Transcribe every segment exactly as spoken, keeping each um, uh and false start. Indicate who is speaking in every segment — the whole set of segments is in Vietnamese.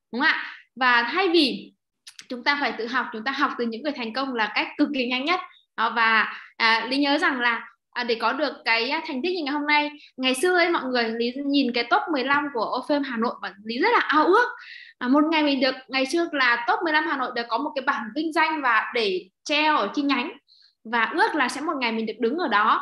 Speaker 1: đúng không ạ? Và thay vì chúng ta phải tự học, chúng ta học từ những người thành công là cách cực kỳ nhanh nhất. Đó, và à, Lý nhớ rằng là à, để có được cái thành tích như ngày hôm nay, ngày xưa ấy mọi người, Lý nhìn cái top mười lăm của Oriflame Hà Nội và Lý rất là ao ước à, một ngày mình được, ngày trước là top mười lăm Hà Nội đều có một cái bảng vinh danh và để treo ở chi nhánh, và ước là sẽ một ngày mình được đứng ở đó.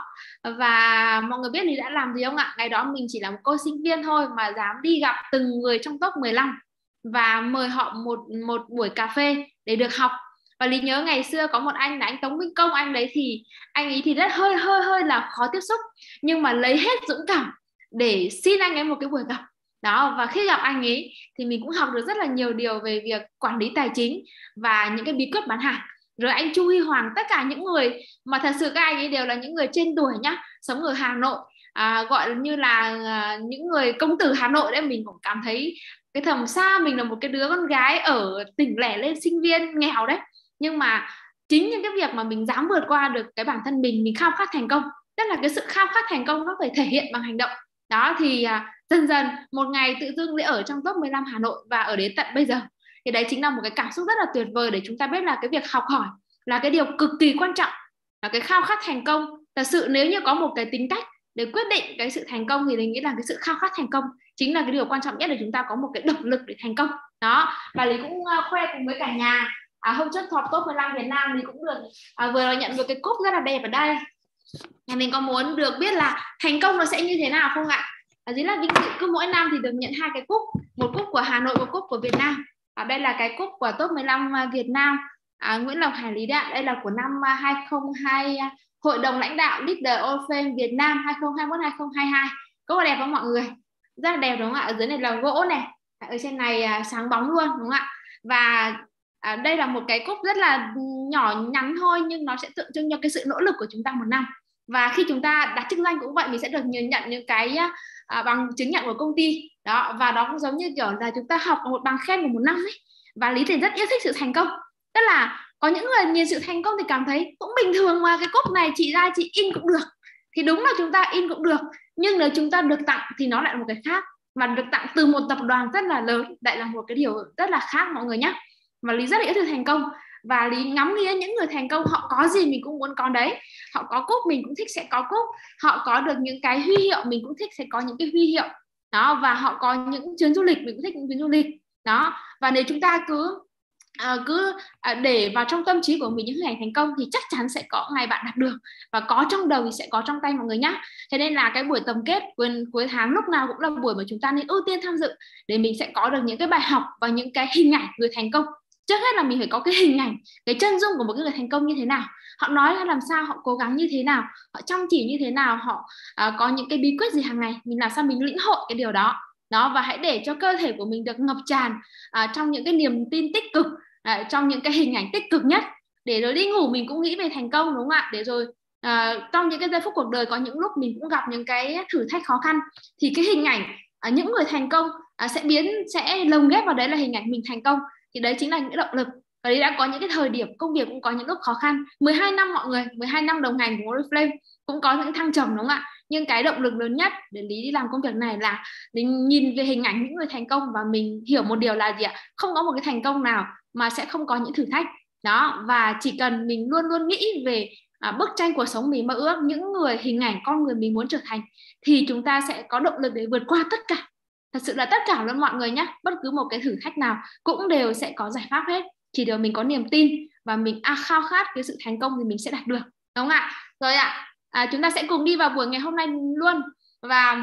Speaker 1: Và mọi người biết Lý đã làm gì không ạ? Ngày đó mình chỉ là một cô sinh viên thôi mà dám đi gặp từng người trong top mười lăm và mời họ một một buổi cà phê để được học. Và Lý nhớ ngày xưa có một anh là anh Tống Minh Công, anh đấy thì anh ấy thì rất hơi hơi hơi là khó tiếp xúc, nhưng mà lấy hết dũng cảm để xin anh ấy một cái buổi gặp đó. Và khi gặp anh ấy thì mình cũng học được rất là nhiều điều về việc quản lý tài chính và những cái bí quyết bán hàng. Rồi anh Chu Huy Hoàng, tất cả những người mà thật sự các anh ấy đều là những người trên tuổi nhá, sống ở Hà Nội, à, gọi như là à, những người công tử Hà Nội đấy. Mình cũng cảm thấy cái thầm xa mình là một cái đứa con gái ở tỉnh lẻ lên, sinh viên nghèo đấy, nhưng mà chính những cái việc mà mình dám vượt qua được cái bản thân mình mình khao khát thành công, tức là cái sự khao khát thành công nó phải thể hiện bằng hành động đó. Thì à, dần dần một ngày tự dưng lại ở trong top mười lăm Hà Nội và ở đến tận bây giờ, thì đấy chính là một cái cảm xúc rất là tuyệt vời để chúng ta biết là cái việc học hỏi là cái điều cực kỳ quan trọng, là cái khao khát thành công. Thật sự nếu như có một cái tính cách để quyết định cái sự thành công thì mình nghĩ là cái sự khao khát thành công chính là cái điều quan trọng nhất để chúng ta có một cái động lực để thành công đó. Và Lý cũng uh, khoe cùng với cả nhà, à, hôm trước họp top mười lăm Việt Nam thì cũng được à, vừa nhận được cái cúp rất là đẹp ở đây. Nhà mình có muốn được biết là thành công nó sẽ như thế nào không ạ? À, chính là vinh dự cứ mỗi năm thì được nhận hai cái cúp, một cúp của Hà Nội, một cúp của Việt Nam. À, đây là cái cúp của top mười lăm Việt Nam, à, Nguyễn Lộc Hải Lý Đạn. Đây là của năm hai không hai Hội đồng lãnh đạo Leader Oriflame Việt Nam hai không hai mốt hai không hai hai. Có đẹp không mọi người? Rất là đẹp đúng không ạ? Ở dưới này là gỗ này, ở trên này à, sáng bóng luôn đúng không ạ? Và à, đây là một cái cúp rất là nhỏ nhắn thôi, nhưng nó sẽ tượng trưng cho cái sự nỗ lực của chúng ta một năm. Và khi chúng ta đặt chức danh cũng vậy, mình sẽ được nhận những cái à, bằng chứng nhận của công ty đó. Và đó cũng giống như kiểu là chúng ta học một bằng khen của một năm ấy. Và Lý thì rất yêu thích sự thành công, tức là có những người nhìn sự thành công thì cảm thấy cũng bình thường mà, cái cúp này chị ra chị in cũng được, thì đúng là chúng ta in cũng được, nhưng nếu chúng ta được tặng thì nó lại là một cái khác, mà được tặng từ một tập đoàn rất là lớn lại là một cái điều rất là khác mọi người nhé. Mà Lý rất là yêu thích thành công, và Lý ngắm nghía những người thành công, họ có gì mình cũng muốn có đấy. Họ có cúp mình cũng thích sẽ có cúp, họ có được những cái huy hiệu mình cũng thích sẽ có những cái huy hiệu đó, và họ có những chuyến du lịch mình cũng thích những chuyến du lịch đó. Và nếu chúng ta cứ À, cứ à, để vào trong tâm trí của mình những hình ảnh thành công thì chắc chắn sẽ có ngày bạn đạt được, và có trong đầu thì sẽ có trong tay mọi người nhé. Thế nên là cái buổi tổng kết cuối, cuối tháng lúc nào cũng là buổi mà chúng ta nên ưu tiên tham dự, để mình sẽ có được những cái bài học và những cái hình ảnh người thành công. Trước hết là mình phải có cái hình ảnh, cái chân dung của một người thành công như thế nào, họ nói ra làm sao, họ cố gắng như thế nào, họ chăm chỉ như thế nào, họ à, có những cái bí quyết gì hàng ngày, mình làm sao mình lĩnh hội cái điều đó đó. Và hãy để cho cơ thể của mình được ngập tràn à, trong những cái niềm tin tích cực, à, trong những cái hình ảnh tích cực nhất, để rồi đi ngủ mình cũng nghĩ về thành công đúng không ạ? Để rồi à, trong những cái giây phút cuộc đời có những lúc mình cũng gặp những cái thử thách khó khăn, thì cái hình ảnh à, những người thành công à, sẽ biến sẽ lồng ghép vào đấy là hình ảnh mình thành công, thì đấy chính là những động lực. Và đấy đã có những cái thời điểm công việc cũng có những lúc khó khăn, mười hai năm mọi người, mười hai năm đồng hành của Oriflame cũng có những thăng trầm đúng không ạ? Nhưng cái động lực lớn nhất để Lý đi làm công việc này là mình nhìn về hình ảnh những người thành công, và mình hiểu một điều là gì ạ? Không có một cái thành công nào mà sẽ không có những thử thách đó. Và chỉ cần mình luôn luôn nghĩ về à, bức tranh cuộc sống mình mơ ước, những người hình ảnh con người mình muốn trở thành, thì chúng ta sẽ có động lực để vượt qua tất cả. Thật sự là tất cả luôn mọi người nhé. Bất cứ một cái thử thách nào cũng đều sẽ có giải pháp hết, chỉ điều mình có niềm tin và mình à, khao khát cái sự thành công thì mình sẽ đạt được, đúng không ạ? Rồi ạ, à, chúng ta sẽ cùng đi vào buổi ngày hôm nay luôn. Và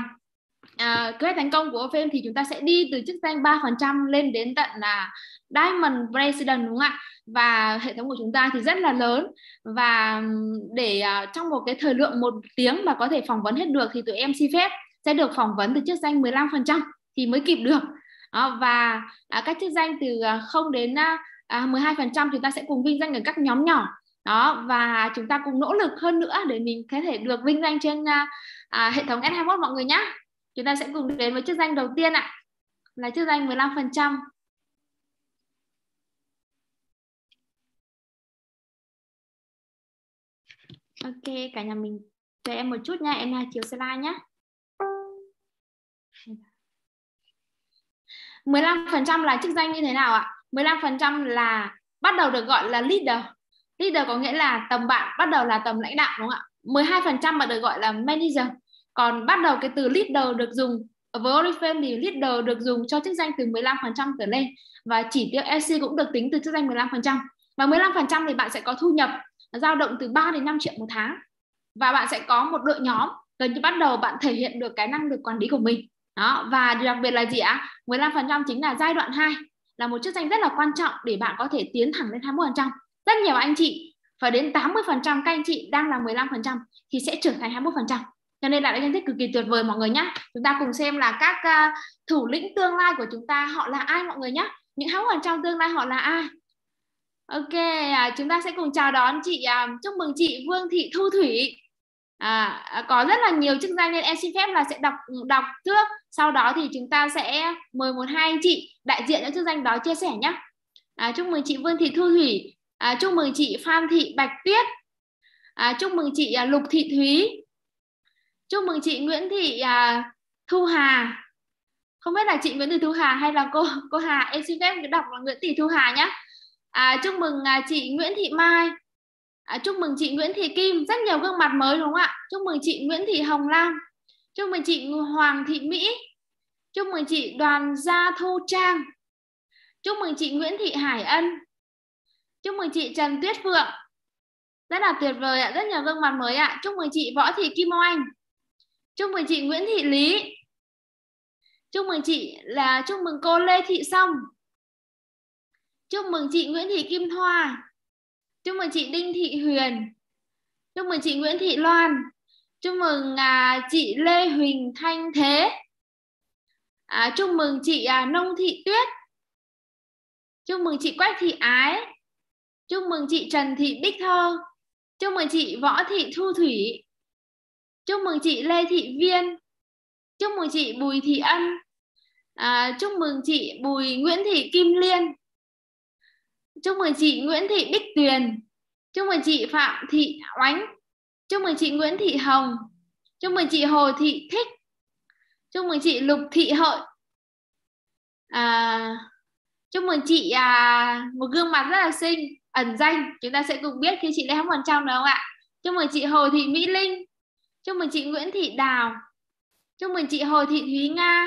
Speaker 1: à, kế hoạch thành công của Oriflame thì chúng ta sẽ đi từ chức danh ba phần trăm lên đến tận là Diamond President đúng không ạ? Và hệ thống của chúng ta thì rất là lớn, và để uh, trong một cái thời lượng một tiếng mà có thể phỏng vấn hết được thì tụi em xin phép sẽ được phỏng vấn từ chức danh mười lăm phần trăm thì mới kịp được. Đó, và uh, các chức danh từ không đến uh, mười hai phần trăm chúng ta sẽ cùng vinh danh ở các nhóm nhỏ. Đó, và chúng ta cùng nỗ lực hơn nữa để mình có thể được vinh danh trên uh, uh, hệ thống S hai mươi mốt mọi người nhé. Chúng ta sẽ cùng đến với chức danh đầu tiên ạ, là chức danh mười lăm phần trăm. Ok, cả nhà mình cho em một chút nha, em chiếu slide nhé. mười lăm phần trăm là chức danh như thế nào ạ? mười lăm phần trăm là bắt đầu được gọi là leader. Leader có nghĩa là tầm bạn bắt đầu là tầm lãnh đạo, đúng không ạ? mười hai phần trăm mà được gọi là manager. Còn bắt đầu cái từ leader được dùng với Oriflame thì leader được dùng cho chức danh từ mười lăm phần trăm trở lên, và chỉ tiêu lờ xê cũng được tính từ chức danh mười lăm phần trăm. Và mười lăm phần trăm thì bạn sẽ có thu nhập dao động từ ba đến năm triệu một tháng, và bạn sẽ có một đội nhóm, gần như bắt đầu bạn thể hiện được cái năng lực quản lý của mình. Đó, và đặc biệt là gì ạ? mười lăm phần trăm chính là giai đoạn hai, là một chức danh rất là quan trọng để bạn có thể tiến thẳng lên hai mươi mốt phần trăm. Rất nhiều anh chị phải đến tám mươi phần trăm các anh chị đang là mười lăm phần trăm thì sẽ trở thành hai mươi mốt phần trăm. Cho nên là cái thành tích cực kỳ tuyệt vời mọi người nhé. Chúng ta cùng xem là các uh, thủ lĩnh tương lai của chúng ta họ là ai mọi người nhé. Những hai mươi mốt phần trăm tương lai họ là ai? Ok, à, chúng ta sẽ cùng chào đón chị, à, chúc mừng chị Vương Thị Thu Thủy. À, có rất là nhiều chức danh nên em xin phép là sẽ đọc đọc trước, sau đó thì chúng ta sẽ mời một hai anh chị đại diện cho chức danh đó chia sẻ nhé. À, chúc mừng chị Vương Thị Thu Thủy, à, chúc mừng chị Phan Thị Bạch Tuyết, à, chúc mừng chị à, Lục Thị Thúy, chúc mừng chị Nguyễn Thị à, Thu Hà. Không biết là chị Nguyễn Thị Thu Hà hay là cô cô Hà, em xin phép đọc là Nguyễn Thị Thu Hà nhé. À, chúc mừng à, chị Nguyễn Thị Mai, à, chúc mừng chị Nguyễn Thị Kim, rất nhiều gương mặt mới đúng không ạ? Chúc mừng chị Nguyễn Thị Hồng Lam, chúc mừng chị Hoàng Thị Mỹ, chúc mừng chị Đoàn Gia Thu Trang, chúc mừng chị Nguyễn Thị Hải Ân, chúc mừng chị Trần Tuyết Phượng, rất là tuyệt vời ạ, rất nhiều gương mặt mới ạ. Chúc mừng chị Võ Thị Kim Oanh, chúc mừng chị Nguyễn Thị Lý, chúc mừng chị là chúc mừng cô Lê Thị Song, chúc mừng chị Nguyễn Thị Kim Thoa, chúc mừng chị Đinh Thị Huyền, chúc mừng chị Nguyễn Thị Loan, chúc mừng à, chị Lê Huỳnh Thanh Thế, à, chúc mừng chị à, Nông Thị Tuyết, chúc mừng chị Quách Thị Ái, chúc mừng chị Trần Thị Bích Thơ, chúc mừng chị Võ Thị Thu Thủy, chúc mừng chị Lê Thị Viên, chúc mừng chị Bùi Thị Ân, à, chúc mừng chị Bùi Nguyễn Thị Kim Liên, chúc mừng chị Nguyễn Thị Bích Tuyền, chúc mừng chị Phạm Thị Oánh, chúc mừng chị Nguyễn Thị Hồng, chúc mừng chị Hồ Thị Thích, chúc mừng chị Lục Thị Hội, à, chúc mừng chị à, một gương mặt rất là xinh, ẩn danh, chúng ta sẽ cùng biết khi chị lên hai mươi phần trăm được không ạ? Chúc mừng chị Hồ Thị Mỹ Linh, chúc mừng chị Nguyễn Thị Đào, chúc mừng chị Hồ Thị Thúy Nga,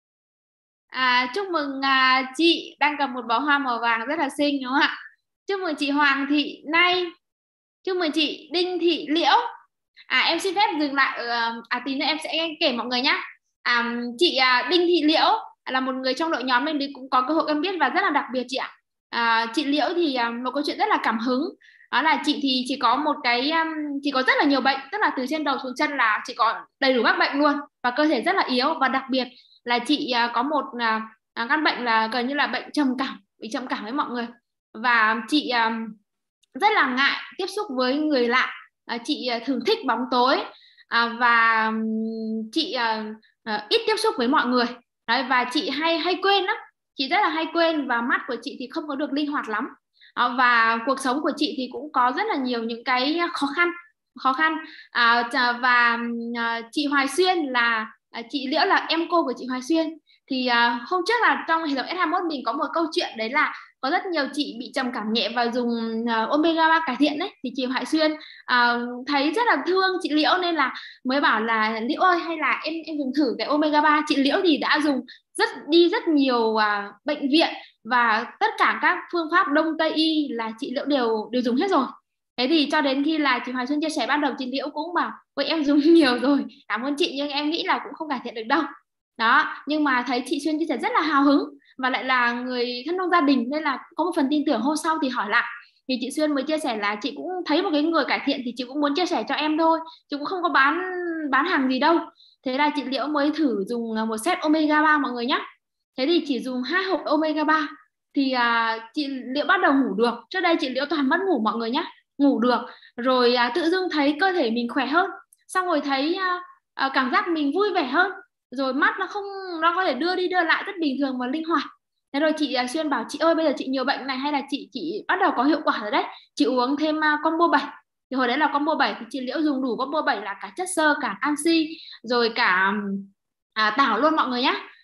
Speaker 1: à, chúc mừng à, chị đang cầm một bó hoa màu vàng rất là xinh đúng không ạ? Chúc mừng chị Hoàng Thị Nay, chúc mừng chị Đinh Thị Liễu. À, em xin phép dừng lại, à, tí nữa em sẽ kể mọi người nhé. À, chị à, Đinh Thị Liễu là một người trong đội nhóm mình cũng có cơ hội quen biết và rất là đặc biệt chị ạ. À, chị Liễu thì à, một câu chuyện rất là cảm hứng, đó là chị thì chỉ có một cái um, chị có rất là nhiều bệnh, tức là từ trên đầu xuống chân là chị có đầy đủ các bệnh luôn, và cơ thể rất là yếu, và đặc biệt là chị à, có một à, căn bệnh là gần như là bệnh trầm cảm, bị trầm cảm với mọi người, và chị à, rất là ngại tiếp xúc với người lạ. À, chị à, thường thích bóng tối, à, và chị à, à, ít tiếp xúc với mọi người. Đấy, và chị hay hay quên lắm, chị rất là hay quên, và mắt của chị thì không có được linh hoạt lắm, à, và cuộc sống của chị thì cũng có rất là nhiều những cái khó khăn khó khăn à, và à, chị Hoài Xuyên là à, chị Liễu là em cô của chị Hoài Xuyên. Thì à, hôm trước là trong hệ thống S hai mươi mốt mình có một câu chuyện, đấy là có rất nhiều chị bị trầm cảm nhẹ và dùng uh, omega ba cải thiện đấy, thì chị Hoài Xuyên uh, thấy rất là thương chị Liễu nên là mới bảo là Liễu ơi, hay là em em dùng thử cái omega ba. Chị Liễu thì đã dùng rất đi rất nhiều uh, bệnh viện, và tất cả các phương pháp đông tây y là chị Liễu đều đều dùng hết rồi. Thế thì cho đến khi là chị Hoài Xuân chia sẻ ban đầu, chị Liễu cũng bảo ôi em dùng nhiều rồi, cảm ơn chị, nhưng em nghĩ là cũng không cải thiện được đâu. Đó, nhưng mà thấy chị Xuyên chia sẻ rất là hào hứng, và lại là người thân trong gia đình nên là có một phần tin tưởng. Hôm sau thì hỏi lại thì chị Xuyên mới chia sẻ là chị cũng thấy một cái người cải thiện thì chị cũng muốn chia sẻ cho em thôi, chị cũng không có bán bán hàng gì đâu. Thế là chị Liễu mới thử dùng một set omega ba mọi người nhé. Thế thì chỉ dùng hai hộp omega ba thì à, chị Liễu bắt đầu ngủ được. Trước đây chị Liễu toàn mất ngủ mọi người nhé, ngủ được rồi à, tự dưng thấy cơ thể mình khỏe hơn, xong rồi thấy à, à, cảm giác mình vui vẻ hơn, rồi mắt nó không nó có thể đưa đi đưa lại rất bình thường và linh hoạt. Thế rồi chị Xuyên bảo chị ơi, bây giờ chị nhiều bệnh này hay là chị chị bắt đầu có hiệu quả rồi đấy, chị uống thêm uh, combo bảy. Thì hồi đấy là combo bảy thì chị Liễu dùng đủ combo bảy là cả chất xơ, cả canxi, rồi cả à, tảo luôn mọi người nhé.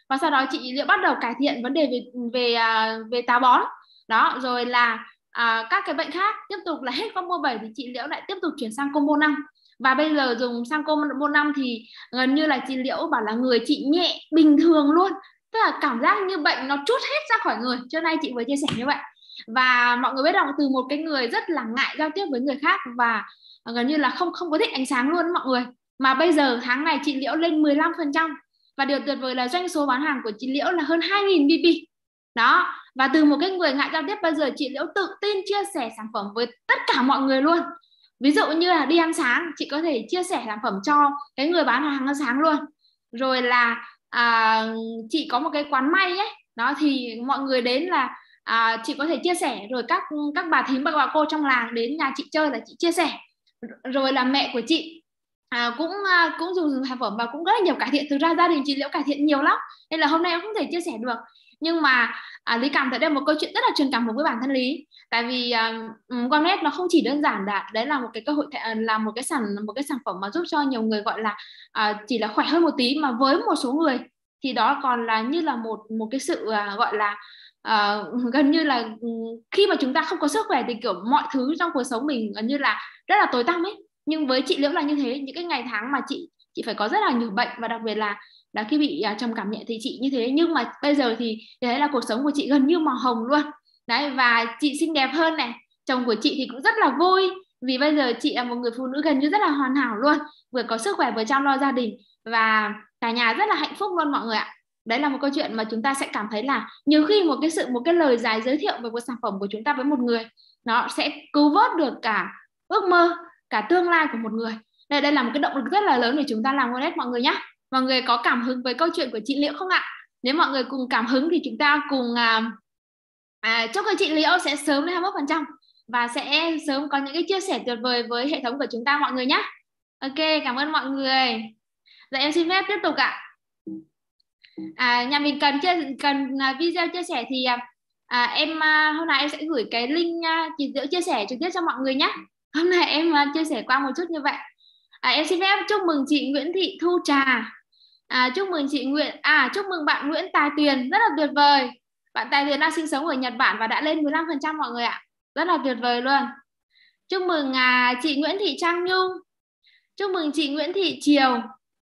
Speaker 1: và sau đó chị Liễu bắt đầu cải thiện vấn đề về về à, về táo bón đó. Rồi là à, các cái bệnh khác tiếp tục là hết combo bảy thì chị Liễu lại tiếp tục chuyển sang combo năm, và bây giờ dùng sang combo năm thì gần như là chị Liễu bảo là người chị nhẹ bình thường luôn, tức là cảm giác như bệnh nó trút hết ra khỏi người. Trưa nay chị vừa chia sẻ như vậy, và mọi người biết rằng từ một cái người rất là ngại giao tiếp với người khác và gần như là không không có thích ánh sáng luôn mọi người, mà bây giờ tháng này chị Liễu lên mười lăm phần trăm, và điều tuyệt vời là doanh số bán hàng của chị Liễu là hơn hai nghìn bê pê đó. Và từ một cái người ngại giao tiếp, bây giờ chị Liễu tự tin chia sẻ sản phẩm với tất cả mọi người luôn. Ví dụ như là đi ăn sáng, chị có thể chia sẻ sản phẩm cho cái người bán hàng ăn sáng luôn. Rồi là à, chị có một cái quán may ấy đó, thì mọi người đến là à, chị có thể chia sẻ, rồi các các bà thím, các bà cô trong làng đến nhà chị chơi là chị chia sẻ. Rồi là mẹ của chị à, cũng à, cũng dùng, dùng sản phẩm và cũng rất là nhiều cải thiện. Thực ra gia đình chị Liễu cải thiện nhiều lắm, nên là hôm nay em không thể chia sẻ được, nhưng mà à, Lý cảm thấy đây là một câu chuyện rất là truyền cảm hứng với bản thân Lý. Tại vì um, Wellness nó không chỉ đơn giản là đấy là một cái cơ hội, là một cái sản một cái sản phẩm mà giúp cho nhiều người gọi là uh, chỉ là khỏe hơn một tí, mà với một số người thì đó còn là như là một một cái sự uh, gọi là uh, gần như là um, khi mà chúng ta không có sức khỏe thì kiểu mọi thứ trong cuộc sống mình gần như là rất là tối tăm ấy. Nhưng với chị Liễu là như thế, những cái ngày tháng mà chị chị phải có rất là nhiều bệnh, và đặc biệt là là khi bị uh, trầm cảm nhẹ thì chị như thế, nhưng mà bây giờ thì đấy là cuộc sống của chị gần như màu hồng luôn đấy. Và chị xinh đẹp hơn này, chồng của chị thì cũng rất là vui, vì bây giờ chị là một người phụ nữ gần như rất là hoàn hảo luôn, vừa có sức khỏe vừa chăm lo gia đình, và cả nhà rất là hạnh phúc luôn mọi người ạ. Đấy là một câu chuyện mà chúng ta sẽ cảm thấy là nhiều khi một cái sự một cái lời giải giới thiệu về một sản phẩm của chúng ta với một người, nó sẽ cứu vớt được cả ước mơ, cả tương lai của một người. Đây đây là một cái động lực rất là lớn để chúng ta làm Wellness mọi người nhé. Mọi người có cảm hứng với câu chuyện của chị Liễu không ạ? Nếu mọi người cùng cảm hứng thì chúng ta cùng à, à, chúc cho chị Liễu sẽ sớm lên hai mươi mốt phần trăm và sẽ sớm có những cái chia sẻ tuyệt vời với hệ thống của chúng ta mọi người nhé. Ok, cảm ơn mọi người. Dạ em xin phép tiếp tục ạ. À, nhà mình cần chia, cần video chia sẻ thì à, em hôm nay em sẽ gửi cái link chị Liễu chia sẻ trực tiếp cho mọi người nhé. Hôm nay em chia sẻ qua một chút như vậy. À, em xin phép chúc mừng chị Nguyễn Thị Thu Trà. À, chúc mừng chị Nguyễn à chúc mừng bạn Nguyễn Tài Tuyền, rất là tuyệt vời. Bạn Tài Tuyền đang sinh sống ở Nhật Bản và đã lên mười lăm phần trăm mọi người ạ. Rất là tuyệt vời luôn. Chúc mừng à, chị Nguyễn Thị Trang Nhung. Chúc mừng chị Nguyễn Thị Triều.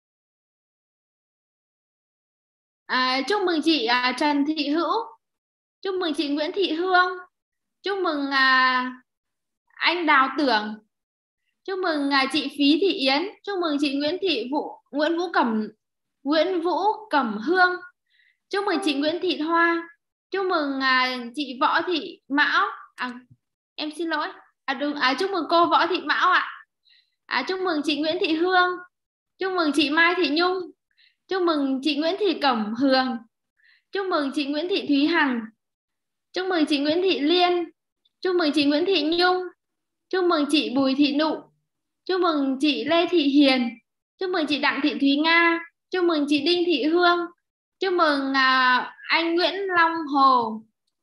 Speaker 1: À, chúc mừng chị à, Trần Thị Hữu. Chúc mừng chị Nguyễn Thị Hương. Chúc mừng à, anh Đào Tưởng. Chúc mừng à, chị Phí Thị Yến. Chúc mừng chị Nguyễn Thị Vũ Nguyễn Vũ Cẩm Nguyễn Vũ Cẩm Hương. Chúc mừng chị Nguyễn Thị Thoa. Chúc mừng à, chị Võ Thị Mão. À, em xin lỗi. À, đúng, à, chúc mừng cô Võ Thị Mão ạ. À, chúc mừng chị Nguyễn Thị Hương. Chúc mừng chị Mai Thị Nhung. Chúc mừng chị Nguyễn Thị Cẩm Hường. Chúc mừng chị Nguyễn Thị Thúy Hằng. Chúc mừng chị Nguyễn Thị Liên. Chúc mừng chị Nguyễn Thị Nhung. Chúc mừng chị Bùi Thị Nụ. Chúc mừng chị Lê Thị Hiền. Chúc mừng chị Đặng Thị Thúy Nga. Chúc mừng chị Đinh Thị Hương. Chúc mừng à, anh Nguyễn Long Hồ.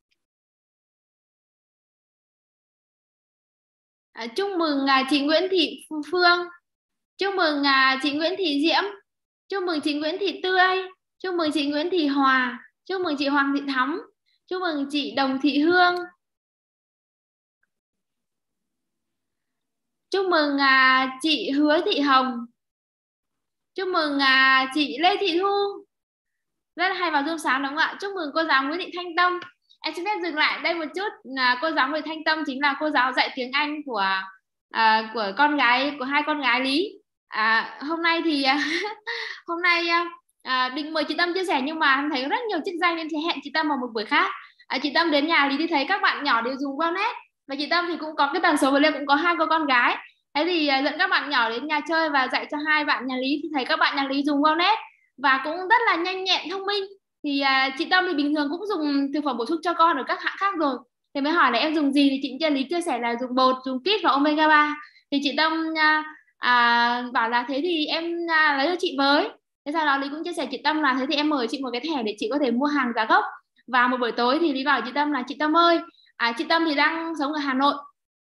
Speaker 1: À, chúc mừng à, chị Nguyễn Thị Phương. Chúc mừng à, chị Nguyễn Thị Diễm. Chúc mừng chị Nguyễn Thị Tươi. Chúc mừng chị Nguyễn Thị Hòa. Chúc mừng chị Hoàng Thị Thắm. Chúc mừng chị Đồng Thị Hương. Chúc mừng à, chị Hứa Thị Hồng. Chúc mừng à, chị Lê Thị Thu. Rất là hay vào Zoom sáng đúng không ạ? Chúc mừng cô giáo Nguyễn Thị Thanh Tâm. Em xin phép dừng lại đây một chút. Là cô giáo Nguyễn Thị Thanh Tâm chính là cô giáo dạy tiếng Anh của à, của con gái của hai con gái Lý. À, hôm nay thì hôm nay à, định mời chị Tâm chia sẻ, nhưng mà em thấy rất nhiều chức danh nên chị hẹn chị Tâm vào một buổi khác. À, chị Tâm đến nhà Lý thì thấy các bạn nhỏ đều dùng Wellness, và chị Tâm thì cũng có cái tần số vừa lên cũng có hai cô con gái. Thế thì dẫn các bạn nhỏ đến nhà chơi và dạy cho hai bạn nhà Lý, thì thấy các bạn nhà Lý dùng Wellness và cũng rất là nhanh nhẹn, thông minh. Thì à, chị Tâm thì bình thường cũng dùng thực phẩm bổ sung cho con ở các hãng khác rồi. Thì mới hỏi là em dùng gì, thì chị Lý chia sẻ là dùng bột, dùng kit và omega ba. Thì chị Tâm à, à, bảo là thế thì em à, lấy cho chị với. Thế sau đó Lý cũng chia sẻ chị Tâm là thế thì em mời chị một cái thẻ để chị có thể mua hàng giá gốc. Và một buổi tối thì Lý bảo chị Tâm là chị Tâm ơi, à, chị Tâm thì đang sống ở Hà Nội,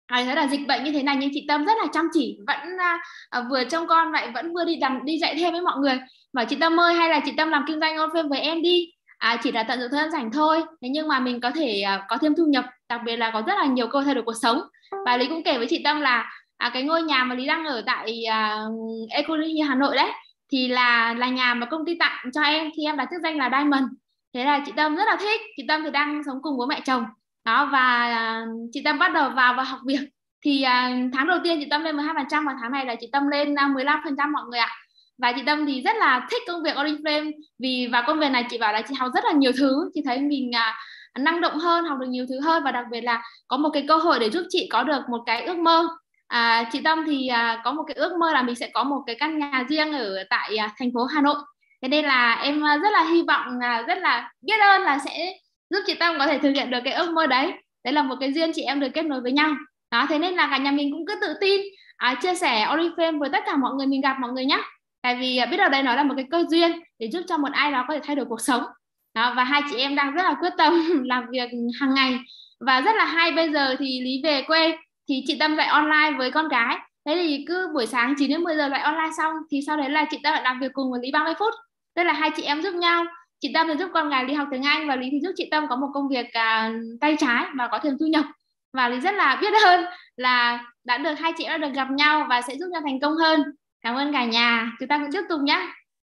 Speaker 1: À, thế là dịch bệnh như thế này nhưng chị Tâm rất là chăm chỉ, vẫn à, vừa trông con vậy vẫn vừa đi làm đi dạy thêm với mọi người. Bảo chị Tâm ơi, hay là chị Tâm làm kinh doanh Oriflame với em đi, à, chỉ là tận dụng thời gian rảnh thôi, thế nhưng mà mình có thể à, có thêm thu nhập, đặc biệt là có rất là nhiều cơ hội thay đổi cuộc sống. Và Lý cũng kể với chị Tâm là à, cái ngôi nhà mà Lý đang ở tại à, Ecology Hà Nội đấy, thì là là nhà mà công ty tặng cho em khi em đặt chức danh là Diamond. Thế là chị Tâm rất là thích. Chị Tâm thì đang sống cùng với mẹ chồng đó, và à, chị Tâm bắt đầu vào và học việc. Thì à, tháng đầu tiên chị Tâm lên mười hai phần trăm, và tháng này là chị Tâm lên à, mười lăm phần trăm mọi người ạ. Và chị Tâm thì rất là thích công việc Oriflame, vì vào công việc này chị bảo là chị học rất là nhiều thứ, chị thấy mình à, năng động hơn, học được nhiều thứ hơn, và đặc biệt là có một cái cơ hội để giúp chị có được một cái ước mơ. À, chị Tâm thì à, có một cái ước mơ là mình sẽ có một cái căn nhà riêng ở tại à, thành phố Hà Nội. Thế nên là em à, rất là hy vọng, à, rất là biết ơn là sẽ giúp chị Tâm có thể thực hiện được cái ước mơ đấy. Đấy là một cái duyên chị em được kết nối với nhau đó. Thế nên là cả nhà mình cũng cứ tự tin à, chia sẻ Oriflame với tất cả mọi người mình gặp mọi người nhé. Tại vì à, biết đâu đây nó là một cái cơ duyên để giúp cho một ai đó có thể thay đổi cuộc sống đó. Và hai chị em đang rất là quyết tâm làm việc hàng ngày. Và rất là hay, bây giờ thì Lý về quê thì chị Tâm dạy online với con gái. Thế thì cứ buổi sáng chín đến mười giờ dạy online xong thì sau đấy là chị Tâm lại làm việc cùng với Lý ba mươi phút. Tức là hai chị em giúp nhau. Chị Tâm thì giúp con gái Lý học tiếng Anh, và Lý thì giúp chị Tâm có một công việc à, tay trái và có thêm thu nhập. Và Lý rất là biết ơn là đã được hai chị em đã được gặp nhau và sẽ giúp nhau thành công hơn. Cảm ơn cả nhà. Chúng ta cũng tiếp tục nhé.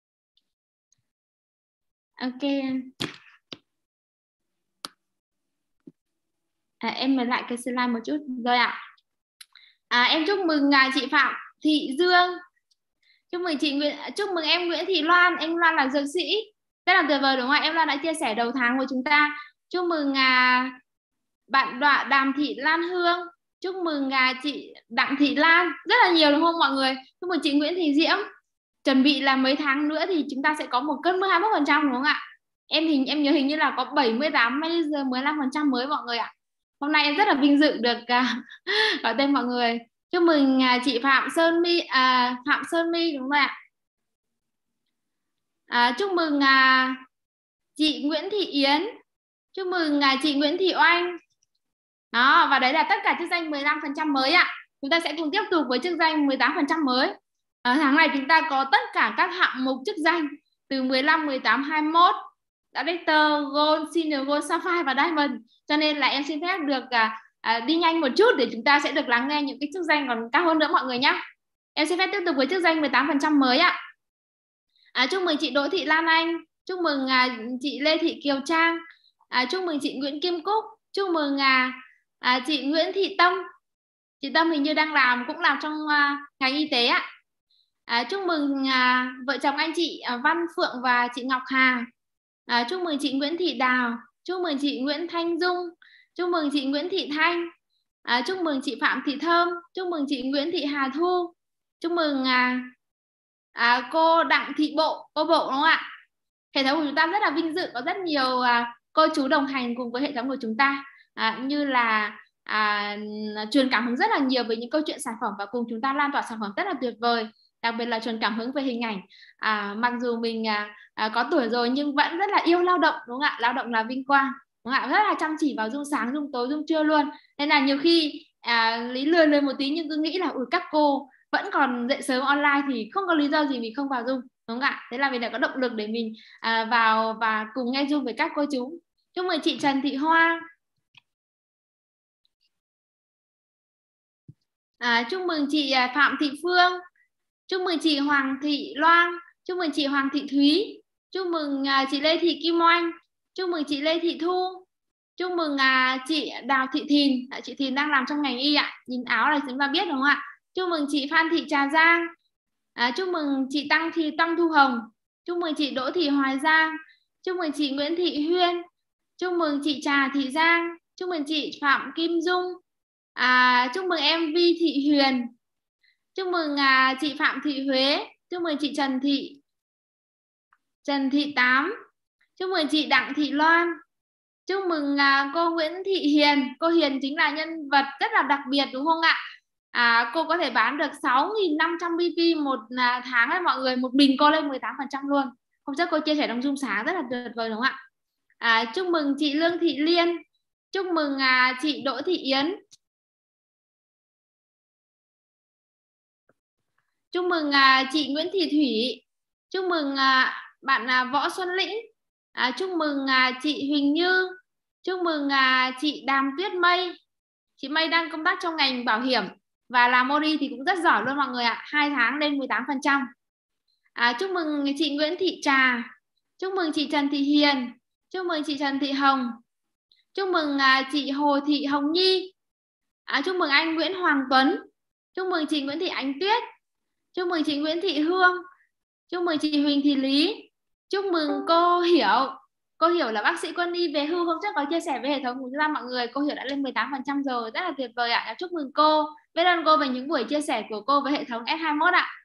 Speaker 1: Ok. À, em mở lại cái slide một chút rồi ạ. À, em chúc mừng à, chị Phạm Thị Dương. Chúc mừng chị Nguyễn, chúc mừng em Nguyễn Thị Loan. Em Loan là dược sĩ, rất là tuyệt vời đúng không ạ? Em Loan đã chia sẻ đầu tháng của chúng ta. Chúc mừng à, bạn Đọa Đàm Thị Lan Hương. Chúc mừng à, chị Đặng Thị Lan, rất là nhiều đúng không mọi người? Chúc mừng chị Nguyễn Thị Diễm. Chuẩn bị là mấy tháng nữa thì chúng ta sẽ có một cân mười hai mươi mốt phần trăm đúng không ạ? Em hình em nhớ hình như là có bảy mươi tám bây giờ mười lăm phần trăm mới mọi người ạ. Hôm nay em rất là vinh dự được uh, gọi tên mọi người. Chúc mừng uh, chị Phạm Sơn My, à, Phạm Sơn My đúng không ạ? À, chúc mừng uh, chị Nguyễn Thị Yến. Chúc mừng uh, chị Nguyễn Thị Oanh. Đó, và đấy là tất cả chức danh mười lăm phần trăm mới ạ. Chúng ta sẽ cùng tiếp tục với chức danh mười tám phần trăm mới. À, tháng này chúng ta có tất cả các hạng mục chức danh từ mười lăm, mười tám, hai mươi mốt, Director, Gold, Senior Gold, Sapphire và Diamond. Cho nên là em xin phép được à, à, đi nhanh một chút để chúng ta sẽ được lắng nghe những cái chức danh còn cao hơn nữa mọi người nhé. Em xin phép tiếp tục với chức danh mười tám phần trăm mới ạ. À, chúc mừng chị Đỗ Thị Lan Anh. Chúc mừng à, chị Lê Thị Kiều Trang. À, chúc mừng chị Nguyễn Kim Cúc. Chúc mừng à, à, chị Nguyễn Thị Tâm. Chị Tâm hình như đang làm, cũng làm trong à, ngành y tế ạ. À, chúc mừng à, vợ chồng anh chị à, Văn Phượng và chị Ngọc Hà. À, chúc mừng chị Nguyễn Thị Đào. Chúc mừng chị Nguyễn Thanh Dung. Chúc mừng chị Nguyễn Thị Thanh. À, chúc mừng chị Phạm Thị Thơm. Chúc mừng chị Nguyễn Thị Hà Thu. Chúc mừng à, à, cô Đặng Thị Bộ, cô Bộ đúng không ạ? Hệ thống của chúng ta rất là vinh dự, có rất nhiều à, cô chú đồng hành cùng với hệ thống của chúng ta, à, như là à, truyền cảm hứng rất là nhiều với những câu chuyện sản phẩm và cùng chúng ta lan tỏa sản phẩm rất là tuyệt vời. Đặc biệt là truyền cảm hứng về hình ảnh. À, mặc dù mình à, à, có tuổi rồi nhưng vẫn rất là yêu lao động đúng không ạ? Lao động là vinh quang đúng không ạ? Rất là chăm chỉ vào dung sáng, dung tối, dung trưa luôn. Nên là nhiều khi à, Lý lười lười một tí nhưng cứ nghĩ là ui các cô vẫn còn dậy sớm online thì không có lý do gì mình không vào Zoom đúng không ạ? Thế là mình đã có động lực để mình à, vào và cùng nghe Zoom với các cô chú. Chúc mừng chị Trần Thị Hoa. À, chúc mừng chị Phạm Thị Phương. Chúc mừng chị Hoàng Thị Loan. Chúc mừng chị Hoàng Thị Thúy. Chúc mừng à, chị Lê Thị Kim Oanh. Chúc mừng chị Lê Thị Thu. Chúc mừng à, chị Đào Thị Thìn. À, chị Thìn đang làm trong ngành y ạ. Nhìn áo là chúng ta biết đúng không ạ? Chúc mừng chị Phan Thị Trà Giang. À, chúc mừng chị Tăng Thị Tăng Thu Hồng. Chúc mừng chị Đỗ Thị Hoài Giang. Chúc mừng chị Nguyễn Thị Huyên. Chúc mừng chị Trà Thị Giang. Chúc mừng chị Phạm Kim Dung. À, chúc mừng em Vi Thị Huyền. Chúc mừng à, chị Phạm Thị Huế. Chúc mừng chị Trần Thị Trần Thị Tám. Chúc mừng chị Đặng Thị Loan. Chúc mừng à, cô Nguyễn Thị Hiền. Cô Hiền chính là nhân vật rất là đặc biệt đúng không ạ? À, cô có thể bán được sáu nghìn năm trăm bê pê một à, tháng ấy mọi người. Một bình cô lên mười tám phần trăm luôn. Hôm trước cô chia sẻ trong Zoom sáng rất là tuyệt vời đúng không ạ? À, chúc mừng chị Lương Thị Liên. Chúc mừng à, chị Đỗ Thị Yến. Chúc mừng à, chị Nguyễn Thị Thủy. Chúc mừng à, bạn à, Võ Xuân Lĩnh. À, chúc mừng à, chị Huỳnh Như. Chúc mừng à, chị Đàm Tuyết Mây. Chị Mây đang công tác trong ngành bảo hiểm và làm ô đê thì cũng rất giỏi luôn mọi người ạ. hai tháng lên mười tám phần trăm. À, chúc mừng chị Nguyễn Thị Trà. Chúc mừng chị Trần Thị Hiền. Chúc mừng chị Trần Thị Hồng. Chúc mừng à, chị Hồ Thị Hồng Nhi. À, chúc mừng anh Nguyễn Hoàng Tuấn. Chúc mừng chị Nguyễn Thị Ánh Tuyết. Chúc mừng chị Nguyễn Thị Hương. Chúc mừng chị Huỳnh Thị Lý. Chúc mừng cô Hiểu. Cô Hiểu là bác sĩ quân y về hưu, hôm trước có chia sẻ với hệ thống của chúng ta mọi người. Cô Hiểu đã lên mười tám phần trăm rồi, rất là tuyệt vời ạ. Chúc mừng cô. Biết ơn cô về những buổi chia sẻ của cô với hệ thống S hai mươi mốt ạ.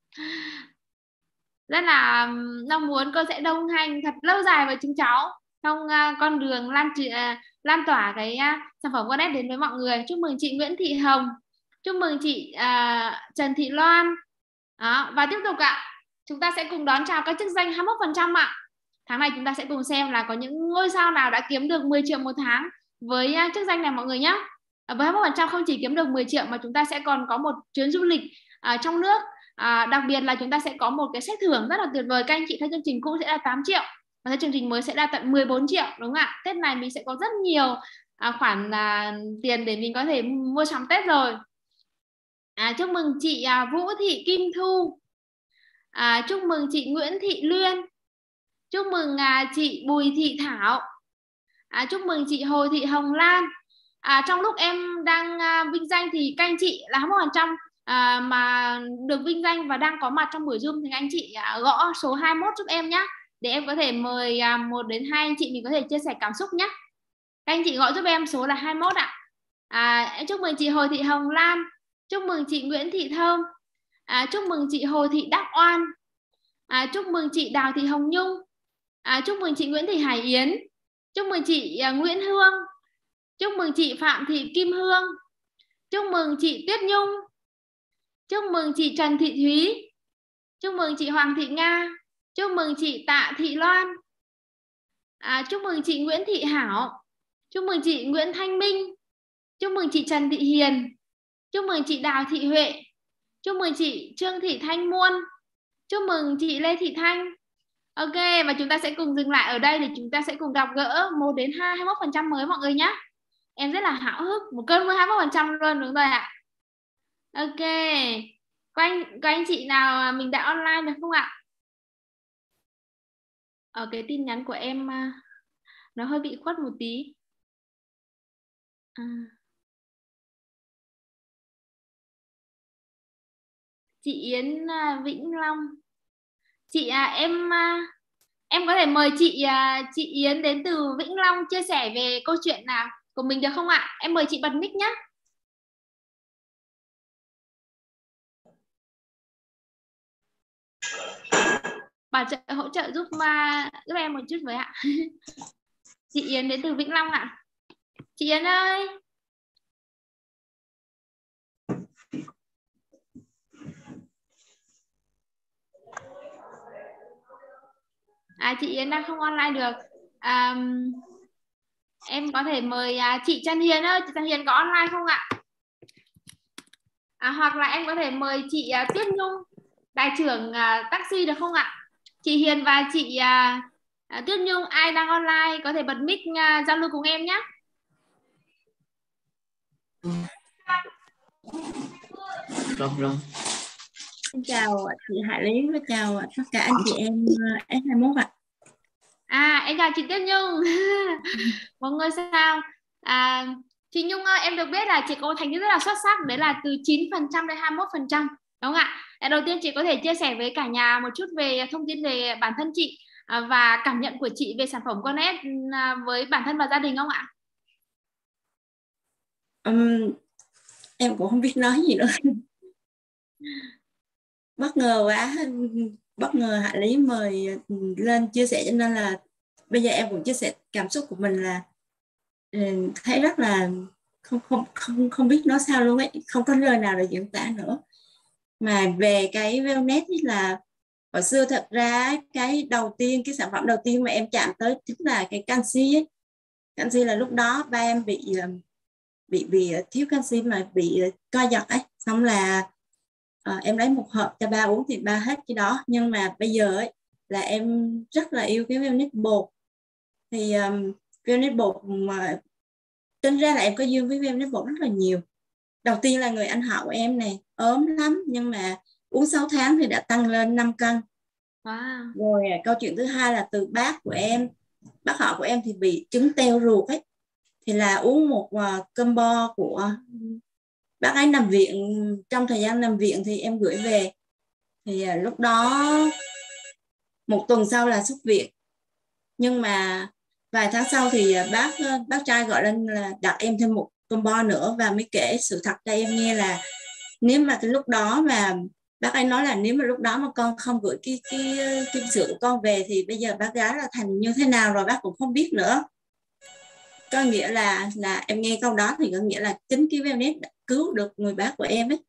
Speaker 1: Rất là mong muốn cô sẽ đồng hành thật lâu dài với chúng cháu trong uh, con đường lan uh, lan tỏa cái uh, sản phẩm One S đến với mọi người. Chúc mừng chị Nguyễn Thị Hồng. Chúc mừng chị uh, Trần Thị Loan. Đó, và tiếp tục ạ. Chúng ta sẽ cùng đón chào các chức danh hai mươi mốt phần trăm ạ. Tháng này chúng ta sẽ cùng xem là có những ngôi sao nào đã kiếm được mười triệu một tháng với uh, chức danh này mọi người nhé. Với hai mươi mốt phần trăm không chỉ kiếm được mười triệu mà chúng ta sẽ còn có một chuyến du lịch uh, trong nước. À, đặc biệt là chúng ta sẽ có một cái xét thưởng rất là tuyệt vời. Các anh chị thấy chương trình cũ sẽ là tám triệu và thấy chương trình mới sẽ là tận mười bốn triệu, đúng không ạ? Tết này mình sẽ có rất nhiều à, khoản à, tiền để mình có thể mua sắm Tết rồi. À, chúc mừng chị à, Vũ Thị Kim Thu. À, chúc mừng chị Nguyễn Thị Luyên. Chúc mừng à, chị Bùi Thị Thảo. À, chúc mừng chị Hồ Thị Hồng Lan. À, trong lúc em đang à, vinh danh thì các anh chị là hai mươi mốt phần trăm à, mà được vinh danh và đang có mặt trong buổi Zoom thì anh chị à, gõ số hai mươi mốt giúp em nhé, để em có thể mời à, một đến hai anh chị mình có thể chia sẻ cảm xúc nhé. Các anh chị gọi giúp em số là hai mươi mốt ạ. À, em chúc mừng chị Hồ Thị Hồng Lan. Chúc mừng chị Nguyễn Thị Thơm. À, chúc mừng chị Hồ Thị Đắc Oan. À, chúc mừng chị Đào Thị Hồng Nhung. À, chúc mừng chị Nguyễn Thị Hải Yến. Chúc mừng chị à, Nguyễn Hương. Chúc mừng chị Phạm Thị Kim Hương. Chúc mừng chị Tuyết Nhung. Chúc mừng chị Trần Thị Thúy. Chúc mừng chị Hoàng Thị Nga. Chúc mừng chị Tạ Thị Loan. À, chúc mừng chị Nguyễn Thị Hảo. Chúc mừng chị Nguyễn Thanh Minh. Chúc mừng chị Trần Thị Hiền. Chúc mừng chị Đào Thị Huệ. Chúc mừng chị Trương Thị Thanh Muôn. Chúc mừng chị Lê Thị Thanh. Ok, và chúng ta sẽ cùng dừng lại ở đây để chúng ta sẽ cùng gặp gỡ một đến hai mươi mốt phần trăm mới mọi người nhé. Em rất là háo hức, một cơn mưa hai mươi mốt phần trăm luôn, đúng rồi ạ. Ok, có anh, có anh chị nào mình đã online được không ạ? Ở cái tin nhắn của em nó hơi bị khuất một tí. À. Chị Yến Vĩnh Long. Chị à, em em có thể mời chị chị Yến đến từ Vĩnh Long chia sẻ về câu chuyện nào của mình được không ạ? Em mời chị bật mic nhé. Bảo trợ hỗ trợ giúp mà giúp em một chút với ạ. Chị Yến đến từ Vĩnh Long ạ. Chị Yến ơi. À, chị Yến đang không online được. À, em có thể mời à, chị Trần Hiền ơi, chị Trần Hiền có online không ạ? À, hoặc là em có thể mời chị à, Tuyết Nhung, đại trưởng à, taxi được không ạ? Chị Hiền và chị à, à, Tuyết Nhung ai đang online có thể bật mic à, giao lưu cùng em nhé.
Speaker 2: Rồi rồi. Xin chào chị Hải Lý và chào tất cả anh chị em S hai mươi mốt ạ.
Speaker 1: À, em chào chị Tuyết Nhung. Một ngôi sao. À, chị Nhung ơi, em được biết là chị có thành tích rất là xuất sắc, đấy là từ chín phần trăm đến hai mươi mốt phần trăm, đúng không ạ? Đầu tiên chị có thể chia sẻ với cả nhà một chút về thông tin về bản thân chị và cảm nhận của chị về sản phẩm Connect với bản thân và gia đình không ạ?
Speaker 2: Um, em cũng không biết nói gì nữa. Bất ngờ quá, bất ngờ Hải Lý mời lên chia sẻ cho nên là bây giờ em cũng chia sẻ cảm xúc của mình là thấy rất là không không không không biết nói sao luôn ấy, không có lời nào để diễn tả nữa. Mà về cái wellness là hồi xưa thật ra cái đầu tiên, cái sản phẩm đầu tiên mà em chạm tới chính là cái canxi ấy. Canxi là lúc đó ba em bị bị bị thiếu canxi mà bị co giật ấy, xong là uh, em lấy một hộp cho ba uống thì ba hết cái đó. Nhưng mà bây giờ ấy là em rất là yêu cái Vionix bột. Thì um, Vionix bột mà tính ra là em có duyên với Vionix bột rất là nhiều. Đầu tiên là người anh họ của em này ốm lắm, nhưng mà uống sáu tháng thì đã tăng lên năm cân.
Speaker 1: Wow.
Speaker 2: Rồi câu chuyện thứ hai là từ bác của em, bác họ của em thì bị chứng teo ruột ấy, thì là uống một uh, combo của bác ấy nằm viện. Trong thời gian nằm viện thì em gửi về, thì uh, lúc đó một tuần sau là xuất viện. Nhưng mà vài tháng sau thì uh, bác uh, bác trai gọi lên là đặt em thêm một combo nữa, và mới kể sự thật cho em nghe là nếu mà cái lúc đó mà bác ấy nói là nếu mà lúc đó mà con không gửi cái cái cái sữa của con về thì bây giờ bác gái là thành như thế nào rồi bác cũng không biết nữa. Có nghĩa là là em nghe câu đó thì có nghĩa là chính cái Vionix đã cứu được người bác của em ấy.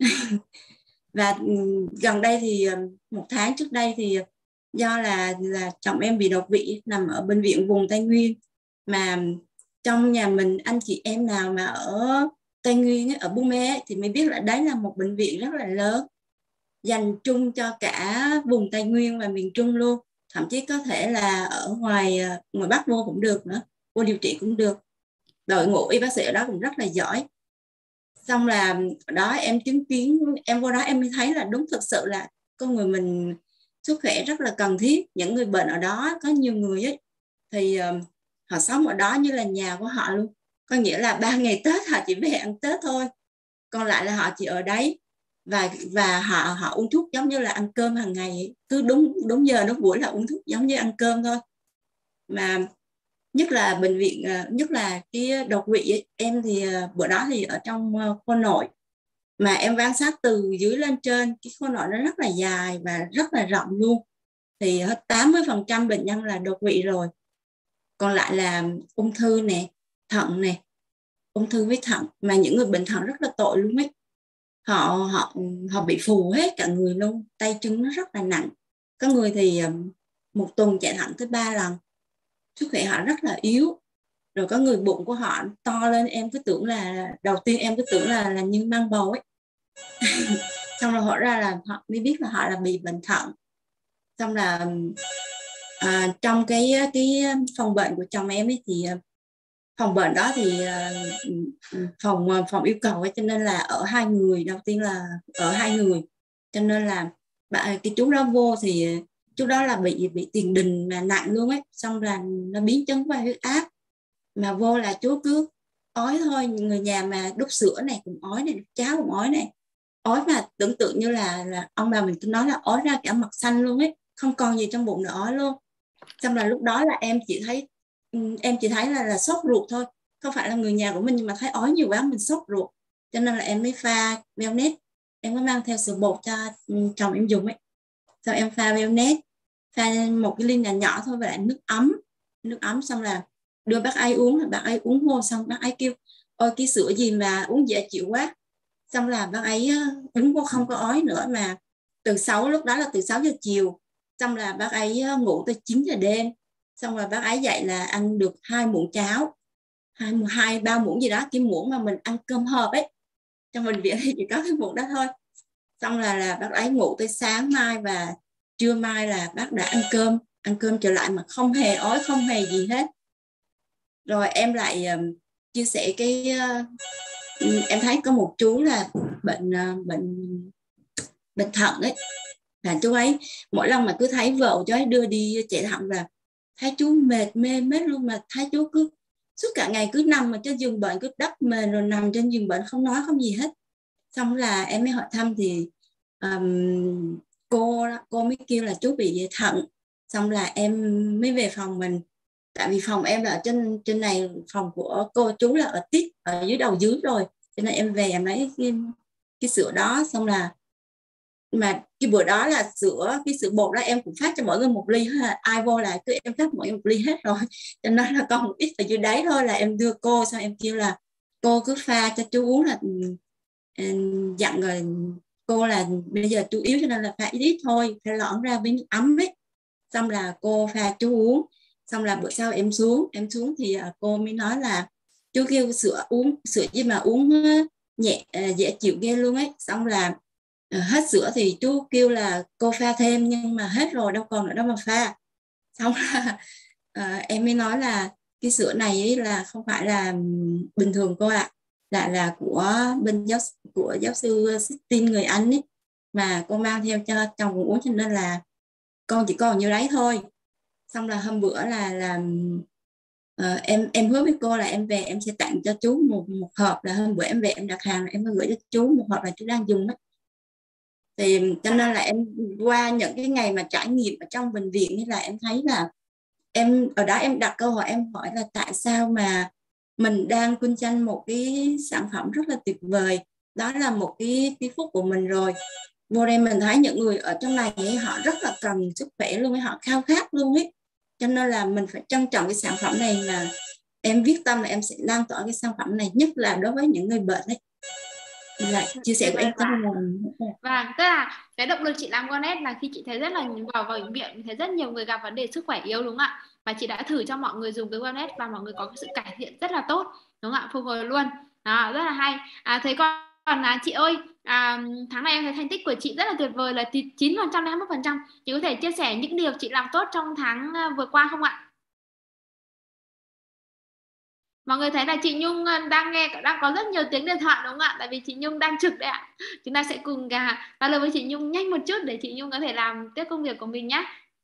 Speaker 2: Và gần đây thì một tháng trước đây thì do là là chồng em bị đột quỵ nằm ở bệnh viện vùng Tây Nguyên, mà trong nhà mình anh chị em nào mà ở Tây Nguyên ấy, ở Buôn Mê ấy, thì mới biết là đấy là một bệnh viện rất là lớn dành chung cho cả vùng Tây Nguyên và miền Trung luôn. Thậm chí có thể là ở ngoài ngoài Bắc vô cũng được nữa, vô điều trị cũng được. Đội ngũ y bác sĩ ở đó cũng rất là giỏi. Xong là đó em chứng kiến, em vô đó em mới thấy là đúng thực sự là con người mình sức khỏe rất là cần thiết. Những người bệnh ở đó có nhiều người ấy thì uh, họ sống ở đó như là nhà của họ luôn. Có nghĩa là ba ngày Tết họ chỉ về ăn Tết thôi, còn lại là họ chỉ ở đấy, và và họ họ uống thuốc giống như là ăn cơm hàng ngày, cứ đúng đúng giờ đúng buổi là uống thuốc giống như ăn cơm thôi. Mà nhất là bệnh viện, nhất là cái đột quỵ ấy, em thì bữa đó thì ở trong khoa nội, mà em quan sát từ dưới lên trên, cái khoa nội nó rất là dài và rất là rộng luôn, thì hết tám mươi phần trăm bệnh nhân là đột quỵ rồi, còn lại là ung thư nè, thận nè, ung thư với thận. Mà những người bệnh thận rất là tội luôn ấy, họ họ họ bị phù hết cả người luôn, tay chân nó rất là nặng. Có người thì một tuần chạy thận tới ba lần, sức khỏe họ rất là yếu. Rồi có người bụng của họ to lên, em cứ tưởng là đầu tiên em cứ tưởng là là như mang bầu ấy. Xong rồi họ ra là họ mới biết là họ là bị bệnh thận. Xong là à, trong cái cái phòng bệnh của chồng em ấy thì phòng bệnh đó thì phòng phòng yêu cầu ấy, cho nên là ở hai người. Đầu tiên là ở hai người, cho nên là cái chú đó vô thì chú đó là bị bị tiền đình mà nặng luôn ấy. Xong là nó biến chứng qua huyết áp, mà vô là chú cứ ói thôi. Người nhà mà đút sữa này cũng ói này, đút cháo cũng ói này, ói mà tưởng tượng như là là ông bà mình tôi nói là ói ra cả mặt xanh luôn ấy, không còn gì trong bụng nữa, ói luôn. Xong là lúc đó là em chỉ thấy em chỉ thấy là là sốt ruột thôi, không phải là người nhà của mình, nhưng mà thấy ói nhiều quá mình sốt ruột, cho nên là em mới pha Vionix. Em có mang theo sữa bột cho chồng em dùng ấy. Sau em pha Vionix, pha một cái ly nhỏ nhỏ thôi, và lại nước ấm nước ấm xong là đưa bác ấy uống. Là bác ấy uống vô xong bác ấy kêu ôi cái sữa gì mà uống dễ chịu quá. Xong là bác ấy uống vô không có ói nữa, mà từ sáu lúc đó là từ sáu giờ chiều, xong là bác ấy ngủ tới chín giờ đêm. Xong rồi bác ấy dậy là ăn được hai muỗng cháo, hai hai ba muỗng gì đó, cái muỗng mà mình ăn cơm hộp ấy, trong bệnh viện thì chỉ có cái muỗng đó thôi. Xong là là bác ấy ngủ tới sáng mai, và trưa mai là bác đã ăn cơm ăn cơm trở lại mà không hề ói, không hề gì hết. Rồi em lại um, chia sẻ cái uh, em thấy có một chú là bệnh uh, bệnh bệnh thận ấy, là chú ấy mỗi lần mà cứ thấy vợ chú ấy đưa đi chạy thận là thấy chú mệt mê mết luôn, mà thấy chú cứ suốt cả ngày cứ nằm ở trên giường bệnh, cứ đắp mền rồi nằm trên giường bệnh không nói không gì hết. Xong là em mới hỏi thăm thì um, cô cô mới kêu là chú bị thận. Xong là em mới về phòng mình, tại vì phòng em là ở trên trên này, phòng của cô chú là ở tít ở dưới đầu dưới rồi, cho nên em về em lấy cái, cái sữa đó. Xong là mà cái bữa đó là sữa cái sữa bột đó em cũng phát cho mọi người một ly, ai vô là cứ em phát mọi người một ly hết rồi, cho nên là còn một ít ở dưới đấy thôi là em đưa cô. Xong em kêu là cô cứ pha cho chú uống, là dặn rồi cô là bây giờ chú yếu cho nên là pha ít ít thôi, phải lõn ra với nước ấm ấy. Xong là cô pha chú uống. Xong là bữa sau em xuống em xuống thì cô mới nói là chú kêu sữa uống sữa gì mà uống nhẹ dễ chịu ghê luôn ấy. Xong là hết sữa thì chú kêu là cô pha thêm, nhưng mà hết rồi đâu còn nữa đâu mà pha. Xong là uh, em mới nói là cái sữa này ấy là không phải là bình thường cô ạ, là là của bên giáo của giáo sư Sistine người Anh ấy, mà con mang theo cho chồng con uống, cho nên là con chỉ còn nhiêu đấy thôi. Xong là hôm bữa là là uh, em em hứa với cô là em về em sẽ tặng cho chú một một hộp, là hôm bữa em về em đặt hàng em mới gửi cho chú một hộp là chú đang dùng ấy. Thì cho nên là em qua những cái ngày mà trải nghiệm ở trong bệnh viện ấy là em thấy là em ở đó em đặt câu hỏi, em hỏi là tại sao mà mình đang kinh doanh một cái sản phẩm rất là tuyệt vời, đó là một cái cái phúc của mình rồi, vô đây mình thấy những người ở trong này ấy, họ rất là cần sức khỏe luôn ấy, họ khao khát luôn ấy, cho nên là mình phải trân trọng cái sản phẩm này, mà em viết tâm là em sẽ lan tỏa cái sản phẩm này, nhất là đối với những người bệnh ấy. Là chia sẻ của em cho nên là
Speaker 1: Vâng, tức là cái động lực chị làm Wellness là khi chị thấy rất là vào vào bệnh viện, thấy rất nhiều người gặp vấn đề sức khỏe yếu, đúng không ạ? Và chị đã thử cho mọi người dùng cái Wellness và mọi người có cái sự cải thiện rất là tốt, đúng không ạ? Phục hồi luôn. Đó, rất là hay. À, thế còn còn à, chị ơi, à, tháng này em thấy thành tích của chị rất là tuyệt vời là chín phần trăm đến hai mươi mốt phần trăm. Chị có thể chia sẻ những điều chị làm tốt trong tháng vừa qua không ạ? Mọi người thấy là chị Nhung đang nghe, đang có rất nhiều tiếng điện thoại đúng không ạ? Tại vì chị Nhung đang trực đấy ạ. Chúng ta sẽ cùng cả trả lời với chị Nhung nhanh một chút để chị Nhung có thể làm tiếp công việc của mình nhé.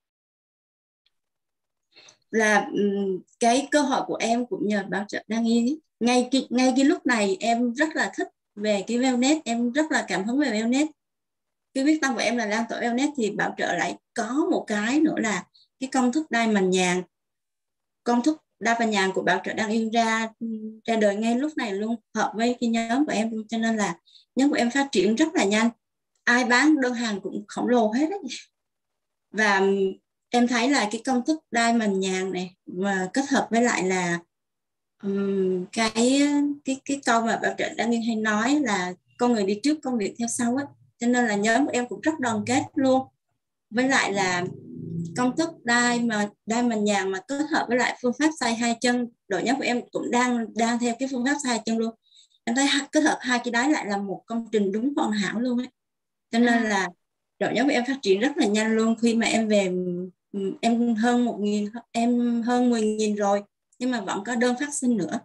Speaker 2: Là cái cơ hội của em cũng nhờ bảo trợ Đăng Yên. Ngay cái, ngay cái lúc này em rất là thích về cái wellness, em rất là cảm hứng về wellness. Cái quyết tâm của em là lan tỏa wellness, thì bảo trợ lại có một cái nữa là cái công thức đai mần nhàn. Công thức đa phần nhàn của bảo trợ Đăng Yên ra ra đời ngay lúc này luôn, hợp với cái nhóm của em luôn, cho nên là nhóm của em phát triển rất là nhanh, ai bán đơn hàng cũng khổng lồ hết đấy. Và em thấy là cái công thức đai mần nhàn này mà kết hợp với lại là um, cái cái cái câu mà bảo trợ Đăng Yên hay nói là con người đi trước công việc theo sau ấy, cho nên là nhóm của em cũng rất đoàn kết luôn. Với lại là công thức đai mà đai mần nhàn mà kết hợp với lại phương pháp xoay hai chân, đội nhóm của em cũng đang đang theo cái phương pháp xoay hai chân luôn. Em thấy kết hợp hai cái đấy lại là một công trình đúng hoàn hảo luôn ấy, cho nên là đội nhóm của em phát triển rất là nhanh luôn. Khi mà em về em hơn một nghìn, em hơn mười nghìn rồi, nhưng mà vẫn có đơn phát sinh nữa.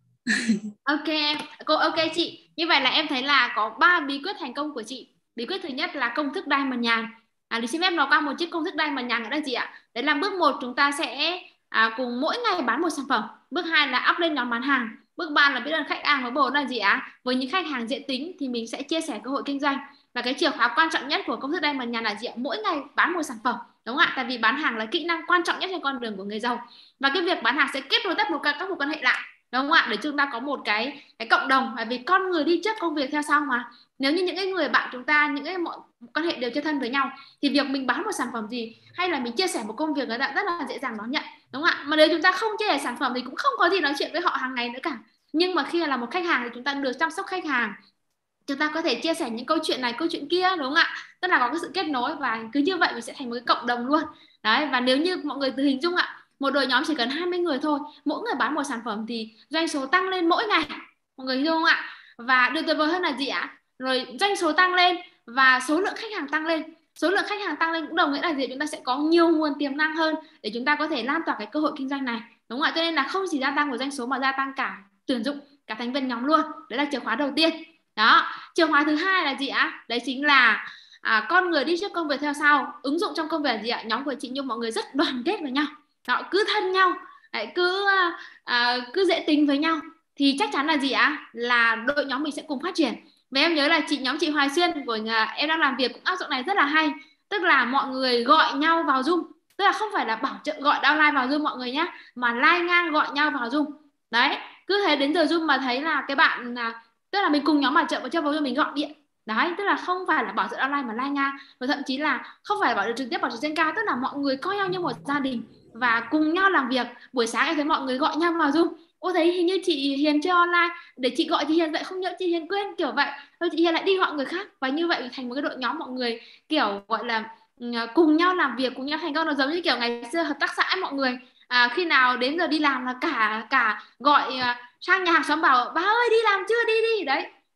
Speaker 1: Ok em, cô ok chị. Như vậy là em thấy là có ba bí quyết thành công của chị. Bí quyết thứ nhất là công thức đai mần nhàn. À, thì xin phép nói qua một chiếc công thức đai mần nhàn nữa là gì ạ? Đấy là bước một chúng ta sẽ à, cùng mỗi ngày bán một sản phẩm. Bước hai là up lên nhóm bán hàng. Bước ba là biết ơn khách hàng, với bốn là gì ạ? Với những khách hàng dễ tính thì mình sẽ chia sẻ cơ hội kinh doanh. Và cái chìa khóa quan trọng nhất của công thức đai mần nhàn là gì ạ? Mỗi ngày bán một sản phẩm, đúng không ạ? Tại vì bán hàng là kỹ năng quan trọng nhất trên con đường của người giàu. Và cái việc bán hàng sẽ kết nối tất một các mối quan hệ lại, đúng không ạ? Để chúng ta có một cái cái cộng đồng, bởi vì con người đi trước công việc theo sau mà. Nếu như những cái người bạn chúng ta, những cái mọi quan hệ đều chơi thân với nhau, thì việc mình bán một sản phẩm gì hay là mình chia sẻ một công việc người ta rất là dễ dàng đón nhận, đúng không ạ? Mà nếu chúng ta không chia sẻ sản phẩm thì cũng không có gì nói chuyện với họ hàng ngày nữa cả. Nhưng mà khi là một khách hàng thì chúng ta được chăm sóc khách hàng, chúng ta có thể chia sẻ những câu chuyện này câu chuyện kia, đúng không ạ? Tức là có cái sự kết nối, và cứ như vậy mình sẽ thành một cái cộng đồng luôn đấy. Và nếu như mọi người tự hình dung ạ, một đội nhóm chỉ cần hai mươi người thôi, mỗi người bán một sản phẩm thì doanh số tăng lên mỗi ngày, mọi người hiểu không ạ? Và điều tuyệt vời hơn là gì ạ? Rồi doanh số tăng lên và số lượng khách hàng tăng lên. Số lượng khách hàng tăng lên cũng đồng nghĩa là gì? Chúng ta sẽ có nhiều nguồn tiềm năng hơn để chúng ta có thể lan tỏa cái cơ hội kinh doanh này, đúng không ạ? Cho nên là không chỉ gia tăng của doanh số mà gia tăng cả tuyển dụng cả thành viên nhóm luôn. Đấy là chìa khóa đầu tiên. Đó, chìa khóa thứ hai là gì ạ? Đấy chính là à, con người đi trước công việc theo sau. Ứng dụng trong công việc là gì ạ? Nhóm của chị Nhung mọi người rất đoàn kết với nhau, họ cứ thân nhau, đấy, cứ à, cứ dễ tính với nhau, thì chắc chắn là gì ạ? Là đội nhóm mình sẽ cùng phát triển. Và em nhớ là chị nhóm chị Hoài Xuyên của nhà em đang làm việc cũng áp dụng này rất là hay. Tức là mọi người gọi nhau vào Zoom, tức là không phải là bảo trợ gọi downline vào Zoom mọi người nhé, mà like ngang gọi nhau vào Zoom. Đấy, cứ thế đến giờ Zoom mà thấy là cái bạn là, tức là mình cùng nhóm bảo trợ và cho vào cho mình gọi điện. Đấy, tức là không phải là bảo trợ online mà like ngang, và thậm chí là không phải là bảo trợ trực tiếp, bảo trợ trên cao, tức là mọi người coi nhau như một gia đình và cùng nhau làm việc. Buổi sáng em thấy mọi người gọi nhau vào Zoom, ô thấy hình như chị Hiền chơi online, để chị gọi chị Hiền vậy không nhớ chị Hiền quên, kiểu vậy rồi chị Hiền lại đi gọi người khác, và như vậy thành một cái đội nhóm mọi người kiểu gọi là cùng nhau làm việc, cùng nhau thành công. Nó giống như kiểu ngày xưa hợp tác xã mọi người, à, khi nào đến giờ đi làm là cả cả gọi sang nhà hàng xóm bảo bà ơi đi làm chưa, đi đi đấy.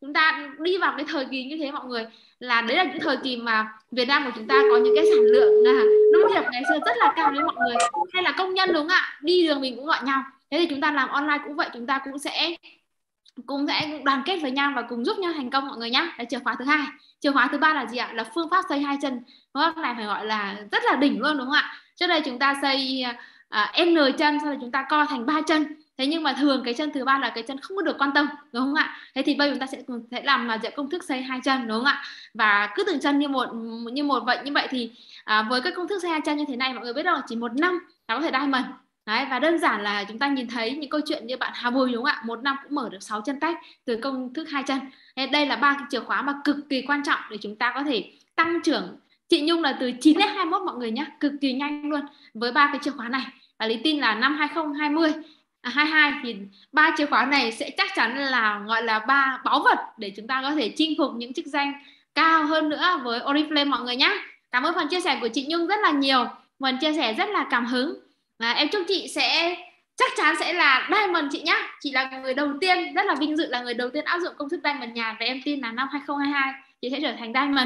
Speaker 1: chúng ta đi vào cái thời kỳ như thế mọi người, là đấy là những thời kỳ mà Việt Nam của chúng ta có những cái sản lượng à, nông nghiệp ngày xưa rất là cao đấy mọi người, hay là công nhân đúng không ạ, đi đường mình cũng gọi nhau. Thế thì chúng ta làm online cũng vậy, chúng ta cũng sẽ cũng sẽ đoàn kết với nhau và cùng giúp nhau thành công mọi người nhá. Đấy, chìa khóa thứ hai. Chìa khóa thứ ba là gì ạ? Là phương pháp xây hai chân. Phương pháp này phải gọi là rất là đỉnh luôn đúng không ạ? Trước đây chúng ta xây à, N chân, sau đó chúng ta co thành ba chân. Thế nhưng mà thường cái chân thứ ba là cái chân không có được quan tâm đúng không ạ? Thế thì bây giờ chúng ta sẽ sẽ làm mà công thức xây hai chân đúng không ạ? Và cứ từng chân như một như một vậy như vậy thì à, với cái công thức xây hai chân như thế này mọi người biết đâu chỉ một năm là có thể diamond. Đấy, và đơn giản là chúng ta nhìn thấy những câu chuyện như bạn Hà Bùi đúng không ạ? Một năm cũng mở được sáu chân tách từ công thức hai chân. Đây là ba cái chìa khóa mà cực kỳ quan trọng để chúng ta có thể tăng trưởng. Chị Nhung là từ chín đến hai mươi mốt mọi người nhé, cực kỳ nhanh luôn với ba cái chìa khóa này. Và Lý tin là năm hai không hai không à, hai mươi hai thì ba chìa khóa này sẽ chắc chắn là gọi là ba báu vật để chúng ta có thể chinh phục những chức danh cao hơn nữa với Oriflame mọi người nhé. Cảm ơn phần chia sẻ của chị Nhung rất là nhiều, phần chia sẻ rất là cảm hứng. À, em chúc chị sẽ chắc chắn sẽ là Diamond chị nhá. Chị là người đầu tiên, rất là vinh dự là người đầu tiên áp dụng công thức Diamond nhàn, và em tin là năm hai không hai hai chị sẽ trở thành Diamond.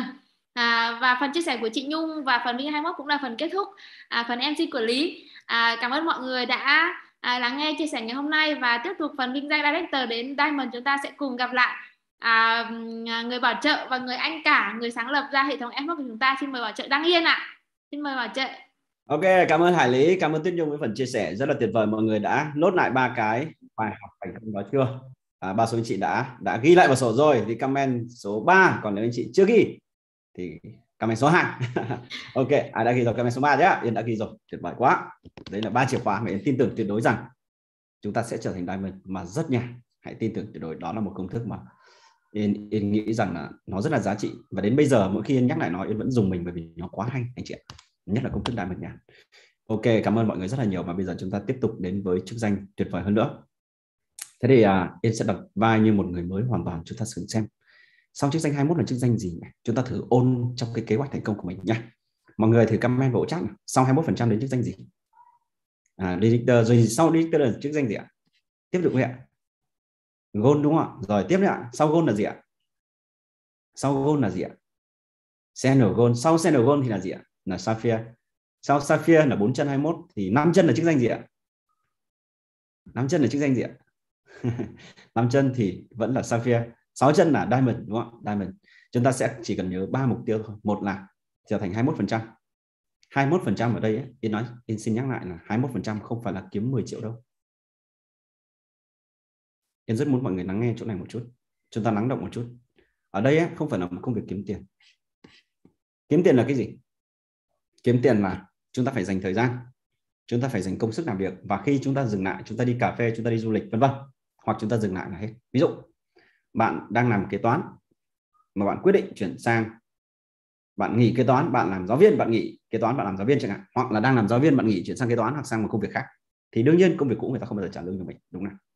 Speaker 1: À, và phần chia sẻ của chị Nhung và phần Vinh hai mươi mốt cũng là phần kết thúc à, phần em xê của Lý. À, cảm ơn mọi người đã à, lắng nghe chia sẻ ngày hôm nay, và tiếp tục phần vinh danh Director đến Diamond chúng ta sẽ cùng gặp lại à, người bảo trợ và người anh cả, người sáng lập ra hệ thống em ép của chúng ta. Xin mời bảo trợ Đăng Yên ạ. À. Xin mời bảo trợ.
Speaker 3: Ok, cảm ơn Hải Lý, cảm ơn Tuyết Nhung với phần chia sẻ rất là tuyệt vời. Mọi người đã nốt lại ba cái bài học thành công đó chưa? À, ba số anh chị đã đã ghi lại vào sổ rồi thì comment số ba, còn nếu anh chị chưa ghi thì comment số hai. Ok, ai đã ghi rồi comment số ba nhé. Yên đã ghi rồi, tuyệt vời quá. Đấy là ba chìa khóa mà Yên tin tưởng tuyệt đối rằng chúng ta sẽ trở thành Diamond mà rất nhanh. Hãy tin tưởng tuyệt đối, đó là một công thức mà Yên, Yên nghĩ rằng là nó rất là giá trị, và đến bây giờ mỗi khi Yên nhắc lại nó Yên vẫn dùng mình bởi vì nó quá hay anh chị ạ, nhất là công thức Diamond nhàn. Ok, cảm ơn mọi người rất là nhiều, và bây giờ chúng ta tiếp tục đến với chức danh tuyệt vời hơn nữa. Thế thì à, Yên sẽ đặt vai như một người mới hoàn toàn. Chúng ta thử xem sau chức danh hai mươi mốt là chức danh gì nhỉ? Chúng ta thử ôn trong cái kế hoạch thành công của mình nhé. Mọi người thử comment vào chat sau hai mươi mốt phần trăm đến chức danh gì? À, director, rồi sau director là chức danh gì ạ? Tiếp tục ạ. Gold đúng không ạ? Rồi tiếp nữa ạ. Sau Gold là gì ạ? Sau Gold là gì ạ? Senior Gold. Sau Senior Gold thì là gì ạ? Là Sapphire. Sau Sapphire là bốn chân hai mươi mốt thì năm chân là chức danh gì ạ? năm chân là chức danh gì ạ? năm chân thì vẫn là Sapphire. sáu chân là Diamond đúng không ạ? Diamond. Chúng ta sẽ chỉ cần nhớ ba mục tiêu thôi. Một là trở thành hai mươi mốt phần trăm. hai mươi mốt phần trăm ở đây ấy, Yên nói, Yên xin nhắc lại là hai mươi mốt phần trăm không phải là kiếm mười triệu đâu. Yên rất muốn mọi người lắng nghe chỗ này một chút. Chúng ta lắng động một chút. Ở đây ấy, không phải là một công việc kiếm tiền. Kiếm tiền là cái gì? Kiếm tiền là chúng ta phải dành thời gian, chúng ta phải dành công sức làm việc, và khi chúng ta dừng lại, chúng ta đi cà phê, chúng ta đi du lịch vân vân, hoặc chúng ta dừng lại là hết. Ví dụ bạn đang làm kế toán mà bạn quyết định chuyển sang, bạn nghỉ kế toán, bạn làm giáo viên, bạn nghỉ kế toán, bạn làm giáo viên chẳng hạn, hoặc là đang làm giáo viên bạn nghỉ chuyển sang kế toán hoặc sang một công việc khác, thì đương nhiên công việc cũ người ta không bao giờ trả lương cho mình, đúng không?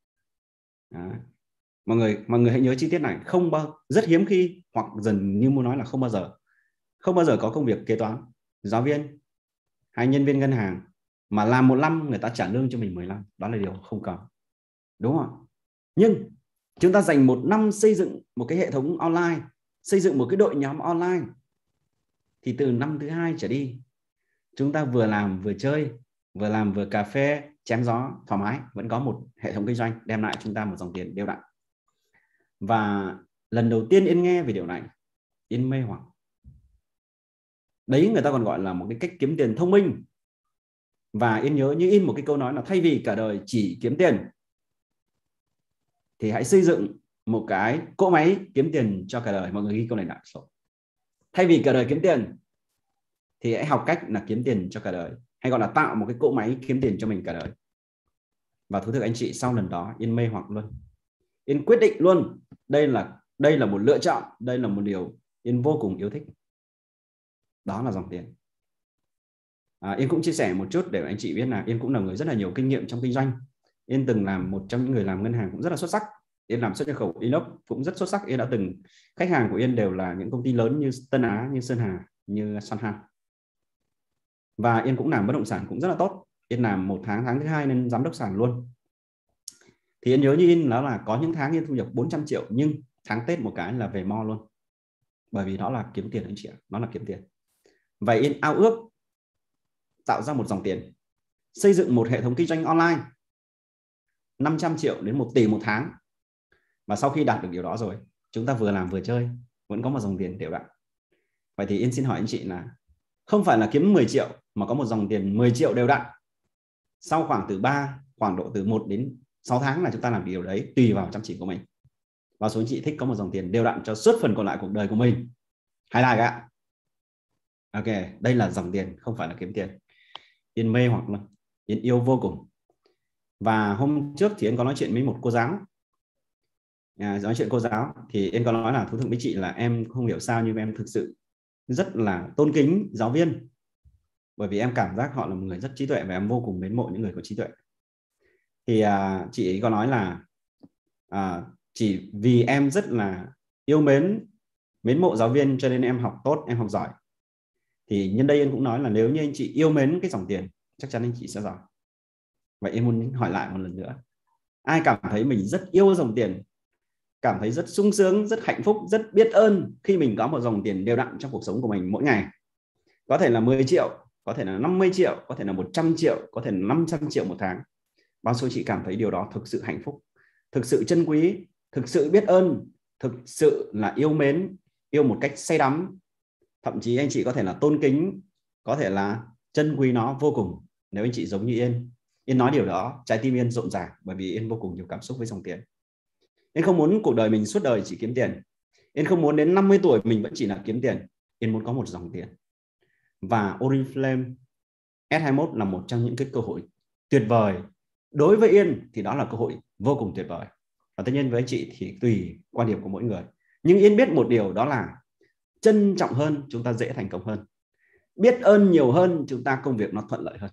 Speaker 3: Đó. Mọi người mọi người hãy nhớ chi tiết này, không bao rất hiếm khi, hoặc dần như muốn nói là không bao giờ không bao giờ có công việc kế toán, giáo viên hay nhân viên ngân hàng mà làm một năm người ta trả lương cho mình mười năm. Đó là điều không có, đúng không? Nhưng chúng ta dành một năm xây dựng một cái hệ thống online, xây dựng một cái đội nhóm online, thì từ năm thứ hai trở đi chúng ta vừa làm vừa chơi, vừa làm vừa cà phê chém gió thoải mái, vẫn có một hệ thống kinh doanh đem lại chúng ta một dòng tiền đều đặn. Và lần đầu tiên Yên nghe về điều này, Yên mê hoặc. Đấy người ta còn gọi là một cái cách kiếm tiền thông minh. Và Yên nhớ như in một cái câu nói là thay vì cả đời chỉ kiếm tiền thì hãy xây dựng một cái cỗ máy kiếm tiền cho cả đời. Mọi người ghi câu này lại. Thay vì cả đời kiếm tiền thì hãy học cách là kiếm tiền cho cả đời, hay gọi là tạo một cái cỗ máy kiếm tiền cho mình cả đời. Và thú thực anh chị, sau lần đó Yên mê hoặc luôn. Yên quyết định luôn, đây là đây là một lựa chọn, đây là một điều Yên vô cùng yêu thích. Đó là dòng tiền. À, Yên cũng chia sẻ một chút để anh chị biết là Yên cũng là người rất là nhiều kinh nghiệm trong kinh doanh. Yên từng làm một trong những người làm ngân hàng cũng rất là xuất sắc. Yên làm xuất nhập khẩu inox cũng rất xuất sắc. Yên đã từng, khách hàng của Yên đều là những công ty lớn như Tân Á, như Sơn Hà, như Sunha. Và Yên cũng làm bất động sản cũng rất là tốt. Yên làm một tháng, tháng thứ hai nên giám đốc sản luôn. Thì Yên nhớ như Yên đó là có những tháng Yên thu nhập bốn trăm triệu, nhưng tháng Tết một cái là về mo luôn. Bởi vì đó là kiếm tiền anh chị ạ, nó là kiếm tiền. Vậy Yên ao ước tạo ra một dòng tiền, xây dựng một hệ thống kinh doanh online năm trăm triệu đến một tỷ một tháng. Và sau khi đạt được điều đó rồi, chúng ta vừa làm vừa chơi, vẫn có một dòng tiền đều đặn. Vậy thì Yên xin hỏi anh chị là không phải là kiếm mười triệu mà có một dòng tiền mười triệu đều đặn. Sau khoảng từ ba, khoảng độ từ một đến sáu tháng là chúng ta làm điều đấy, tùy vào chăm chỉ của mình. Và số anh chị thích có một dòng tiền đều đặn cho suốt phần còn lại cuộc đời của mình. Hay là ạ? Ok, đây là dòng tiền, không phải là kiếm tiền. Yên mê hoặc là Yên yêu vô cùng. Và hôm trước thì Yên có nói chuyện với một cô giáo. À, nói chuyện cô giáo thì Yên có nói là thú thực với chị là em không hiểu sao nhưng em thực sự rất là tôn kính giáo viên. Bởi vì em cảm giác họ là một người rất trí tuệ và em vô cùng mến mộ những người có trí tuệ. Thì à, chị ấy có nói là à, chỉ vì em rất là yêu mến, mến mộ giáo viên cho nên em học tốt, em học giỏi. Thì nhân đây Yên cũng nói là nếu như anh chị yêu mến cái dòng tiền, chắc chắn anh chị sẽ giỏi. Vậy em muốn hỏi lại một lần nữa. Ai cảm thấy mình rất yêu dòng tiền, cảm thấy rất sung sướng, rất hạnh phúc, rất biết ơn khi mình có một dòng tiền đều đặn trong cuộc sống của mình mỗi ngày? Có thể là mười triệu, có thể là năm mươi triệu, có thể là một trăm triệu, có thể là năm trăm triệu một tháng. Bao số chị cảm thấy điều đó thực sự hạnh phúc, thực sự trân quý, thực sự biết ơn, thực sự là yêu mến, yêu một cách say đắm. Thậm chí anh chị có thể là tôn kính, có thể là trân quý nó vô cùng. Nếu anh chị giống như Yên, Yên nói điều đó, trái tim Yên rộn ràng bởi vì Yên vô cùng nhiều cảm xúc với dòng tiền. Yên không muốn cuộc đời mình suốt đời chỉ kiếm tiền. Yên không muốn đến năm mươi tuổi mình vẫn chỉ là kiếm tiền. Yên muốn có một dòng tiền. Và Oriflame S hai mươi mốt là một trong những cái cơ hội tuyệt vời. Đối với Yên thì đó là cơ hội vô cùng tuyệt vời. Và tất nhiên với anh chị thì tùy quan điểm của mỗi người. Nhưng Yên biết một điều, đó là trân trọng hơn chúng ta dễ thành công hơn. Biết ơn nhiều hơn chúng ta công việc nó thuận lợi hơn.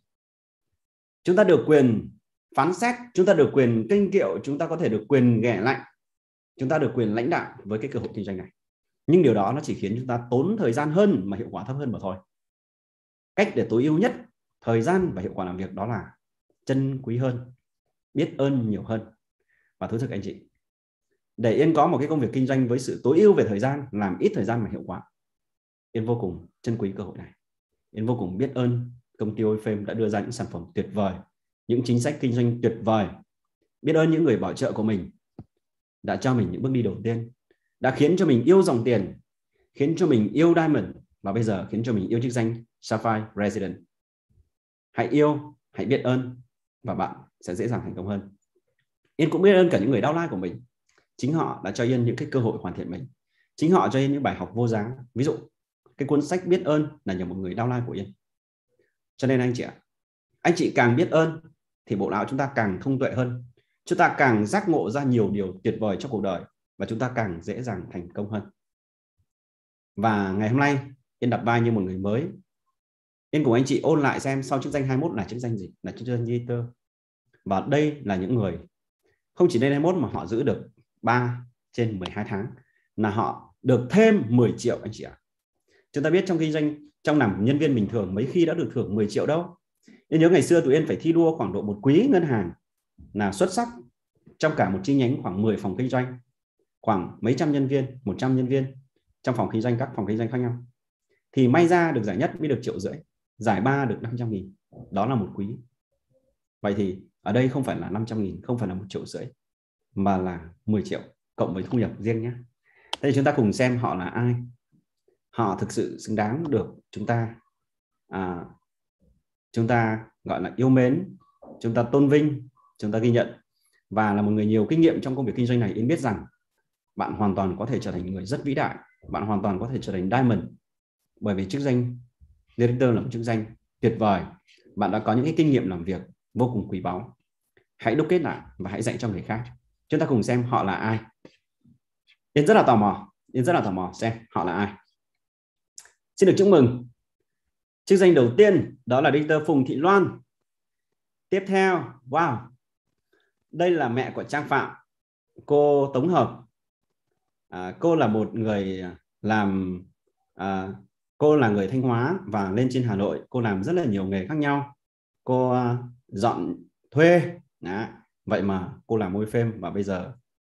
Speaker 3: Chúng ta được quyền phán xét, chúng ta được quyền kênh kiệu, chúng ta có thể được quyền ghẻ lạnh, chúng ta được quyền lãnh đạo với cái cơ hội kinh doanh này. Nhưng điều đó nó chỉ khiến chúng ta tốn thời gian hơn mà hiệu quả thấp hơn mà thôi. Cách để tối ưu nhất thời gian và hiệu quả làm việc đó là trân quý hơn, biết ơn nhiều hơn. Và thú thực anh chị, để Yên có một cái công việc kinh doanh với sự tối ưu về thời gian, làm ít thời gian mà hiệu quả, Yên vô cùng trân quý cơ hội này. Yên vô cùng biết ơn công ty Oriflame đã đưa ra những sản phẩm tuyệt vời, những chính sách kinh doanh tuyệt vời. Biết ơn những người bảo trợ của mình đã cho mình những bước đi đầu tiên, đã khiến cho mình yêu dòng tiền, khiến cho mình yêu Diamond và bây giờ khiến cho mình yêu chức danh Sapphire Resident. Hãy yêu, hãy biết ơn và bạn sẽ dễ dàng thành công hơn. Yên cũng biết ơn cả những người downline của mình. Chính họ đã cho Yên những cái cơ hội hoàn thiện mình. Chính họ cho Yên những bài học vô giá. Ví dụ, cái cuốn sách biết ơn là nhờ một người downline của Yên. Cho nên anh chị ạ, anh chị càng biết ơn thì bộ não chúng ta càng thông tuệ hơn. Chúng ta càng giác ngộ ra nhiều điều tuyệt vời trong cuộc đời và chúng ta càng dễ dàng thành công hơn. Và ngày hôm nay Yên đặt vai như một người mới. Yên cùng anh chị ôn lại xem sau chức danh hai mươi mốt là chức danh gì? Là chức danh Editor. Và đây là những người không chỉ lên hai mươi mốt mà họ giữ được ba trên mười hai tháng, là họ được thêm mười triệu anh chị ạ. Chúng ta biết trong kinh doanh, trong làm nhân viên bình thường mấy khi đã được thưởng mười triệu đâu. Yên nhớ ngày xưa tụi Yên phải thi đua khoảng độ một quý ngân hàng là xuất sắc trong cả một chi nhánh khoảng mười phòng kinh doanh, khoảng mấy trăm nhân viên, một trăm nhân viên trong phòng kinh doanh, các phòng kinh doanh khác nhau. Thì may ra được giải nhất mới được triệu rưỡi, giải ba được năm trăm nghìn. Đó là một quý. Vậy thì ở đây không phải là năm trăm nghìn, không phải là một triệu rưỡi, mà là mười triệu cộng với thu nhập riêng nhé. Thế thì chúng ta cùng xem họ là ai. Họ thực sự xứng đáng được chúng ta à, chúng ta gọi là yêu mến, chúng ta tôn vinh, chúng ta ghi nhận. Và là một người nhiều kinh nghiệm trong công việc kinh doanh này, Yên biết rằng bạn hoàn toàn có thể trở thành người rất vĩ đại. Bạn hoàn toàn có thể trở thành Diamond. Bởi vì chức danh Director là một chức danh tuyệt vời. Bạn đã có những cái kinh nghiệm làm việc vô cùng quý báu. Hãy đúc kết lại và hãy dạy cho người khác. Chúng ta cùng xem họ là ai. Yên rất là tò mò. Yên rất là tò mò xem họ là ai. Xin được chúc mừng. Chức danh đầu tiên đó là Director Phùng Thị Loan. Tiếp theo, wow, đây là mẹ của Trang Phạm, cô Tống Hợp. À, cô là một người làm, à, cô là người Thanh Hóa và lên trên Hà Nội. Cô làm rất là nhiều nghề khác nhau. Cô uh, dọn thuê. Đó. Vậy mà cô làm Oriflame và bây giờ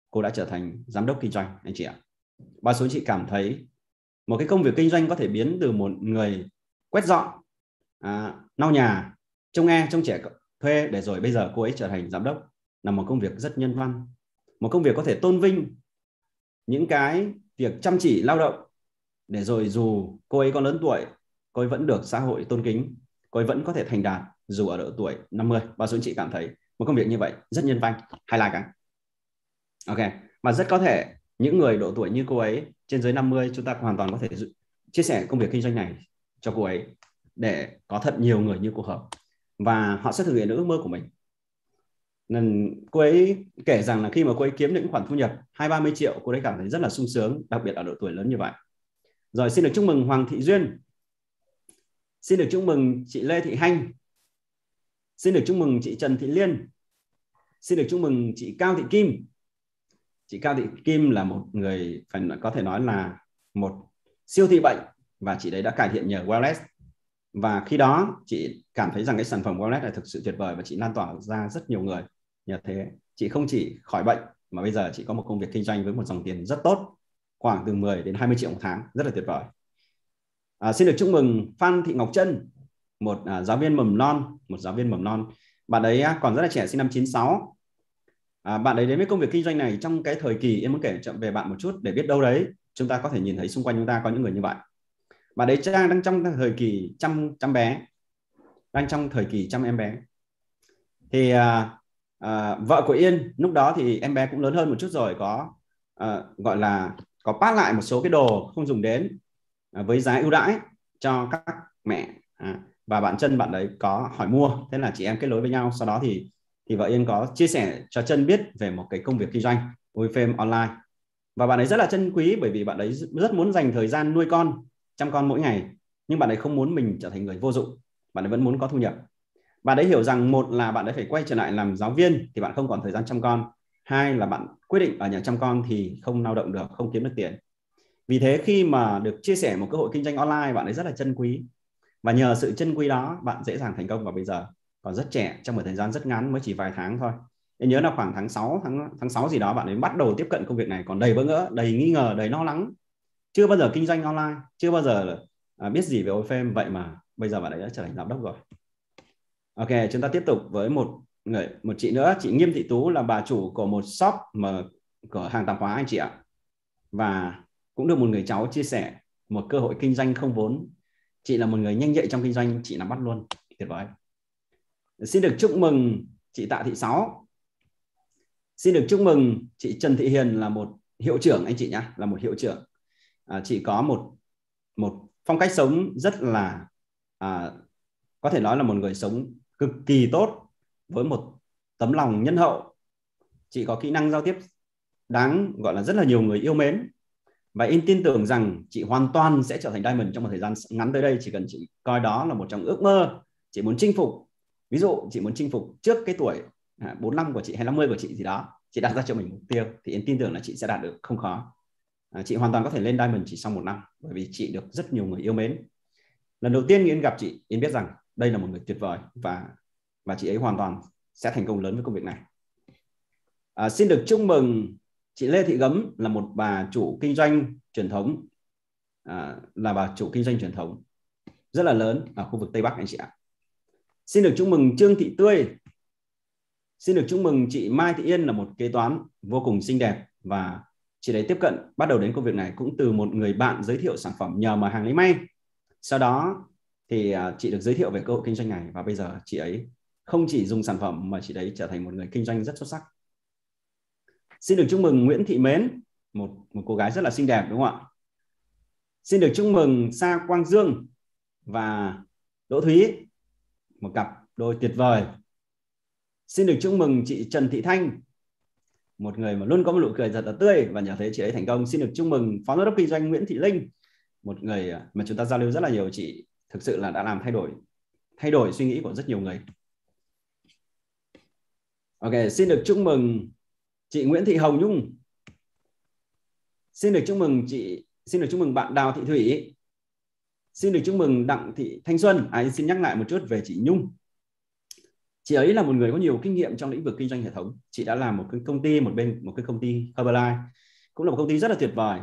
Speaker 3: cô đã trở thành giám đốc kinh doanh anh chị ạ. Bao số anh chị cảm thấy một cái công việc kinh doanh có thể biến từ một người quét dọn, à, lau nhà, trông e, trông trẻ thuê để rồi bây giờ cô ấy trở thành giám đốc, là một công việc rất nhân văn, một công việc có thể tôn vinh những cái việc chăm chỉ lao động, để rồi dù cô ấy có lớn tuổi, cô ấy vẫn được xã hội tôn kính, cô ấy vẫn có thể thành đạt dù ở độ tuổi năm mươi. Bao số anh chị cảm thấy một công việc như vậy rất nhân văn, highlight cái. Ok, mà rất có thể những người độ tuổi như cô ấy trên dưới năm mươi, chúng ta hoàn toàn có thể chia sẻ công việc kinh doanh này cho cô ấy để có thật nhiều người như cô hợp, và họ sẽ thực hiện được ước mơ của mình. Nên cô ấy kể rằng là khi mà cô ấy kiếm được khoản thu nhập hai ba mươi triệu, cô ấy cảm thấy rất là sung sướng, đặc biệt ở độ tuổi lớn như vậy. Rồi xin được chúc mừng Hoàng Thị Duyên, xin được chúc mừng chị Lê Thị Hanh, xin được chúc mừng chị Trần Thị Liên, xin được chúc mừng chị Cao Thị Kim. Chị Cao Thị Kim là một người phải có thể nói là một siêu thị bệnh, và chị đấy đã cải thiện nhờ Wellness. Và khi đó chị cảm thấy rằng cái sản phẩm Wellness này thực sự tuyệt vời và chị lan tỏa ra rất nhiều người. Nhờ thế chị không chỉ khỏi bệnh mà bây giờ chị có một công việc kinh doanh với một dòng tiền rất tốt, khoảng từ mười đến hai mươi triệu một tháng, rất là tuyệt vời. À, xin được chúc mừng Phan Thị Ngọc Trân, một à, giáo viên mầm non, một giáo viên mầm non. Bạn ấy còn rất là trẻ, sinh năm chín sáu. À, bạn ấy đến với công việc kinh doanh này trong cái thời kỳ, em muốn kể về bạn một chút để biết đâu đấy chúng ta có thể nhìn thấy xung quanh chúng ta có những người như vậy. Bạn ấy đang trong thời kỳ chăm chăm bé, đang trong thời kỳ chăm em bé. Thì à, à, vợ của Yên lúc đó thì em bé cũng lớn hơn một chút rồi, có à, gọi là có pass lại một số cái đồ không dùng đến à, với giá ưu đãi cho các mẹ. À, và bạn Trân bạn đấy có hỏi mua, thế là chị em kết nối với nhau. Sau đó thì thì vợ Yên có chia sẻ cho Trân biết về một cái công việc kinh doanh Oriflame online, và bạn ấy rất là trân quý bởi vì bạn ấy rất muốn dành thời gian nuôi con, chăm con mỗi ngày, nhưng bạn ấy không muốn mình trở thành người vô dụng, bạn ấy vẫn muốn có thu nhập. Bạn ấy hiểu rằng một là bạn ấy phải quay trở lại làm giáo viên thì bạn không còn thời gian chăm con, hai là bạn quyết định ở nhà chăm con thì không lao động được, không kiếm được tiền. Vì thế khi mà được chia sẻ một cơ hội kinh doanh online, bạn ấy rất là trân quý, và nhờ sự trân quý đó bạn dễ dàng thành công. Và bây giờ còn rất trẻ, trong một thời gian rất ngắn, mới chỉ vài tháng thôi. Em nhớ là khoảng tháng sáu, tháng, tháng sáu gì đó bạn ấy bắt đầu tiếp cận công việc này, còn đầy bỡ ngỡ, đầy nghi ngờ, đầy lo lắng, chưa bao giờ kinh doanh online, chưa bao giờ à, biết gì về Oriflame, vậy mà bây giờ bạn ấy đã trở thành giám đốc rồi. Ok, chúng ta tiếp tục với một người, một chị nữa, chị Nghiêm Thị Tú là bà chủ của một shop mà cửa hàng tạp hóa anh chị ạ, và cũng được một người cháu chia sẻ một cơ hội kinh doanh không vốn. Chị là một người nhanh nhạy trong kinh doanh, chị nắm bắt luôn, tuyệt vời. Xin được chúc mừng chị Tạ Thị Sáu. Xin được chúc mừng chị Trần Thị Hiền là một hiệu trưởng anh chị nhé, là một hiệu trưởng. À, chị có một một phong cách sống rất là à, có thể nói là một người sống cực kỳ tốt, với một tấm lòng nhân hậu. Chị có kỹ năng giao tiếp đáng gọi là rất là nhiều người yêu mến, và Yên tin tưởng rằng chị hoàn toàn sẽ trở thành diamond trong một thời gian ngắn tới đây. Chỉ cần chị coi đó là một trong ước mơ chị muốn chinh phục, ví dụ chị muốn chinh phục trước cái tuổi à, bốn mươi lăm của chị hay năm mươi của chị gì đó, chị đặt ra cho mình mục tiêu thì Yên tin tưởng là chị sẽ đạt được không khó. À, chị hoàn toàn có thể lên diamond chỉ sau một năm, bởi vì chị được rất nhiều người yêu mến. Lần đầu tiên Yên gặp chị, Yên biết rằng đây là một người tuyệt vời, và và chị ấy hoàn toàn sẽ thành công lớn với công việc này. À, xin được chúc mừng chị Lê Thị Gấm là một bà chủ kinh doanh truyền thống, à, là bà chủ kinh doanh truyền thống rất là lớn ở khu vực Tây Bắc anh chị ạ. Xin được chúc mừng Trương Thị Tươi. Xin được chúc mừng chị Mai Thị Yên là một kế toán vô cùng xinh đẹp, và chị ấy tiếp cận bắt đầu đến công việc này cũng từ một người bạn giới thiệu sản phẩm nhờ mà hàng lấy may. Sau đó thì chị được giới thiệu về cơ hội kinh doanh này, và bây giờ chị ấy không chỉ dùng sản phẩm mà chị ấy trở thành một người kinh doanh rất xuất sắc. Xin được chúc mừng Nguyễn Thị Mến, một, một cô gái rất là xinh đẹp đúng không ạ? Xin được chúc mừng Sa Quang Dương và Đỗ Thúy, một cặp đôi tuyệt vời. Xin được chúc mừng chị Trần Thị Thanh, một người mà luôn có một nụ cười thật là tươi, và nhờ thế chị ấy thành công. Xin được chúc mừng phó giám đốc kinh doanh Nguyễn Thị Linh, một người mà chúng ta giao lưu rất là nhiều. Chị thực sự là đã làm thay đổi thay đổi suy nghĩ của rất nhiều người. Ok, xin được chúc mừng chị Nguyễn Thị Hồng Nhung. Xin được chúc mừng chị, xin được chúc mừng bạn Đào Thị Thủy. Xin được chúc mừng Đặng Thị Thanh Xuân. À, xin nhắc lại một chút về chị Nhung. Chị ấy là một người có nhiều kinh nghiệm trong lĩnh vực kinh doanh hệ thống. Chị đã làm một cái công ty, một bên một cái công ty Herbalife, cũng là một công ty rất là tuyệt vời.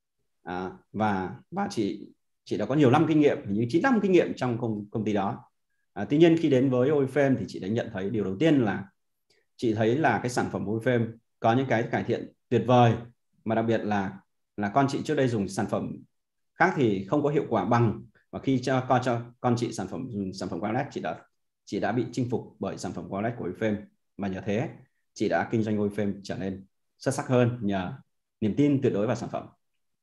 Speaker 3: À, và và chị chị đã có nhiều năm kinh nghiệm, hình như chín năm kinh nghiệm trong công, công ty đó. À, tuy nhiên khi đến với Oriflame thì chị đã nhận thấy điều đầu tiên là chị thấy là cái sản phẩm Oriflame có những cái cải thiện tuyệt vời, mà đặc biệt là là con chị trước đây dùng sản phẩm khác thì không có hiệu quả bằng, và khi cho con cho con chị sản phẩm dùng sản phẩm Wallet, chị đã chị đã bị chinh phục bởi sản phẩm Wallet của Oriflame, và nhờ thế chị đã kinh doanh Oriflame trở nên xuất sắc hơn nhờ niềm tin tuyệt đối vào sản phẩm.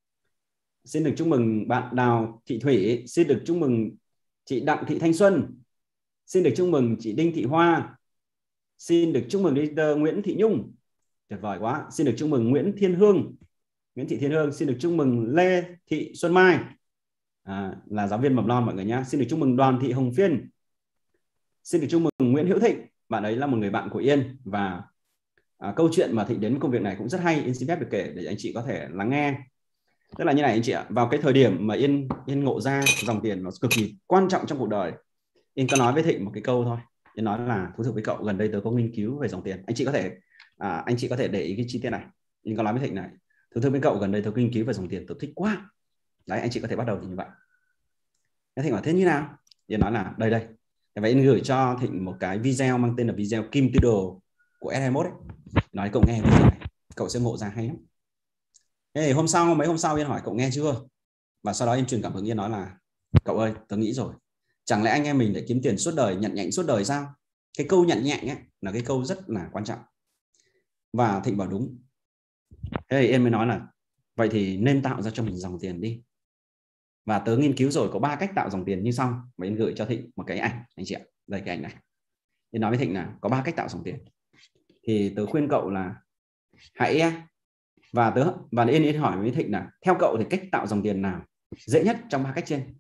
Speaker 3: Xin được chúc mừng bạn Đào Thị Thủy, xin được chúc mừng chị Đặng Thị Thanh Xuân, xin được chúc mừng chị Đinh Thị Hoa, xin được chúc mừng leader Nguyễn Thị Nhung, tuyệt vời quá. Xin được chúc mừng Nguyễn Thiên Hương, Nguyễn Thị Thiên Hương. Xin được chúc mừng Lê Thị Xuân Mai, à, là giáo viên mầm non mọi người nhé. Xin được chúc mừng Đoàn Thị Hồng Phiên. Xin được chúc mừng Nguyễn Hữu Thịnh, bạn ấy là một người bạn của Yên, và à, câu chuyện mà Thịnh đến với công việc này cũng rất hay. Yên xin phép được kể để anh chị có thể lắng nghe. Tức là như này anh chị ạ, vào cái thời điểm mà Yên Yên ngộ ra dòng tiền nó cực kỳ quan trọng trong cuộc đời, Yên có nói với Thịnh một cái câu thôi. Yên nói là thú thực với cậu, gần đây tớ có nghiên cứu về dòng tiền. Anh chị có thể à, anh chị có thể để ý cái chi tiết này. Yên có nói với Thịnh này, thú thực với cậu, gần đây tớ nghiên cứu về dòng tiền, tớ thích quá. Đấy, anh chị có thể bắt đầu như vậy. Thế Thịnh hỏi thế như nào? Yên nói là đây đây. Và Yên gửi cho Thịnh một cái video mang tên là video Kim Tư Đồ của S hai mươi mốt ấy. Nói cậu nghe video này, cậu sẽ ngộ ra hay lắm. Thế thì hôm sau, mấy hôm sau Yên hỏi cậu nghe chưa? Và sau đó Yên truyền cảm hứng, Yên nói là cậu ơi, tớ nghĩ rồi. Chẳng lẽ anh em mình để kiếm tiền suốt đời, nhận nhạnh suốt đời sao? Cái câu nhận nhạnh ấy là cái câu rất là quan trọng. Và Thịnh bảo đúng. Thế thì Yên mới nói là vậy thì nên tạo ra cho mình dòng tiền đi. Và tớ nghiên cứu rồi, có ba cách tạo dòng tiền như sau. Và Yên gửi cho Thịnh một cái ảnh, anh chị ạ. Đây cái ảnh này. Yên nói với Thịnh là có ba cách tạo dòng tiền. Thì tớ khuyên cậu là hãy và tớ và Yên Yên hỏi với Thịnh là theo cậu thì cách tạo dòng tiền nào dễ nhất trong ba cách trên?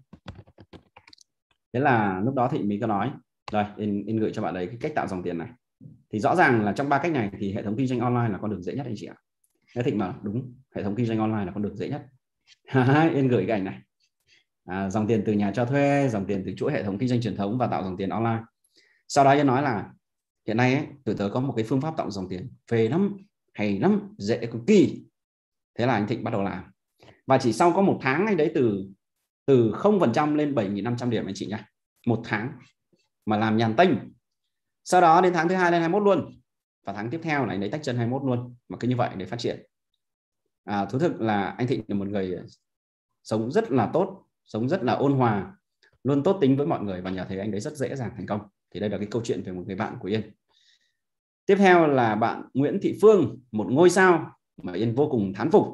Speaker 3: Thế là lúc đó Thịnh mới có nói rồi, Yên, Yên gửi cho bạn đấy cái cách tạo dòng tiền này. Thì rõ ràng là trong ba cách này thì hệ thống kinh doanh online là con đường dễ nhất anh chị ạ. Thế Thịnh mà đúng, hệ thống kinh doanh online là con đường dễ nhất. Yên gửi cái ảnh này. À, dòng tiền từ nhà cho thuê, dòng tiền từ chuỗi hệ thống kinh doanh truyền thống và tạo dòng tiền online. Sau đó Yên nói là hiện nay ấy, tụi tớ có một cái phương pháp tạo dòng tiền phê lắm, hay lắm, dễ cực kỳ. Thế là anh Thịnh bắt đầu làm. Và chỉ sau có một tháng anh đấy từ từ không phần trăm lên bảy nghìn năm trăm điểm anh chị nhé. Một tháng mà làm nhàn tênh. Sau đó đến tháng thứ hai lên hai mươi mốt luôn. Và tháng tiếp theo là anh đấy tách chân hai mươi mốt luôn. Mà cứ như vậy để phát triển. À, thú thực là anh Thịnh là một người sống rất là tốt, sống rất là ôn hòa, luôn tốt tính với mọi người, và nhờ thế anh đấy rất dễ dàng thành công. Thì đây là cái câu chuyện về một người bạn của Yên. Tiếp theo là bạn Nguyễn Thị Phương, một ngôi sao mà Yên vô cùng thán phục.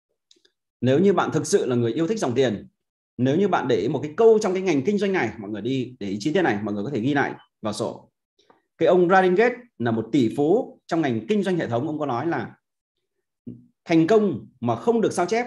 Speaker 3: Nếu như bạn thực sự là người yêu thích dòng tiền, nếu như bạn để ý một cái câu trong cái ngành kinh doanh này, mọi người đi để ý chi tiết này, mọi người có thể ghi lại vào sổ. Cái ông Radin Gates là một tỷ phú trong ngành kinh doanh hệ thống, ông có nói là thành công mà không được sao chép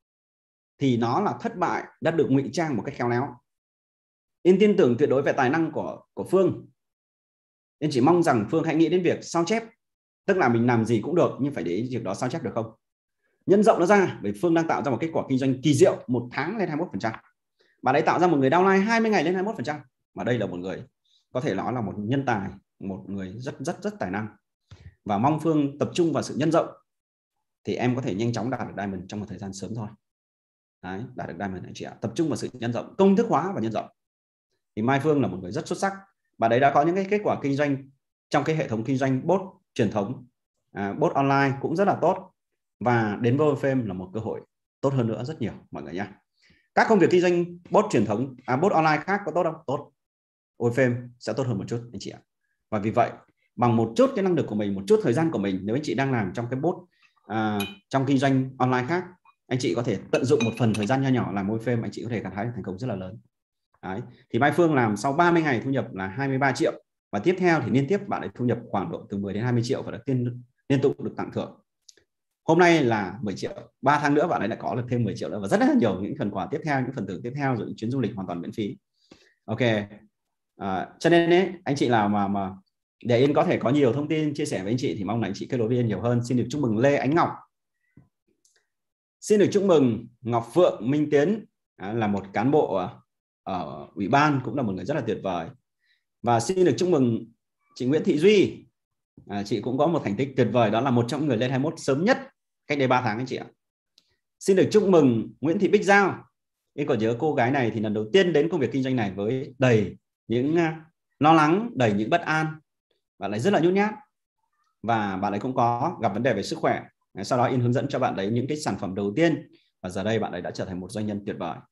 Speaker 3: thì nó là thất bại đã được ngụy trang một cách khéo léo. Yên tin tưởng tuyệt đối về tài năng của, của Phương. Yên chỉ mong rằng Phương hãy nghĩ đến việc sao chép. Tức là mình làm gì cũng được, nhưng phải để ý việc đó sao chép được không. Nhân rộng nó ra, bởi Phương đang tạo ra một kết quả kinh doanh kỳ diệu, một tháng lên hai mươi mốt phần trăm. Bạn ấy tạo ra một người downline hai mươi ngày lên hai mươi mốt phần trăm. Mà đây là một người có thể nói là một nhân tài, một người rất rất rất tài năng. Và mong Phương tập trung vào sự nhân rộng thì em có thể nhanh chóng đạt được diamond trong một thời gian sớm thôi. Đấy, đạt được diamond anh chị ạ. Tập trung vào sự nhân rộng, công thức hóa và nhân rộng. Thì Mai Phương là một người rất xuất sắc. Bạn ấy đã có những cái kết quả kinh doanh trong cái hệ thống kinh doanh bot truyền thống, à, bot online cũng rất là tốt. Và đến với Oriflame là một cơ hội tốt hơn nữa rất nhiều mọi người nhé. Các công việc kinh doanh bot truyền thống, à, bot online khác có tốt không? Tốt. Oriflame sẽ tốt hơn một chút anh chị ạ. Và vì vậy bằng một chút cái năng lực của mình, một chút thời gian của mình, nếu anh chị đang làm trong cái bot à, trong kinh doanh online khác, anh chị có thể tận dụng một phần thời gian nho nhỏ làm Oriflame, anh chị có thể gặt hái thành công rất là lớn. Đấy. Thì Mai Phương làm sau ba mươi ngày thu nhập là hai mươi ba triệu, và tiếp theo thì liên tiếp bạn ấy thu nhập khoảng độ từ mười đến hai mươi triệu và được liên, liên tục được tặng thưởng. Hôm nay là mười triệu, ba tháng nữa bạn ấy đã có được thêm mười triệu nữa, và rất là nhiều những phần quà tiếp theo, những phần thưởng tiếp theo, rồi những chuyến du lịch hoàn toàn miễn phí. Ok, à, cho nên ấy, anh chị nào mà mà để Yên có thể có nhiều thông tin chia sẻ với anh chị thì mong là anh chị kết nối với Yên nhiều hơn. Xin được chúc mừng Lê Ánh Ngọc, xin được chúc mừng Ngọc Phượng Minh Tiến, à, là một cán bộ ở ủy ban, cũng là một người rất là tuyệt vời. Và xin được chúc mừng chị Nguyễn Thị Duy, à, chị cũng có một thành tích tuyệt vời, đó là một trong những người lên hai mươi mốt sớm nhất cách đây ba tháng anh chị ạ. Xin được chúc mừng Nguyễn Thị Bích Giao. Em còn nhớ cô gái này thì lần đầu tiên đến công việc kinh doanh này với đầy những lo lắng, đầy những bất an. Bạn ấy rất là nhút nhát và bạn ấy cũng có gặp vấn đề về sức khỏe. Sau đó Yên hướng dẫn cho bạn ấy những cái sản phẩm đầu tiên và giờ đây bạn ấy đã trở thành một doanh nhân tuyệt vời.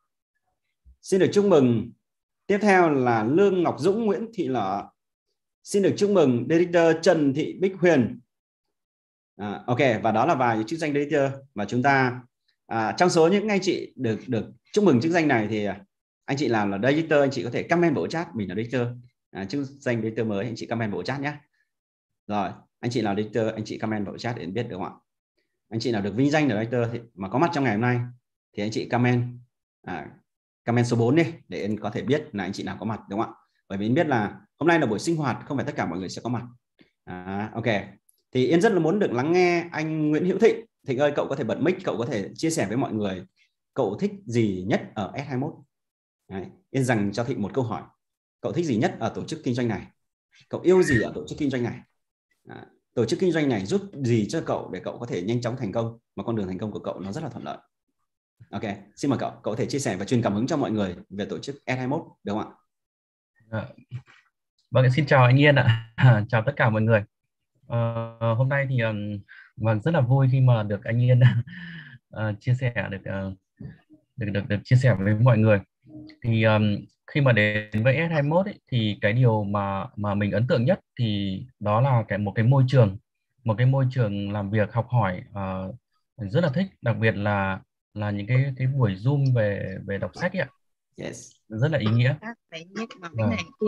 Speaker 3: Xin được chúc mừng. Tiếp theo là Lương Ngọc Dũng, Nguyễn Thị Lở. Xin được chúc mừng Director Trần Thị Bích Huyền. À, ok, và đó là vài chức danh Director mà chúng ta à, trong số những anh chị được được chúc mừng chức danh này thì anh chị làm là Director, anh chị có thể comment vào chat mình là Director. À, chức danh Director mới anh chị comment vào chat nhé. Rồi, anh chị nào Director anh chị comment vào chat để biết được không ạ? Anh chị nào được vinh danh là Director thì, mà có mặt trong ngày hôm nay thì anh chị comment à, comment số bốn đi để em có thể biết là anh chị nào có mặt, đúng không ạ? Bởi vì em biết là hôm nay là buổi sinh hoạt, không phải tất cả mọi người sẽ có mặt. À, ok, thì Yên rất là muốn được lắng nghe anh Nguyễn Hữu Thịnh. Thịnh ơi, cậu có thể bật mic, cậu có thể chia sẻ với mọi người cậu thích gì nhất ở S hai mươi mốt. Đấy, Yên dành cho Thịnh một câu hỏi. Cậu thích gì nhất ở tổ chức kinh doanh này? Cậu yêu gì ở tổ chức kinh doanh này? À, tổ chức kinh doanh này giúp gì cho cậu để cậu có thể nhanh chóng thành công, mà con đường thành công của cậu nó rất là thuận lợi. Ok, xin mời cậu, cậu có thể chia sẻ và truyền cảm hứng cho mọi người về tổ chức S hai mươi mốt được không ạ?
Speaker 4: À, vâng, xin chào anh Yên ạ. Chào tất cả mọi người. Uh, hôm nay thì um, vâng, rất là vui khi mà được anh Yên uh, chia sẻ được, uh, được được được chia sẻ với mọi người. Thì um, khi mà đến với S hai mươi mốt ấy, thì cái điều mà mà mình ấn tượng nhất thì đó là cái một cái môi trường, một cái môi trường làm việc học hỏi uh, rất là thích, đặc biệt là là những cái cái buổi Zoom về về đọc sách ấy ạ.
Speaker 3: Yes.
Speaker 4: Rất là ý nghĩa.
Speaker 2: Vâng.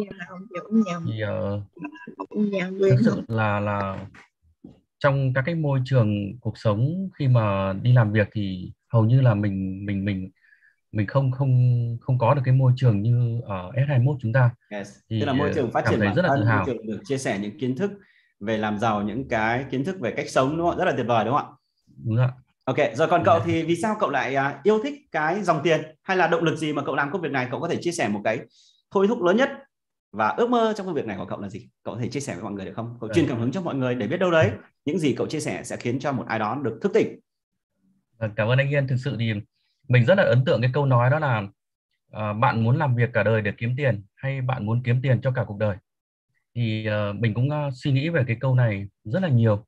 Speaker 4: Thì uh, thực sự là là trong các cái môi trường cuộc sống khi mà đi làm việc thì hầu như là mình mình mình mình không không không có được cái môi trường như ở S hai mươi mốt chúng ta.
Speaker 3: Yes.
Speaker 4: Thì
Speaker 3: tức là môi trường phát triển bản
Speaker 4: rất là
Speaker 3: thân,
Speaker 4: tự hào.
Speaker 3: môi trường được chia sẻ những kiến thức về làm giàu, những cái kiến thức về cách sống, đúng không? Rất là tuyệt vời đúng không ạ?
Speaker 4: Đúng ạ.
Speaker 3: Ok, rồi còn cậu thì vì sao cậu lại uh, yêu thích cái dòng tiền, hay là động lực gì mà cậu làm công việc này? Cậu có thể chia sẻ một cái thôi thúc lớn nhất và ước mơ trong công việc này của cậu là gì? Cậu có thể chia sẻ với mọi người được không? Cậu truyền cảm hứng cho mọi người để biết đâu đấy những gì cậu chia sẻ sẽ khiến cho một ai đó được thức tỉnh.
Speaker 4: Cảm ơn anh Yên. Thực sự thì mình rất là ấn tượng cái câu nói đó là uh, bạn muốn làm việc cả đời để kiếm tiền hay bạn muốn kiếm tiền cho cả cuộc đời. Thì uh, mình cũng uh, suy nghĩ về cái câu này rất là nhiều,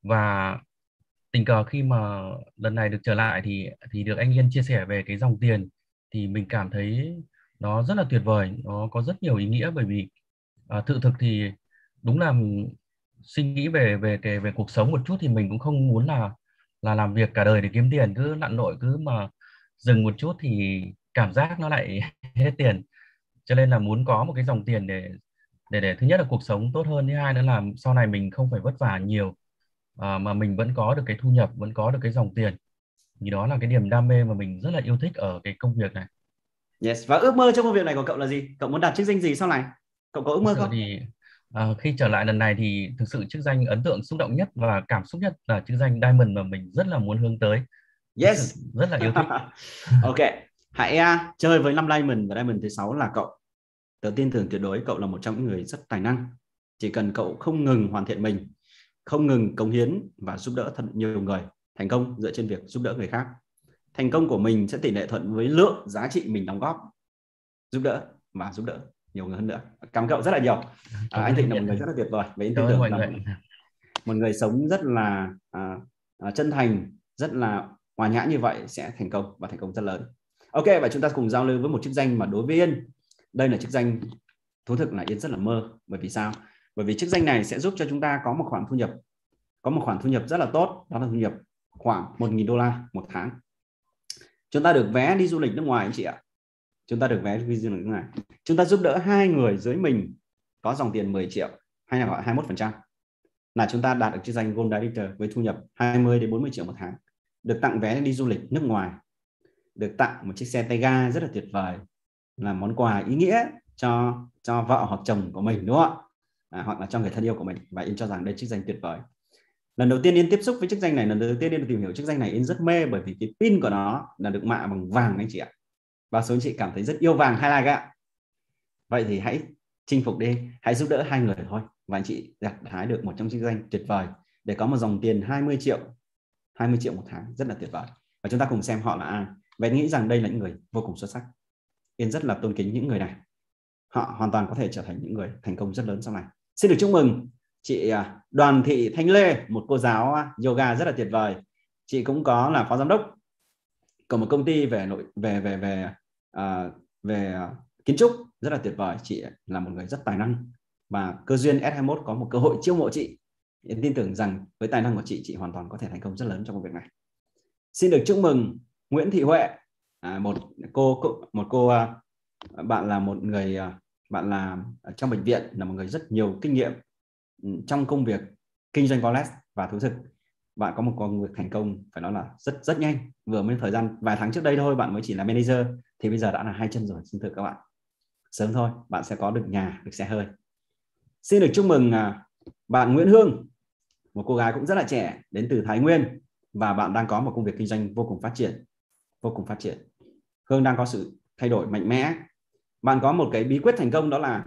Speaker 4: và tình cờ khi mà lần này được trở lại thì thì được anh Yên chia sẻ về cái dòng tiền thì mình cảm thấy nó rất là tuyệt vời, nó có rất nhiều ý nghĩa. Bởi vì uh, thực thực thì đúng là suy nghĩ về về cái về cuộc sống một chút thì mình cũng không muốn là là làm việc cả đời để kiếm tiền, cứ lặn lội, cứ mà dừng một chút thì cảm giác nó lại hết tiền. Cho nên là muốn có một cái dòng tiền để để để thứ nhất là cuộc sống tốt hơn, thứ hai nữa là sau này mình không phải vất vả nhiều, à, mà mình vẫn có được cái thu nhập, vẫn có được cái dòng tiền. Thì đó là cái niềm đam mê mà mình rất là yêu thích ở cái công việc này.
Speaker 3: Yes. Và ước mơ trong công việc này của cậu là gì? Cậu muốn đạt chức danh gì sau này? Cậu có ước mơ không?
Speaker 4: Thì à, khi trở lại lần này thì thực sự chức danh ấn tượng, xúc động nhất và cảm xúc nhất là chức danh Diamond mà mình rất là muốn hướng tới.
Speaker 3: Yes.
Speaker 4: Rất là yêu thích.
Speaker 3: Ok, hãy uh, chơi với năm Diamond, và Diamond thứ sáu là cậu. Tớ tin tưởng tuyệt đối cậu là một trong những người rất tài năng. Chỉ cần cậu không ngừng hoàn thiện mình, không ngừng cống hiến và giúp đỡ thật nhiều người thành công dựa trên việc giúp đỡ người khác. Thành công của mình sẽ tỷ lệ thuận với lượng giá trị mình đóng góp, giúp đỡ và giúp đỡ nhiều người hơn nữa. Cảm ơn cậu rất là nhiều. À, anh Thịnh là một người rất là tuyệt vời và tin tưởng là một, một người sống rất là à, à, chân thành, rất là hòa nhã như vậy sẽ thành công và thành công rất lớn. Ok, và chúng ta cùng giao lưu với một chức danh mà đối với Yên, đây là chức danh thú thực là Yên rất là mơ. Bởi vì sao? Bởi vì chức danh này sẽ giúp cho chúng ta có một khoản thu nhập, có một khoản thu nhập rất là tốt, đó là thu nhập khoảng một nghìn đô la một tháng. Chúng ta được vé đi du lịch nước ngoài anh chị ạ. Chúng ta được vé đi du lịch nước ngoài. Chúng ta giúp đỡ hai người dưới mình có dòng tiền mười triệu, hay là gọi hai mươi mốt phần trăm, là chúng ta đạt được chức danh Gold Director với thu nhập hai mươi đến bốn mươi triệu một tháng. Được tặng vé đi du lịch nước ngoài, được tặng một chiếc xe tay ga rất là tuyệt vời, là món quà ý nghĩa cho cho vợ hoặc chồng của mình, đúng không ạ? À, hoặc là cho người thân yêu của mình. Và Yên cho rằng đây chức danh tuyệt vời. Lần đầu tiên Yên tiếp xúc với chức danh này, lần đầu tiên Yên tìm hiểu chức danh này, Yên rất mê bởi vì cái pin của nó là được mạ bằng vàng anh chị ạ. Và số anh chị cảm thấy rất yêu vàng highlight ạ. Vậy thì hãy chinh phục đi, hãy giúp đỡ hai người thôi. và anh chị gặt hái được một trong chức danh tuyệt vời để có một dòng tiền hai mươi triệu hai mươi triệu một tháng, rất là tuyệt vời. Và chúng ta cùng xem họ là ai. Và em nghĩ rằng đây là những người vô cùng xuất sắc. Em rất là tôn kính những người này. Họ hoàn toàn có thể trở thành những người thành công rất lớn sau này. Xin được chúc mừng chị Đoàn Thị Thanh Lê, một cô giáo yoga rất là tuyệt vời. Chị cũng có là phó giám đốc của một công ty về nội về về về uh, về uh, kiến trúc rất là tuyệt vời. Chị là một người rất tài năng và cơ duyên S hai mươi mốt có một cơ hội chiêu mộ chị. Em tin tưởng rằng với tài năng của chị, chị hoàn toàn có thể thành công rất lớn trong công việc này. Xin được chúc mừng Nguyễn Thị Huệ, à, một cô một cô uh, bạn là một người uh, bạn làm trong bệnh viện, là một người rất nhiều kinh nghiệm trong công việc kinh doanh Volex và thú thực. Bạn có một công việc thành công phải nói là rất rất nhanh. Vừa mới thời gian vài tháng trước đây thôi bạn mới chỉ là manager, thì bây giờ đã là hai chân rồi. Xin thưa các bạn, sớm thôi bạn sẽ có được nhà, được xe hơi. Xin được chúc mừng bạn Nguyễn Hương, một cô gái cũng rất là trẻ đến từ Thái Nguyên, và bạn đang có một công việc kinh doanh vô cùng phát triển, vô cùng phát triển. Hương đang có sự thay đổi mạnh mẽ. Bạn có một cái bí quyết thành công, đó là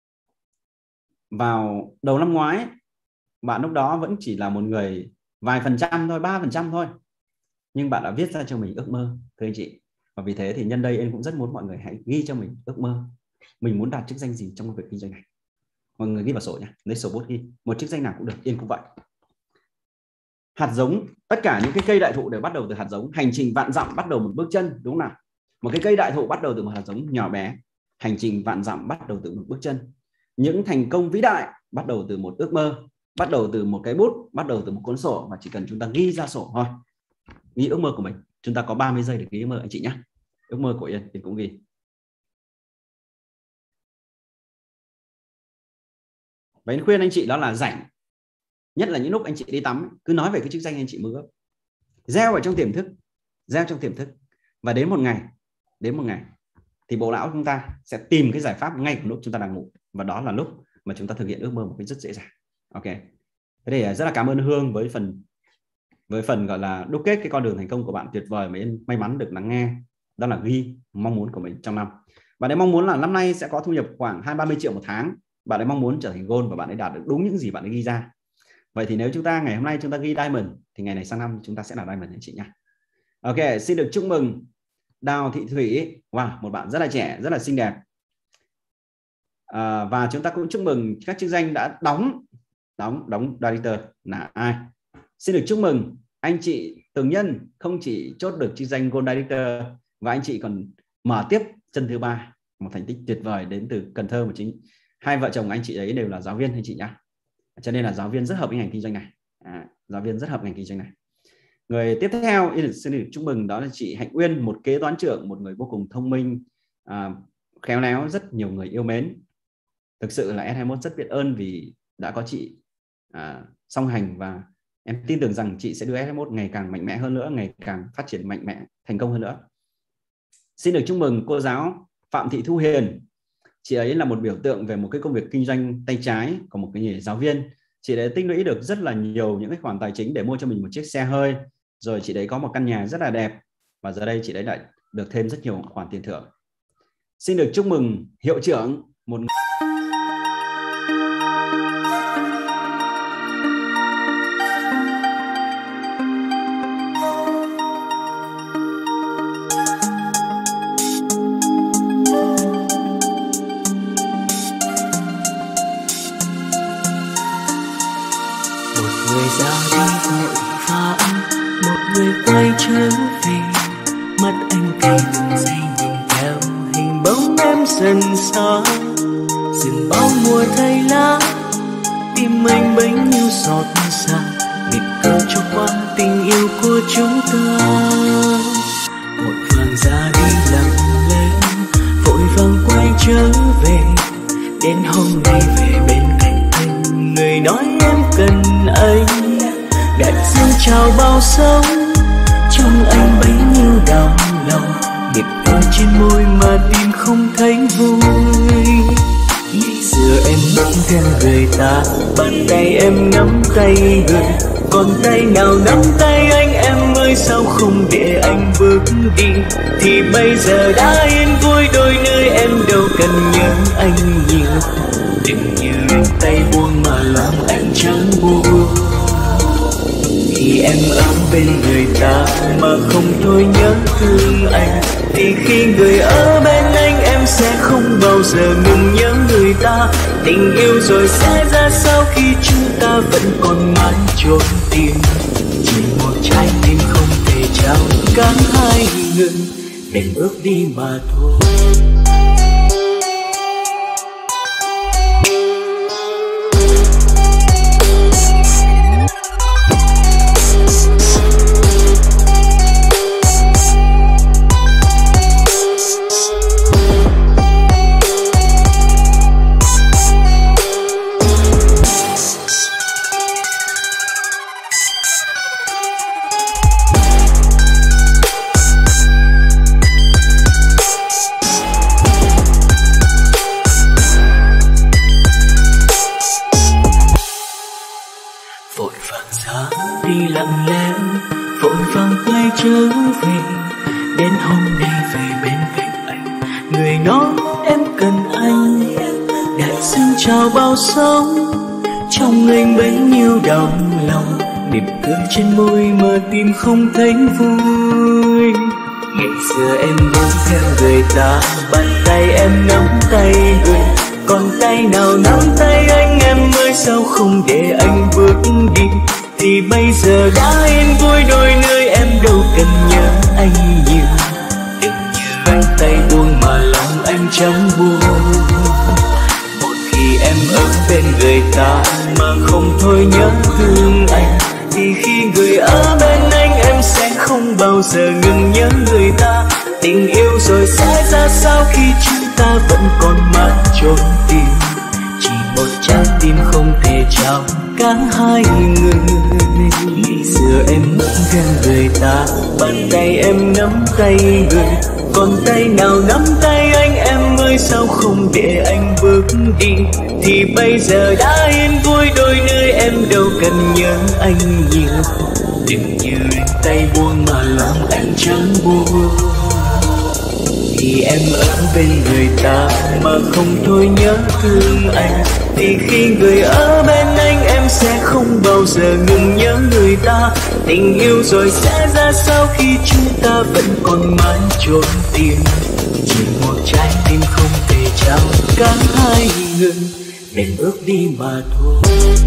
Speaker 3: vào đầu năm ngoái bạn lúc đó vẫn chỉ là một người vài phần trăm thôi, ba phần trăm thôi, nhưng bạn đã viết ra cho mình ước mơ, thưa anh chị. Và vì thế thì nhân đây em cũng rất muốn mọi người hãy ghi cho mình ước mơ, mình muốn đạt chức danh gì trong công việc kinh doanh này. Mọi người ghi vào sổ nhé, lấy sổ bút ghi một chức danh nào cũng được, yên cũng vậy. Hạt giống, tất cả những cái cây đại thụ đều bắt đầu từ hạt giống. Hành trình vạn dặm bắt đầu một bước chân, đúng không nào? Một cái cây đại thụ bắt đầu từ một hạt giống nhỏ bé. Hành trình vạn dặm bắt đầu từ một bước chân. Những thành công vĩ đại bắt đầu từ một ước mơ, bắt đầu từ một cái bút, bắt đầu từ một cuốn sổ. Và chỉ cần chúng ta ghi ra sổ thôi, ghi ước mơ của mình. Chúng ta có ba mươi giây để ghi ước mơ anh chị nhé. Ước mơ của Yên, Yên cũng ghi. Và Yên khuyên anh chị đó là rảnh, nhất là những lúc anh chị đi tắm, cứ nói về cái chức danh anh chị mơ ước, gieo ở trong tiềm thức, gieo trong tiềm thức. Và đến một ngày, đến một ngày thì bộ não chúng ta sẽ tìm cái giải pháp ngay từ lúc chúng ta đang ngủ, và đó là lúc mà chúng ta thực hiện ước mơ một cách rất dễ dàng. Ok. Thế thì rất là cảm ơn Hương với phần với phần gọi là đúc kết cái con đường thành công của bạn tuyệt vời mà Yên may mắn được lắng nghe, đó là ghi mong muốn của mình trong năm. Bạn ấy mong muốn là năm nay sẽ có thu nhập khoảng hai ba mươi triệu một tháng. Bạn ấy mong muốn trở thành gold và bạn ấy đạt được đúng những gì bạn ấy ghi ra. Vậy thì nếu chúng ta ngày hôm nay chúng ta ghi diamond thì ngày này sang năm chúng ta sẽ là diamond anh chị nhé. Ok, xin được chúc mừng Đào Thị Thủy, wow, một bạn rất là trẻ, rất là xinh đẹp. À, và chúng ta cũng chúc mừng các chức danh đã đóng đóng đóng director là ai. Xin được chúc mừng anh chị Tường Nhân, không chỉ chốt được chức danh gold director và anh chị còn mở tiếp chân thứ ba, một thành tích tuyệt vời đến từ Cần Thơ. Một chính hai vợ chồng anh chị ấy đều là giáo viên anh chị nhá, cho nên là giáo viên rất hợp với ngành kinh doanh này. À, giáo viên rất hợp ngành kinh doanh này. Người tiếp theo xin được chúc mừng đó là chị Hạnh Uyên, một kế toán trưởng, một người vô cùng thông minh, à, khéo léo, rất nhiều người yêu mến. Thực sự là S hai mươi mốt rất biết ơn vì đã có chị à, song hành, và em tin tưởng rằng chị sẽ đưa S hai mươi mốt ngày càng mạnh mẽ hơn nữa, ngày càng phát triển mạnh mẽ, thành công hơn nữa. Xin được chúc mừng cô giáo Phạm Thị Thu Hiền. Chị ấy là một biểu tượng về một cái công việc kinh doanh tay trái của một cái nghề giáo viên. Chị đã tích lũy được rất là nhiều những cái khoản tài chính để mua cho mình một chiếc xe hơi, rồi chị đấy có một căn nhà rất là đẹp, và giờ đây chị đấy lại được thêm rất nhiều khoản tiền thưởng. Xin được chúc mừng hiệu trưởng, một
Speaker 5: quay trở về, mắt anh cay từng giây nhìn theo hình bóng em dần xa, rừng bao mùa thay lá, tim anh bấy nhiêu giọt xa, biệt cơ cho qua tình yêu của chúng ta. Vội vàng ra đi lặng lẽ, vội vàng quay trở về, đến hôm nay về bên cạnh anh, người nói em cần anh, đại dương chào bao sóng, trong anh bấy nhiêu đau lòng, biệt cơ trên môi mà tim không thấy vui. Bây giờ em nắm theo người ta, bàn tay em nắm tay người, còn tay nào nắm tay anh em ơi, sao không để anh bước đi. Thì bây giờ đã yên vui đôi nơi, em đâu cần nhớ anh nhiều, đừng như anh tay buông mà Khi em ở bên người ta mà không thôi nhớ thương anh, thì khi người ở bên anh em sẽ không bao giờ ngừng nhớ người ta. Tình yêu rồi sẽ ra sao khi chúng ta vẫn còn mãi trốn tìm, chỉ một trái tim không thể trao cả hai người, đành bước đi mà thôi. Trở về đến hôm nay về bên cạnh anh, người nói em cần anh. Đại dương trào bao sóng, trong anh bấy nhiêu đau lòng, mỉm cười trên môi mà tim không thấy vui. Ngày xưa em muốn theo người ta, bàn tay em nắm tay người, còn tay nào nắm tay anh em ơi, sao không để anh bước đi. Thì bây giờ đã yên vui đôi nơi, em đâu cần nhớ anh nhiều. Đừng như anh tay buông mà lòng anh chẳng buông. Một khi em ở bên người ta mà không thôi nhớ thương anh, thì khi người ở bên anh em sẽ không bao giờ ngừng nhớ người ta. Tình yêu rồi sẽ ra sao khi chúng ta vẫn còn mãi trốn tìm, chỉ một trái tim không thể trao cả hai người. Ngày xưa em muốn theo người ta, bàn tay em nắm tay người, còn tay nào nắm tay anh em ơi, sao không để anh bước đi. Thì bây giờ đã yên vui đôi nơi, em đâu cần nhớ anh nhiều. Đừng như tay buông mà lòng anh chẳng buông. Khi em ở bên người ta mà không thôi nhớ thương anh, thì khi người ở bên anh em sẽ không bao giờ ngừng nhớ người ta. Tình yêu rồi sẽ ra sao khi chúng ta vẫn còn mãi trốn tìm, chỉ một trái tim không thể trao cả hai người, đành bước đi mà thôi.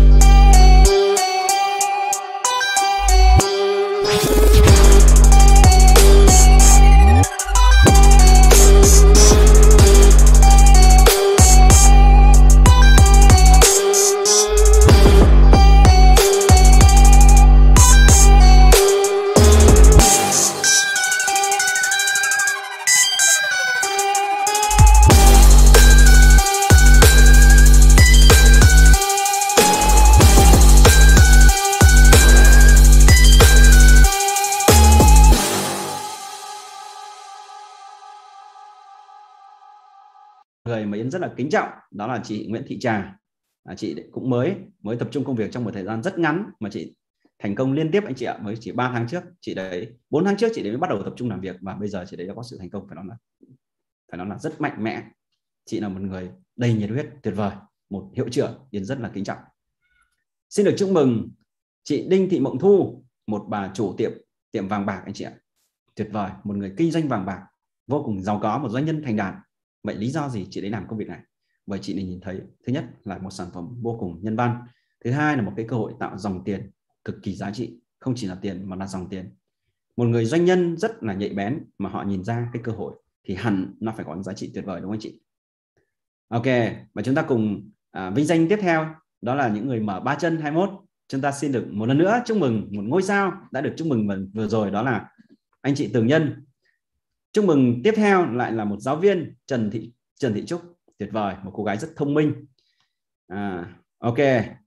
Speaker 3: Người mà Yến rất là kính trọng đó là chị Nguyễn Thị Trà. À, chị cũng mới mới tập trung công việc trong một thời gian rất ngắn mà chị thành công liên tiếp anh chị ạ. Mới chỉ ba tháng trước chị đấy, bốn tháng trước chị đấy mới bắt đầu tập trung làm việc, và bây giờ chị đấy đã có sự thành công, phải nói là phải nói là rất mạnh mẽ. Chị là một người đầy nhiệt huyết, tuyệt vời, một hiệu trưởng Yến rất là kính trọng. Xin được chúc mừng chị Đinh Thị Mộng Thu, một bà chủ tiệm tiệm vàng bạc anh chị ạ. Tuyệt vời, một người kinh doanh vàng bạc vô cùng giàu có, một doanh nhân thành đạt. Vậy lý do gì chị đấy làm công việc này? Bởi chị này nhìn thấy, thứ nhất là một sản phẩm vô cùng nhân văn, thứ hai là một cái cơ hội tạo dòng tiền cực kỳ giá trị, không chỉ là tiền mà là dòng tiền. Một người doanh nhân rất là nhạy bén, mà họ nhìn ra cái cơ hội thì hẳn nó phải có giá trị tuyệt vời, đúng không anh chị? Ok, và chúng ta cùng à, vinh danh tiếp theo, đó là những người mở ba chân hai mươi mốt. Chúng ta xin được một lần nữa chúc mừng một ngôi sao đã được chúc mừng vừa rồi, đó là anh chị Tường Nhân. Chúc mừng tiếp theo lại là một giáo viên Trần Thị Trần Thị Trúc, tuyệt vời, một cô gái rất thông minh. À, ok.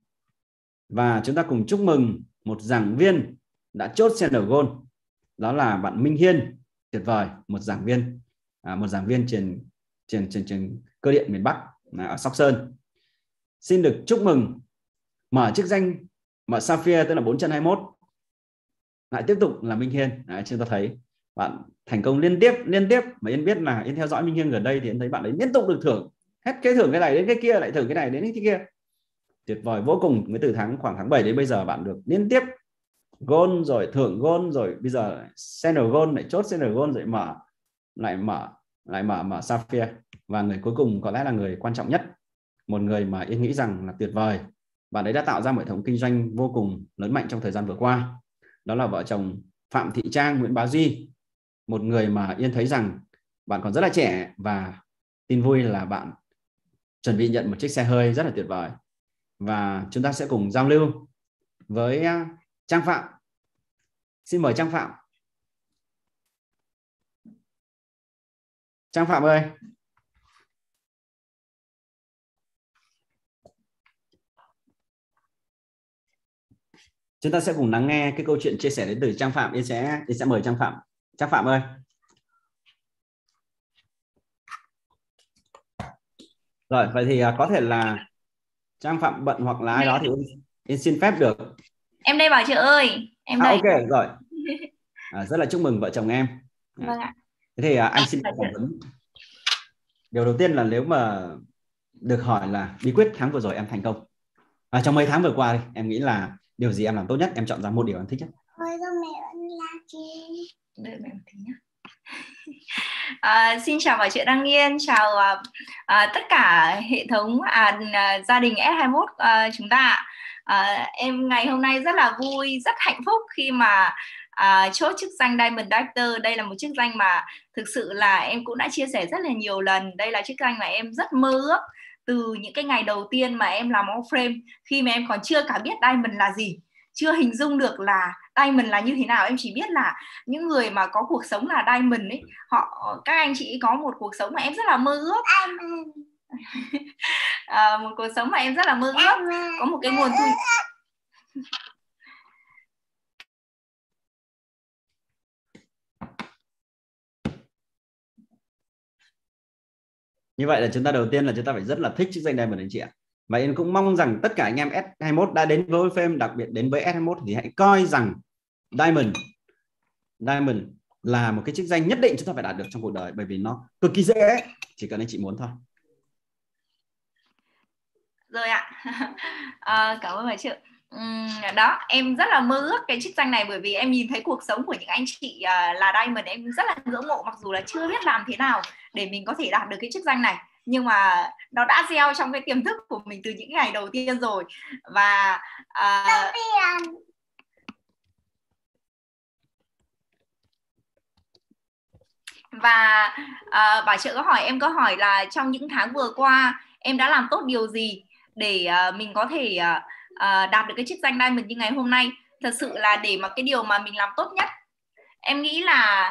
Speaker 3: Và chúng ta cùng chúc mừng một giảng viên đã chốt Center Gold, đó là bạn Minh Hiên, tuyệt vời, một giảng viên à, một giảng viên trường trường trường trường cơ điện miền Bắc ở Sóc Sơn. Xin được chúc mừng mở chức danh mở Sapphire, tức là bốn chân hai mươi mốt, lại tiếp tục là Minh Hiên. Đấy, chúng ta thấy bạn thành công liên tiếp liên tiếp mà Yên biết là Yên theo dõi Minh Hiên gần đây thì Yên thấy bạn ấy liên tục được thưởng, hết cái thưởng cái này đến cái kia, lại thưởng cái này đến cái kia, tuyệt vời vô cùng. Với từ tháng khoảng tháng bảy đến bây giờ bạn được liên tiếp gold rồi thưởng gold rồi bây giờ senior gold lại chốt senior gold rồi mở lại mở lại mở mở sapphire, và người cuối cùng có lẽ là người quan trọng nhất, một người mà Yên nghĩ rằng là tuyệt vời, bạn ấy đã tạo ra một hệ thống kinh doanh vô cùng lớn mạnh trong thời gian vừa qua. Đó là vợ chồng Phạm Thị Trang, Nguyễn Bá Duy, một người mà Yên thấy rằng bạn còn rất là trẻ, và tin vui là bạn chuẩn bị nhận một chiếc xe hơi rất là tuyệt vời. Và chúng ta sẽ cùng giao lưu với Trang Phạm. Xin mời Trang Phạm. Trang Phạm ơi. Chúng ta sẽ cùng lắng nghe cái câu chuyện chia sẻ đến từ Trang Phạm. Yên sẽ, Yên sẽ mời Trang Phạm. Trang Phạm ơi. Rồi, vậy thì có thể là Trang Phạm bận hoặc là ai đó thì Yên, Yên xin phép được.
Speaker 6: Em đây Bảo Trợ ơi. Em
Speaker 3: à,
Speaker 6: đây.
Speaker 3: Ok, rồi. À, rất là chúc mừng vợ chồng em.
Speaker 6: Vâng ạ.
Speaker 3: Thế thì anh xin phỏng vấn. Điều đầu tiên là nếu mà được hỏi là bí quyết tháng vừa rồi em thành công, à, trong mấy tháng vừa qua đi, em nghĩ là điều gì em làm tốt nhất, em chọn ra một điều em thích nhất.
Speaker 6: À, xin chào Bảo Trợ Đăng Yên, chào à, tất cả hệ thống à, à, gia đình S hai mươi mốt à, chúng ta. À, em ngày hôm nay rất là vui, rất hạnh phúc khi mà à, chốt chức danh Diamond Director. Đây là một chức danh mà thực sự là em cũng đã chia sẻ rất là nhiều lần. Đây là chức danh mà em rất mơ ước từ những cái ngày đầu tiên mà em làm Allframe, khi mà em còn chưa cả biết Diamond là gì, chưa hình dung được là Diamond là như thế nào. Em chỉ biết là những người mà có cuộc sống là Diamond ấy, họ các anh chị có một cuộc sống mà em rất là mơ ước. à, một cuộc sống mà em rất là mơ ước, có một cái nguồn thu.
Speaker 3: Như vậy là chúng ta đầu tiên là chúng ta phải rất là thích chức danh Diamond anh chị ạ. Và Yên cũng mong rằng tất cả anh em S hai mươi mốt đã đến với Allframe, đặc biệt đến với S hai mươi mốt thì hãy coi rằng Diamond Diamond là một cái chức danh nhất định chúng ta phải đạt được trong cuộc đời, bởi vì nó cực kỳ dễ, chỉ cần anh chị muốn thôi.
Speaker 6: Rồi ạ. à, cảm ơn bà Trợ. Uhm, đó, em rất là mơ ước cái chức danh này, bởi vì em nhìn thấy cuộc sống của những anh chị uh, là Diamond, em rất là ngưỡng mộ, mặc dù là chưa biết làm thế nào để mình có thể đạt được cái chức danh này, nhưng mà nó đã gieo trong cái tiềm thức của mình từ những ngày đầu tiên rồi. Và uh, và uh, bà Trợ có hỏi em có hỏi là trong những tháng vừa qua em đã làm tốt điều gì để uh, mình có thể uh, uh, đạt được cái chức danh Diamond như ngày hôm nay. Thật sự là để mà cái điều mà mình làm tốt nhất, em nghĩ là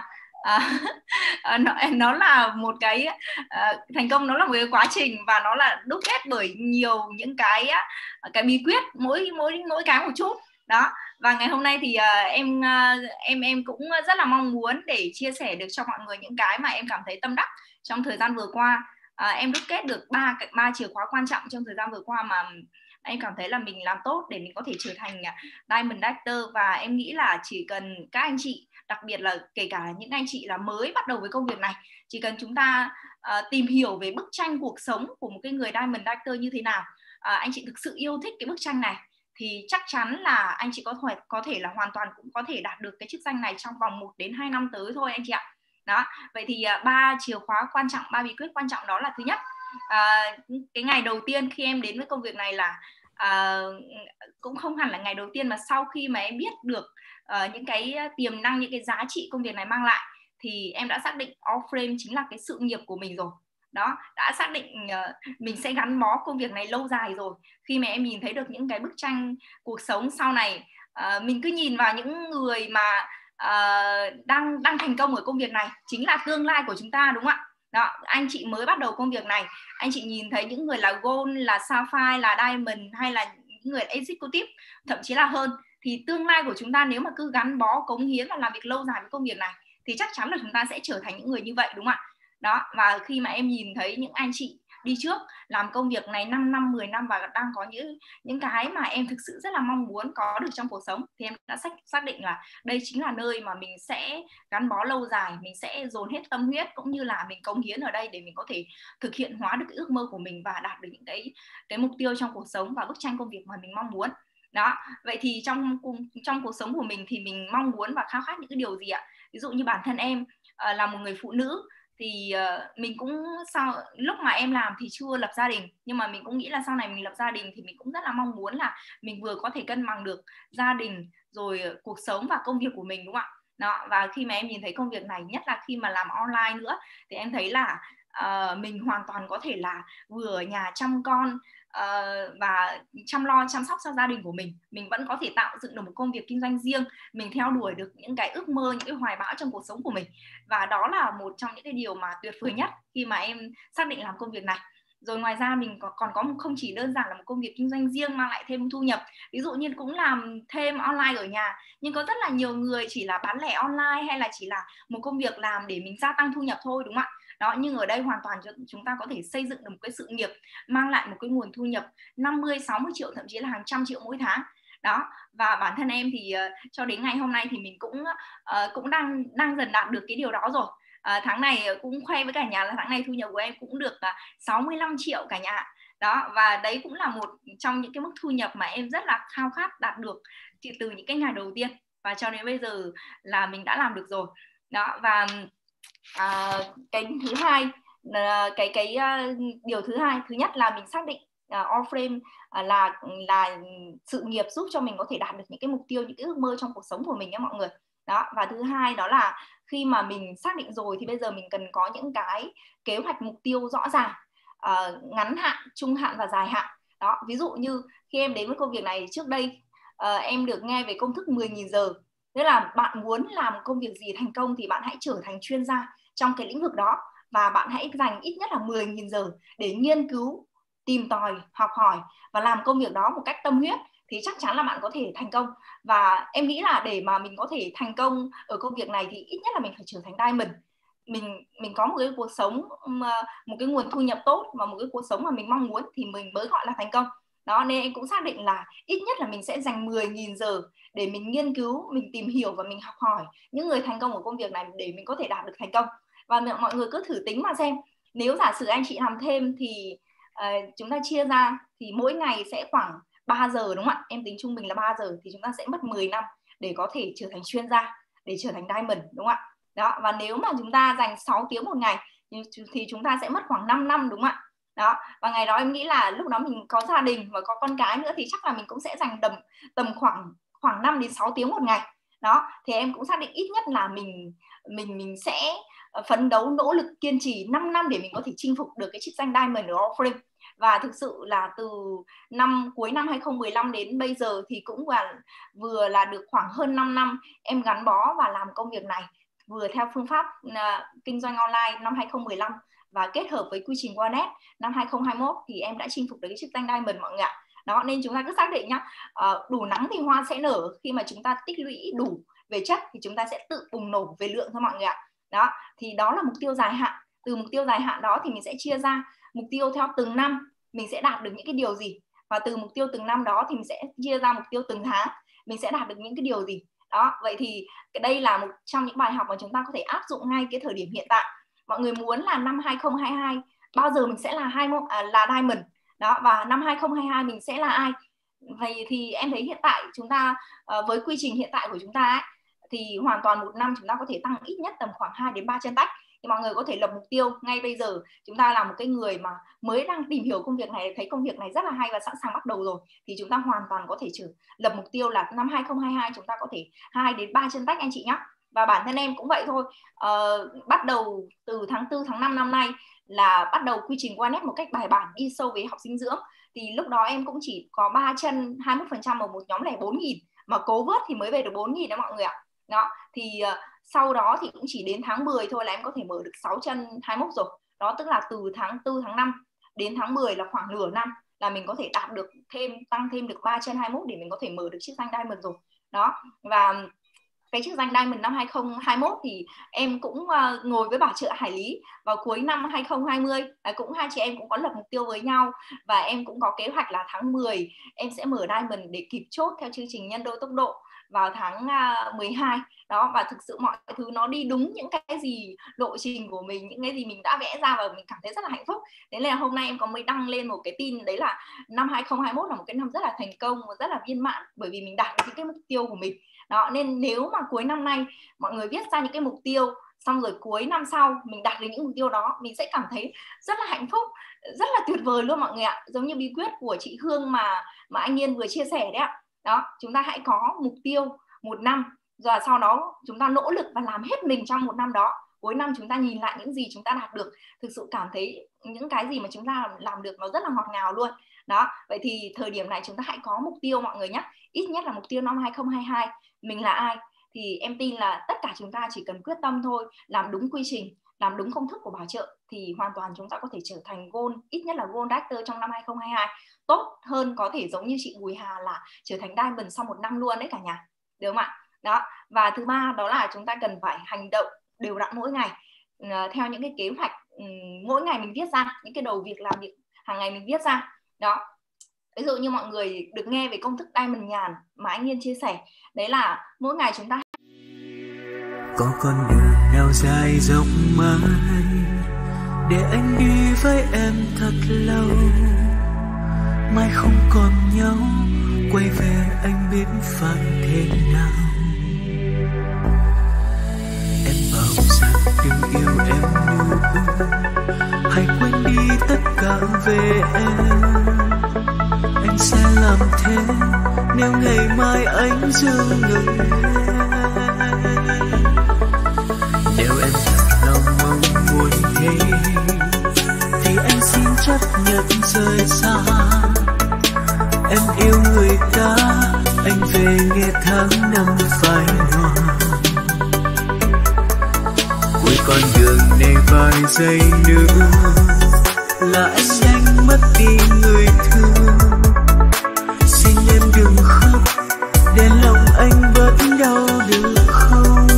Speaker 6: uh, nó, nó là một cái uh, thành công, nó là một cái quá trình, và nó là đúc kết bởi nhiều những cái uh, cái bí quyết, mỗi mỗi mỗi cái một chút đó. Và ngày hôm nay thì uh, em uh, em em cũng rất là mong muốn để chia sẻ được cho mọi người những cái mà em cảm thấy tâm đắc trong thời gian vừa qua. Uh, em đúc kết được ba ba chìa khóa quan trọng trong thời gian vừa qua mà em cảm thấy là mình làm tốt để mình có thể trở thành Diamond Director. Và em nghĩ là chỉ cần các anh chị, đặc biệt là kể cả những anh chị là mới bắt đầu với công việc này, chỉ cần chúng ta uh, tìm hiểu về bức tranh cuộc sống của một cái người Diamond Director như thế nào, uh, anh chị thực sự yêu thích cái bức tranh này, thì chắc chắn là anh chị có thể, có thể là hoàn toàn cũng có thể đạt được cái chức danh này trong vòng một đến hai năm tới thôi anh chị ạ. Đó, vậy thì ba uh, chìa khóa quan trọng, ba bí quyết quan trọng đó là: thứ nhất, uh, cái ngày đầu tiên khi em đến với công việc này là uh, cũng không hẳn là ngày đầu tiên, mà sau khi mà em biết được uh, những cái tiềm năng, những cái giá trị công việc này mang lại, thì em đã xác định Allframe chính là cái sự nghiệp của mình rồi. Đó, đã xác định uh, mình sẽ gắn bó công việc này lâu dài rồi. Khi mà em nhìn thấy được những cái bức tranh cuộc sống sau này, uh, mình cứ nhìn vào những người mà uh, đang đang thành công ở công việc này, chính là tương lai của chúng ta, đúng không ạ? Đó, anh chị mới bắt đầu công việc này, anh chị nhìn thấy những người là Gold, là Sapphire, là Diamond, hay là những người Executive, thậm chí là hơn, thì tương lai của chúng ta nếu mà cứ gắn bó, cống hiến và làm việc lâu dài với công việc này thì chắc chắn là chúng ta sẽ trở thành những người như vậy, đúng không ạ? Đó, và khi mà em nhìn thấy những anh chị đi trước làm công việc này năm năm, mười năm và đang có những những cái mà em thực sự rất là mong muốn có được trong cuộc sống, thì em đã xác, xác định là đây chính là nơi mà mình sẽ gắn bó lâu dài, mình sẽ dồn hết tâm huyết cũng như là mình cống hiến ở đây để mình có thể thực hiện hóa được cái ước mơ của mình và đạt được những cái cái mục tiêu trong cuộc sống và bức tranh công việc mà mình mong muốn. Đó, vậy thì trong trong cuộc sống của mình thì mình mong muốn và khao khát những cái điều gì ạ? Ví dụ như bản thân em uh, là một người phụ nữ thì uh, mình cũng sau lúc mà em làm thì chưa lập gia đình, nhưng mà mình cũng nghĩ là sau này mình lập gia đình thì mình cũng rất là mong muốn là mình vừa có thể cân bằng được gia đình rồi cuộc sống và công việc của mình, đúng không ạ? Đó, và khi mà em nhìn thấy công việc này, nhất là khi mà làm online nữa, thì em thấy là uh, mình hoàn toàn có thể là vừa ở nhà chăm con Uh, và chăm lo chăm sóc cho gia đình của mình. Mình vẫn có thể tạo dựng được một công việc kinh doanh riêng, mình theo đuổi được những cái ước mơ, những cái hoài bão trong cuộc sống của mình. Và đó là một trong những cái điều mà tuyệt vời nhất khi mà em xác định làm công việc này. Rồi ngoài ra mình còn có một, không chỉ đơn giản là một công việc kinh doanh riêng mang lại thêm thu nhập, ví dụ như cũng làm thêm online ở nhà, nhưng có rất là nhiều người chỉ là bán lẻ online hay là chỉ là một công việc làm để mình gia tăng thu nhập thôi, đúng không ạ? Đó, nhưng ở đây hoàn toàn chúng ta có thể xây dựng được một cái sự nghiệp mang lại một cái nguồn thu nhập năm mươi, sáu mươi triệu, thậm chí là hàng trăm triệu mỗi tháng. Đó, và bản thân em thì uh, cho đến ngày hôm nay thì mình cũng uh, cũng đang đang dần đạt được cái điều đó rồi. Uh, tháng này cũng khoe với cả nhà là tháng này thu nhập của em cũng được uh, sáu mươi lăm triệu cả nhà. Đó, và đấy cũng là một trong những cái mức thu nhập mà em rất là khao khát đạt được từ những cái ngày đầu tiên, và cho đến bây giờ là mình đã làm được rồi. Đó, và À, cái thứ hai cái cái uh, điều thứ hai thứ nhất là mình xác định uh, Oriflame uh, là là sự nghiệp giúp cho mình có thể đạt được những cái mục tiêu, những cái ước mơ trong cuộc sống của mình nhé mọi người. Đó, và thứ hai đó là khi mà mình xác định rồi thì bây giờ mình cần có những cái kế hoạch mục tiêu rõ ràng, uh, ngắn hạn, trung hạn và dài hạn. Đó, ví dụ như khi em đến với công việc này trước đây, uh, em được nghe về công thức mười nghìn giờ. Tức là bạn muốn làm công việc gì thành công thì bạn hãy trở thành chuyên gia trong cái lĩnh vực đó, và bạn hãy dành ít nhất là mười nghìn giờ để nghiên cứu, tìm tòi, học hỏi và làm công việc đó một cách tâm huyết, thì chắc chắn là bạn có thể thành công. Và em nghĩ là để mà mình có thể thành công ở công việc này thì ít nhất là mình phải trở thành diamond. Mình mình có một cái cuộc sống, một cái nguồn thu nhập tốt và một cái cuộc sống mà mình mong muốn thì mình mới gọi là thành công. Đó, nên em cũng xác định là ít nhất là mình sẽ dành mười nghìn giờ để mình nghiên cứu, mình tìm hiểu và mình học hỏi những người thành công ở công việc này để mình có thể đạt được thành công. Và mọi người cứ thử tính mà xem, nếu giả sử anh chị làm thêm thì uh, chúng ta chia ra thì mỗi ngày sẽ khoảng ba giờ, đúng không ạ? Em tính trung bình là ba giờ thì chúng ta sẽ mất mười năm để có thể trở thành chuyên gia, để trở thành diamond, đúng không ạ? Đó, và nếu mà chúng ta dành sáu tiếng một ngày thì chúng ta sẽ mất khoảng năm năm, đúng không ạ? Đó, và ngày đó em nghĩ là lúc đó mình có gia đình và có con cái nữa thì chắc là mình cũng sẽ dành tầm tầm khoảng khoảng năm đến sáu tiếng một ngày. Đó, thì em cũng xác định ít nhất là mình mình mình sẽ phấn đấu, nỗ lực, kiên trì năm năm để mình có thể chinh phục được cái chức danh diamond ở Oriflame. Và thực sự là từ năm cuối năm hai không một năm đến bây giờ thì cũng là vừa là được khoảng hơn năm năm em gắn bó và làm công việc này, vừa theo phương pháp uh, kinh doanh online năm hai không một năm và kết hợp với quy trình One Net năm hai không hai mốt thì em đã chinh phục được cái chức danh diamond mọi người ạ. Đó, nên chúng ta cứ xác định nhá, uh, đủ nắng thì hoa sẽ nở. Khi mà chúng ta tích lũy đủ về chất thì chúng ta sẽ tự bùng nổ về lượng thôi mọi người ạ. Đó, thì đó là mục tiêu dài hạn. Từ mục tiêu dài hạn đó thì mình sẽ chia ra mục tiêu theo từng năm mình sẽ đạt được những cái điều gì, và từ mục tiêu từng năm đó thì mình sẽ chia ra mục tiêu từng tháng mình sẽ đạt được những cái điều gì. Đó, vậy thì cái đây là một trong những bài học mà chúng ta có thể áp dụng ngay cái thời điểm hiện tại. Mọi người muốn là năm hai không hai hai bao giờ mình sẽ là hai à, là diamond. Đó, và năm hai không hai hai mình sẽ là ai? Vậy thì em thấy hiện tại chúng ta uh, với quy trình hiện tại của chúng ta ấy, thì hoàn toàn một năm chúng ta có thể tăng ít nhất tầm khoảng hai đến ba chân tách. Thì mọi người có thể lập mục tiêu ngay bây giờ. Chúng ta là một cái người mà mới đang tìm hiểu công việc này, thấy công việc này rất là hay và sẵn sàng bắt đầu rồi, thì chúng ta hoàn toàn có thể chử, lập mục tiêu là năm hai không hai hai chúng ta có thể hai đến ba chân tách anh chị nhé. Và bản thân em cũng vậy thôi. Uh, bắt đầu từ tháng tư, tháng năm năm nay là bắt đầu quy trình One Net một cách bài bản, đi sâu với học dinh dưỡng. Thì lúc đó em cũng chỉ có ba chân hai mươi mốt phần trăm ở một nhóm lẻ bốn nghìn, mà cố vớt thì mới về được bốn nghìn đó mọi người ạ. Đó, thì uh, sau đó thì cũng chỉ đến tháng mười thôi là em có thể mở được sáu chân hai mươi mốt rồi. Đó, tức là từ tháng tư, tháng năm đến tháng mười là khoảng nửa năm là mình có thể đạt được thêm, tăng thêm được ba chân hai mươi mốt để mình có thể mở được chức danh diamond rồi. Đó, và cái chức danh diamond năm hai không hai mốt thì em cũng uh, ngồi với bảo trợ Hải Lý vào cuối năm hai không hai không, uh, cũng hai chị em cũng có lập mục tiêu với nhau, và em cũng có kế hoạch là tháng mười em sẽ mở diamond để kịp chốt theo chương trình nhân đôi tốc độ vào tháng uh, mười hai đó, và thực sự mọi thứ nó đi đúng những cái gì lộ trình của mình, những cái gì mình đã vẽ ra, và mình cảm thấy rất là hạnh phúc. Thế nên là hôm nay em có mới đăng lên một cái tin đấy là năm hai không hai mốt là một cái năm rất là thành công và rất là viên mãn, bởi vì mình đạt được những cái mục tiêu của mình đó. Nên nếu mà cuối năm nay mọi người viết ra những cái mục tiêu, xong rồi cuối năm sau mình đạt được những mục tiêu đó, mình sẽ cảm thấy rất là hạnh phúc, rất là tuyệt vời luôn mọi người ạ. Giống như bí quyết của chị Hương mà mà anh Yên vừa chia sẻ đấy ạ. Đó, chúng ta hãy có mục tiêu một năm, rồi sau đó chúng ta nỗ lực và làm hết mình trong một năm đó. Cuối năm chúng ta nhìn lại những gì chúng ta đạt được, thực sự cảm thấy những cái gì mà chúng ta làm được nó rất là ngọt ngào luôn. Đó, vậy thì thời điểm này chúng ta hãy có mục tiêu mọi người nhé. Ít nhất là mục tiêu năm hai không hai hai. Mình là ai? Thì em tin là tất cả chúng ta chỉ cần quyết tâm thôi, làm đúng quy trình, làm đúng công thức của bảo trợ, thì hoàn toàn chúng ta có thể trở thành gold, ít nhất là gold actor trong năm hai không hai hai. Tốt hơn có thể giống như chị Bùi Hà là trở thành diamond sau một năm luôn đấy cả nhà, được không ạ? Đó, và thứ ba đó là chúng ta cần phải hành động đều đặn mỗi ngày, uh, theo những cái kế hoạch um, mỗi ngày mình viết ra, những cái đầu việc làm việc hàng ngày mình viết ra. Đó, ví dụ như mọi người được nghe về công thức diamond nhàn mà anh Yên chia sẻ, đấy là mỗi ngày chúng ta
Speaker 5: có con đường nào dài rộng mãi để anh đi với em thật lâu, mai không còn nhau quay về anh biết phải thế nào. Em bảo rằng đừng yêu em nữa, hãy quên đi tất cả về em. Anh sẽ làm thế nếu ngày mai anh dừng ngừng lên. Nếu em thật lòng mong muốn thế thì anh xin chấp nhận rời xa. Em yêu người ta, anh về nghe tháng năm phai nhòa. Cuối con đường này vài giây nữa là anh nhanh mất đi người thương. Xin em đừng khóc để lòng anh bớt đau được không?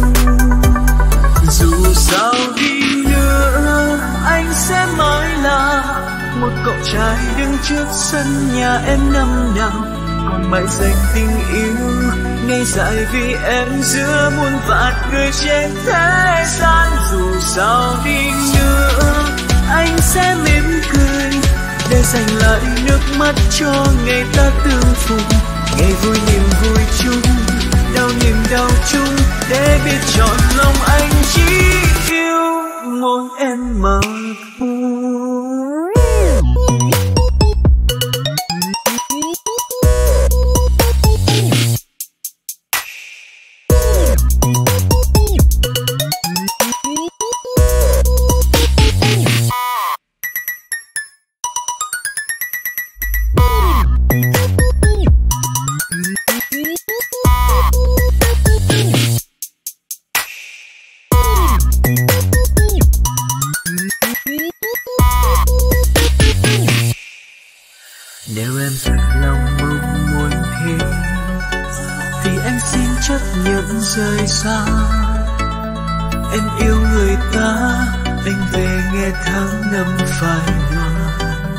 Speaker 5: Dù sao đi nữa anh sẽ mãi là một cậu trai đứng trước sân nhà em năm nào, còn mãi dành tình yêu ngây dại vì em giữa muôn vạn người trên thế gian. Dù sao đi nữa anh sẽ mỉm cười để dành lại nước mắt cho ngày ta tương phùng, ngày vui niềm vui chung, đau niềm đau chung, để biết chọn lòng anh chỉ yêu mỗi em mà thôi. Nếu em thật lòng mong muốn thế thì anh xin chấp nhận rời xa. Em yêu người ta, anh về nghe tháng năm phai nhòa.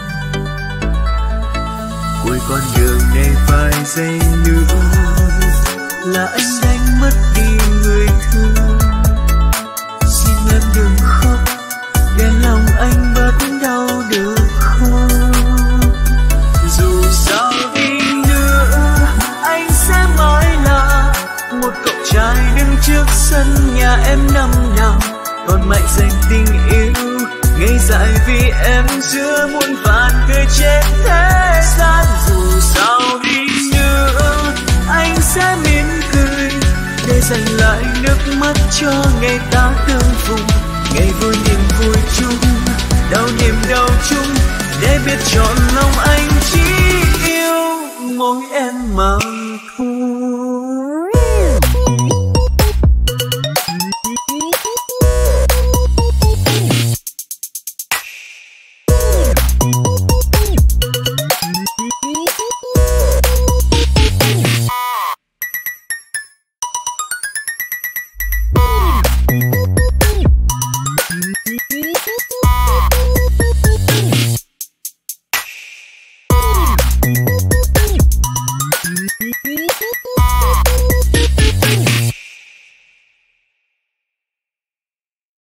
Speaker 5: Cuối con đường này vài giây nữa là anh đánh mất đi người thương. Xin em đừng khóc để lòng anh bớt đau được không? Dù sao đi nữa anh sẽ mãi là một cậu trai đứng trước sân nhà em năm nào, còn mãi dành tình yêu ngây dại vì em giữa muôn vàn người trên thế gian. Dù sao đi nữa anh sẽ mỉm cười để dành lại nước mắt cho ngày ta tương phùng, ngày vui niềm vui chung, đau niềm đau chung, để biết chọn lòng anh chỉ yêu mỗi em mà thôi.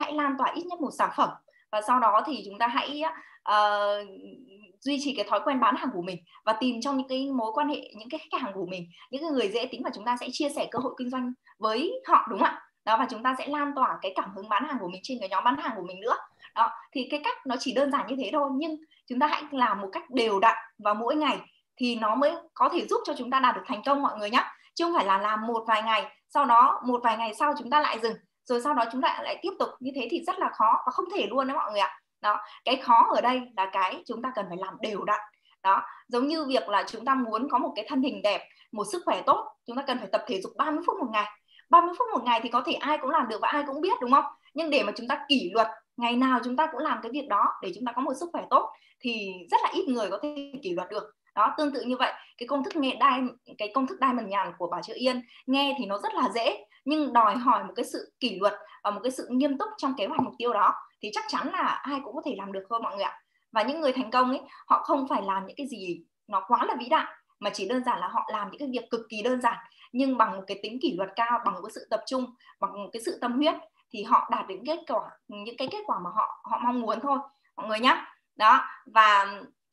Speaker 6: hãy lan tỏa ít nhất một sản phẩm, và sau đó thì chúng ta hãy uh, duy trì cái thói quen bán hàng của mình và tìm trong những cái mối quan hệ, những cái khách hàng của mình, những cái người dễ tính, và chúng ta sẽ chia sẻ cơ hội kinh doanh với họ, đúng không ạ? Đó, và chúng ta sẽ lan tỏa cái cảm hứng bán hàng của mình trên cái nhóm bán hàng của mình nữa. Đó, thì cái cách nó chỉ đơn giản như thế thôi, nhưng chúng ta hãy làm một cách đều đặn và mỗi ngày thì nó mới có thể giúp cho chúng ta đạt được thành công mọi người nhé. Chứ không phải là làm một vài ngày, sau đó một vài ngày sau chúng ta lại dừng, rồi sau đó chúng ta lại tiếp tục, như thế thì rất là khó và không thể luôn đấy mọi người ạ. Đó, cái khó ở đây là cái chúng ta cần phải làm đều đặn. Đó, giống như việc là chúng ta muốn có một cái thân hình đẹp, một sức khỏe tốt, chúng ta cần phải tập thể dục ba mươi phút một ngày. ba mươi phút một ngày thì có thể ai cũng làm được và ai cũng biết, đúng không? Nhưng để mà chúng ta kỷ luật, ngày nào chúng ta cũng làm cái việc đó để chúng ta có một sức khỏe tốt thì rất là ít người có thể kỷ luật được. Đó, tương tự như vậy, cái công thức nghe đai, cái công thức Diamond nhàn của Bảo Trợ Yên nghe thì nó rất là dễ, nhưng đòi hỏi một cái sự kỷ luật và một cái sự nghiêm túc trong kế hoạch mục tiêu đó thì chắc chắn là ai cũng có thể làm được thôi mọi người ạ. Và những người thành công ấy, họ không phải làm những cái gì nó quá là vĩ đại, mà chỉ đơn giản là họ làm những cái việc cực kỳ đơn giản, nhưng bằng một cái tính kỷ luật cao, bằng một cái sự tập trung, bằng một cái sự tâm huyết thì họ đạt đến kết quả, những cái kết quả mà họ họ mong muốn thôi mọi người nhé. Đó, và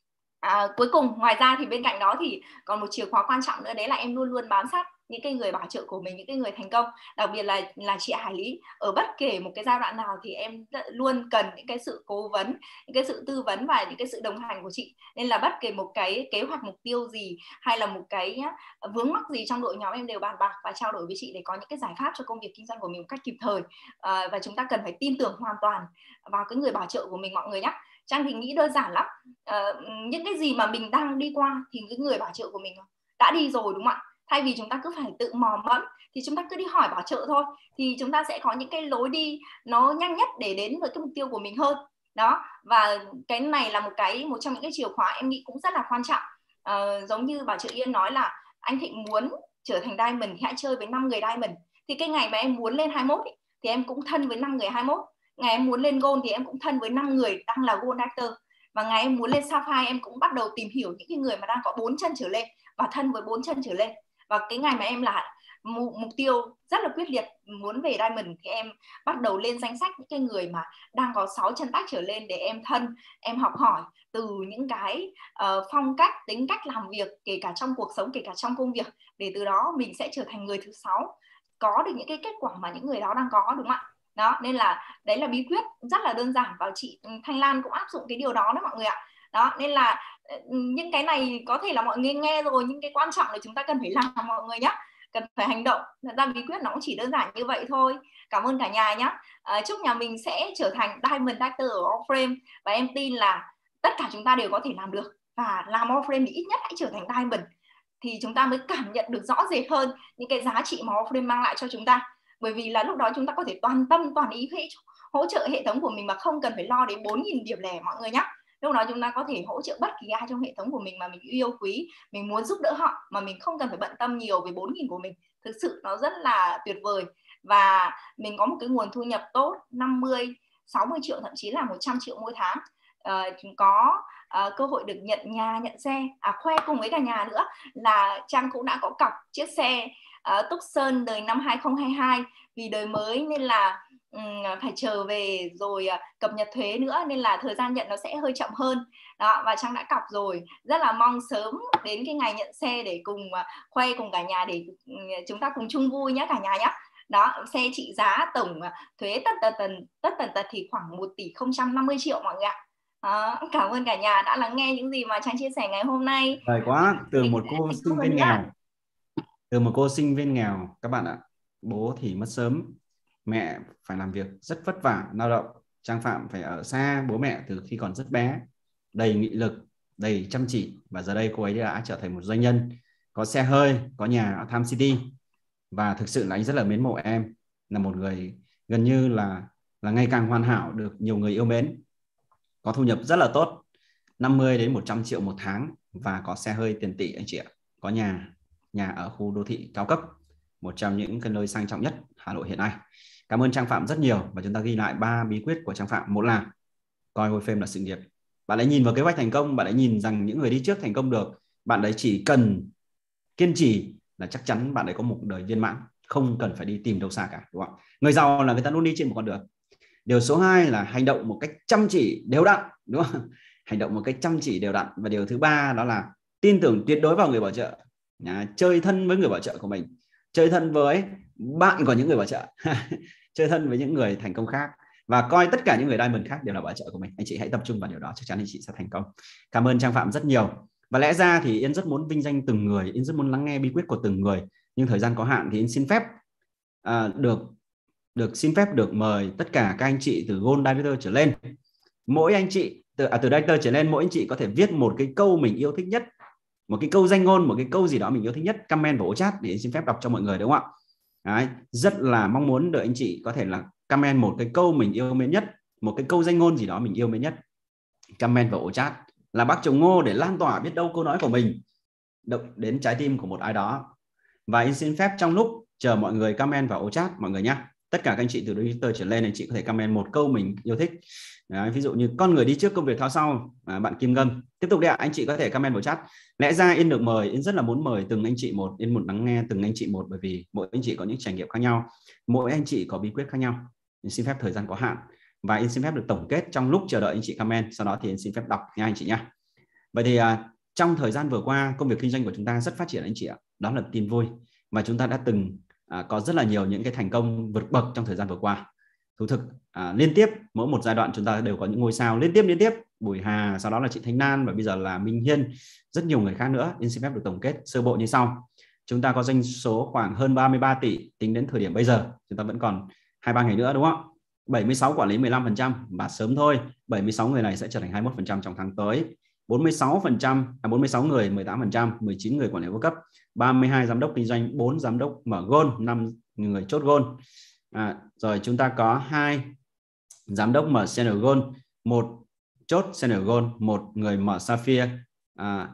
Speaker 6: à, cuối cùng ngoài ra thì bên cạnh đó thì còn một chìa khóa quan trọng nữa, đấy là em luôn luôn bám sát những cái người bảo trợ của mình, những cái người thành công, đặc biệt là là chị Hải Lý. Ở bất kể một cái giai đoạn nào thì em luôn cần những cái sự cố vấn, những cái sự tư vấn và những cái sự đồng hành của chị. Nên là bất kể một cái kế hoạch mục tiêu gì hay là một cái vướng mắc gì trong đội nhóm, em đều bàn bạc và trao đổi với chị để có những cái giải pháp cho công việc kinh doanh của mình một cách kịp thời. À, và chúng ta cần phải tin tưởng hoàn toàn vào cái người bảo trợ của mình mọi người nhé. Trang thì nghĩ đơn giản lắm, à, những cái gì mà mình đang đi qua thì cái người bảo trợ của mình đã đi rồi, đúng không ạ? Thay vì chúng ta cứ phải tự mò mẫm thì chúng ta cứ đi hỏi bảo trợ thôi, thì chúng ta sẽ có những cái lối đi nó nhanh nhất để đến với cái mục tiêu của mình hơn. Đó, và cái này là một cái một trong những cái chìa khóa em nghĩ cũng rất là quan trọng. À, giống như Bảo Trợ Yên nói là anh Thịnh muốn trở thành Diamond thì hãy chơi với năm người Diamond. Thì cái ngày mà em muốn lên hai mươi mốt ý, thì em cũng thân với năm người hai mươi mốt. Ngày em muốn lên Gold thì em cũng thân với năm người đang là Gold Actor. Và ngày em muốn lên Sapphire em cũng bắt đầu tìm hiểu những cái người mà đang có bốn chân trở lên và thân với bốn chân trở lên. Và cái ngày mà em là mục, mục tiêu rất là quyết liệt muốn về Diamond thì em bắt đầu lên danh sách những cái người mà đang có sáu chân tách trở lên để em thân, em học hỏi từ những cái uh, phong cách, tính cách làm việc, kể cả trong cuộc sống, kể cả trong công việc, để từ đó mình sẽ trở thành người thứ sáu, có được những cái kết quả mà những người đó đang có, đúng không ạ? Đó, nên là đấy là bí quyết rất là đơn giản và chị Thanh Lan cũng áp dụng cái điều đó đó mọi người ạ. Đó, nên là những cái này có thể là mọi người nghe rồi, nhưng cái quan trọng là chúng ta cần phải làm mọi người nhé, cần phải hành động. Thật ra bí quyết nó cũng chỉ đơn giản như vậy thôi. Cảm ơn cả nhà nhé. À, chúc nhà mình sẽ trở thành Diamond Actor ở Oriflame, và em tin là tất cả chúng ta đều có thể làm được. Và làm Oriflame thì ít nhất hãy trở thành Diamond thì chúng ta mới cảm nhận được rõ rệt hơn những cái giá trị mà Oriflame mang lại cho chúng ta. Bởi vì là lúc đó chúng ta có thể toàn tâm toàn ý hỗ trợ hệ thống của mình mà không cần phải lo đến bốn nghìn điểm lẻ mọi người nhé. Lúc đó chúng ta có thể hỗ trợ bất kỳ ai trong hệ thống của mình mà mình yêu quý, mình muốn giúp đỡ họ mà mình không cần phải bận tâm nhiều về bốn nghìn của mình. Thực sự nó rất là tuyệt vời. Và mình có một cái nguồn thu nhập tốt, năm mươi, sáu mươi triệu, thậm chí là một trăm triệu mỗi tháng. À, có à, cơ hội được nhận nhà, nhận xe. À, khoe cùng với cả nhà nữa là Trang cũng đã có cọc chiếc xe uh, Tucson đời năm hai không hai hai. Vì đời mới nên là um, phải chờ về rồi uh, cập nhật thuế nữa, nên là thời gian nhận nó sẽ hơi chậm hơn. Đó, và Trang đã cọc rồi, rất là mong sớm đến cái ngày nhận xe để cùng uh, khoe cùng cả nhà, để uh, chúng ta cùng chung vui nhé cả nhà nhé. Đó, xe trị giá tổng uh, thuế tất tần tật tất tần tật thì khoảng một tỷ không trăm năm mươi triệu mọi người ạ. À, cảm ơn cả nhà đã lắng nghe những gì mà Trang chia sẻ ngày hôm nay.
Speaker 3: Trời quá, từ một cô sinh viên nghèo, từ một cô sinh viên nghèo các bạn ạ, bố thì mất sớm, mẹ phải làm việc rất vất vả lao động, Trang Phạm phải ở xa bố mẹ từ khi còn rất bé, đầy nghị lực, đầy chăm chỉ, và giờ đây cô ấy đã trở thành một doanh nhân, có xe hơi, có nhà ở Tham City, và thực sự là anh rất là mến mộ em, là một người gần như là là ngày càng hoàn hảo, được nhiều người yêu mến, có thu nhập rất là tốt, năm mươi đến một trăm triệu một tháng, và có xe hơi tiền tỷ anh chị ạ, có nhà nhà ở khu đô thị cao cấp, một trong những cái nơi sang trọng nhất Hà Nội hiện nay. Cảm ơn Trang Phạm rất nhiều, và chúng ta ghi lại ba bí quyết của Trang Phạm. Một là coi Oriflame là sự nghiệp. Bạn ấy nhìn vào kế hoạch thành công, bạn ấy nhìn rằng những người đi trước thành công được, bạn ấy chỉ cần kiên trì là chắc chắn bạn ấy có một đời viên mãn, không cần phải đi tìm đâu xa cả, đúng không? Người giàu là người ta luôn đi trên một con đường. Điều số hai là hành động một cách chăm chỉ đều đặn, đúng không? Hành động một cách chăm chỉ đều đặn. Và điều thứ ba đó là tin tưởng tuyệt đối vào người bảo trợ. À, chơi thân với người bảo trợ của mình, chơi thân với bạn của những người bảo trợ, chơi thân với những người thành công khác, và coi tất cả những người diamond khác đều là bảo trợ của mình. Anh chị hãy tập trung vào điều đó, chắc chắn anh chị sẽ thành công. Cảm ơn Trang Phạm rất nhiều. Và lẽ ra thì Yên rất muốn vinh danh từng người, Yên rất muốn lắng nghe bí quyết của từng người, nhưng thời gian có hạn thì Yên xin phép à, được được xin phép được mời tất cả các anh chị từ Gold Director trở lên. Mỗi anh chị từ à, từ Director trở lên, mỗi anh chị có thể viết một cái câu mình yêu thích nhất, một cái câu danh ngôn, một cái câu gì đó mình yêu thích nhất, comment vào chat để xin phép đọc cho mọi người, đúng không ạ? Đấy, rất là mong muốn đợi anh chị có thể là comment một cái câu mình yêu mến nhất, một cái câu danh ngôn gì đó mình yêu mến nhất, comment vào chat là bác Chồng Ngô, để lan tỏa biết đâu câu nói của mình động đến trái tim của một ai đó. Và anh xin phép trong lúc chờ mọi người comment vào chat mọi người nhé, tất cả các anh chị từ Director trở lên, anh chị có thể comment một câu mình yêu thích. Đấy, ví dụ như con người đi trước, công việc theo sau, à, bạn Kim Ngân. Tiếp tục đi ạ, anh chị có thể comment vào chat. Lẽ ra Yên được mời, Yên rất là muốn mời từng anh chị một, Yên muốn lắng nghe từng anh chị một, bởi vì mỗi anh chị có những trải nghiệm khác nhau, mỗi anh chị có bí quyết khác nhau. Yên xin phép thời gian có hạn và Yên xin phép được tổng kết trong lúc chờ đợi anh chị comment, sau đó thì Yên xin phép đọc nha anh chị nha. Vậy thì à, trong thời gian vừa qua công việc kinh doanh của chúng ta rất phát triển anh chị ạ, đó là tin vui, và chúng ta đã từng à, có rất là nhiều những cái thành công vượt bậc trong thời gian vừa qua. Thú thực à, liên tiếp mỗi một giai đoạn chúng ta đều có những ngôi sao liên tiếp liên tiếp, Bùi Hà, sau đó là chị Thanh Lan, và bây giờ là Minh Hiên, rất nhiều người khác nữa. Yên xin phép được tổng kết sơ bộ như sau. Chúng ta có doanh số khoảng hơn ba mươi ba tỷ tính đến thời điểm bây giờ, chúng ta vẫn còn hai ba ngày nữa, đúng không? bảy mươi sáu quản lý mười lăm phần trăm, và sớm thôi bảy mươi sáu người này sẽ trở thành hai mươi mốt phần trăm trong tháng tới. bốn mươi sáu phần trăm, à, bốn mươi sáu người mười tám phần trăm, mười chín người quản lý cao cấp, ba mươi hai giám đốc kinh doanh, bốn giám đốc mở gold, năm người chốt gold. À, rồi chúng ta có hai giám đốc mở senior gold, một chốt senior gold, một người mở sapphire. À,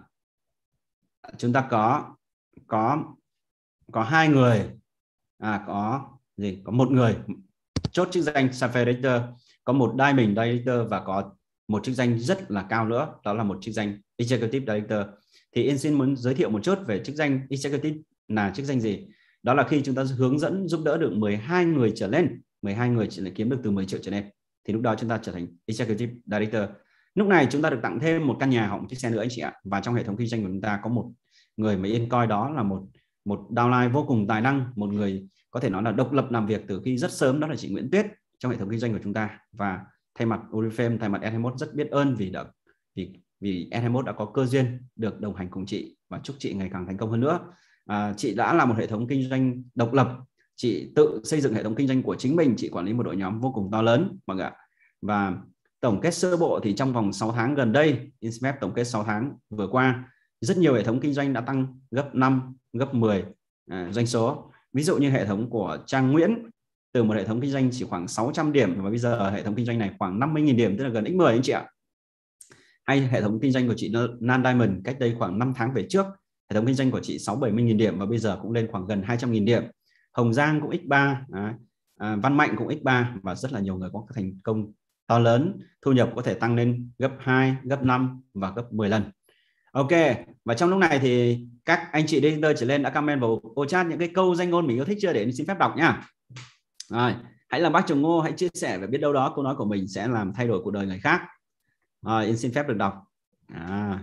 Speaker 3: chúng ta có có có hai người, à, có gì có một người chốt chức danh sapphire director, có một diamond director, và có một chức danh rất là cao nữa, đó là một chức danh executive director. Thì Yên xin muốn giới thiệu một chút về chức danh executive là chức danh gì. Đó là khi chúng ta hướng dẫn giúp đỡ được mười hai người trở lên, mười hai người chỉ là kiếm được từ mười triệu trở lên, thì lúc đó chúng ta trở thành executive director. Lúc này chúng ta được tặng thêm một căn nhà hoặc một chiếc xe nữa anh chị ạ. Và trong hệ thống kinh doanh của chúng ta có một người mà Yên coi đó là một một downline vô cùng tài năng, một người có thể nói là độc lập làm việc từ khi rất sớm, đó là chị Nguyễn Tuyết trong hệ thống kinh doanh của chúng ta. Và thay mặt Oriflame, thay mặt S hai mươi mốt rất biết ơn vì đã vì vì S hai mươi mốt đã có cơ duyên được đồng hành cùng chị, và chúc chị ngày càng thành công hơn nữa. À, chị đã là một hệ thống kinh doanh độc lập, chị tự xây dựng hệ thống kinh doanh của chính mình, chị quản lý một đội nhóm vô cùng to lớn mọi người ạ. Và tổng kết sơ bộ thì trong vòng sáu tháng gần đây, Insmap tổng kết sáu tháng vừa qua, rất nhiều hệ thống kinh doanh đã tăng gấp năm, gấp mười à, doanh số. Ví dụ như hệ thống của Trang Nguyễn, từ một hệ thống kinh doanh chỉ khoảng sáu trăm điểm, và bây giờ hệ thống kinh doanh này khoảng năm mươi nghìn điểm, tức là gần nhân mười anh chị ạ. Hay hệ thống kinh doanh của chị Nan Diamond cách đây khoảng năm tháng về trước, hệ thống kinh doanh của chị sáu bảy mươi nghìn điểm và bây giờ cũng lên khoảng gần hai trăm nghìn điểm. Hồng Giang cũng nhân ba, à, à, Văn Mạnh cũng nhân ba, và rất là nhiều người có thành công to lớn, thu nhập có thể tăng lên gấp hai, gấp năm và gấp mười lần. Ok, và trong lúc này thì các anh chị đi trở lên đã comment vào ô chat những cái câu danh ngôn mình yêu thích chưa, để xin phép đọc nhá. Rồi, hãy làm bác Chồng Ngô, hãy chia sẻ và biết đâu đó câu nói của mình sẽ làm thay đổi cuộc đời người khác. Rồi, Yên xin phép được đọc. À.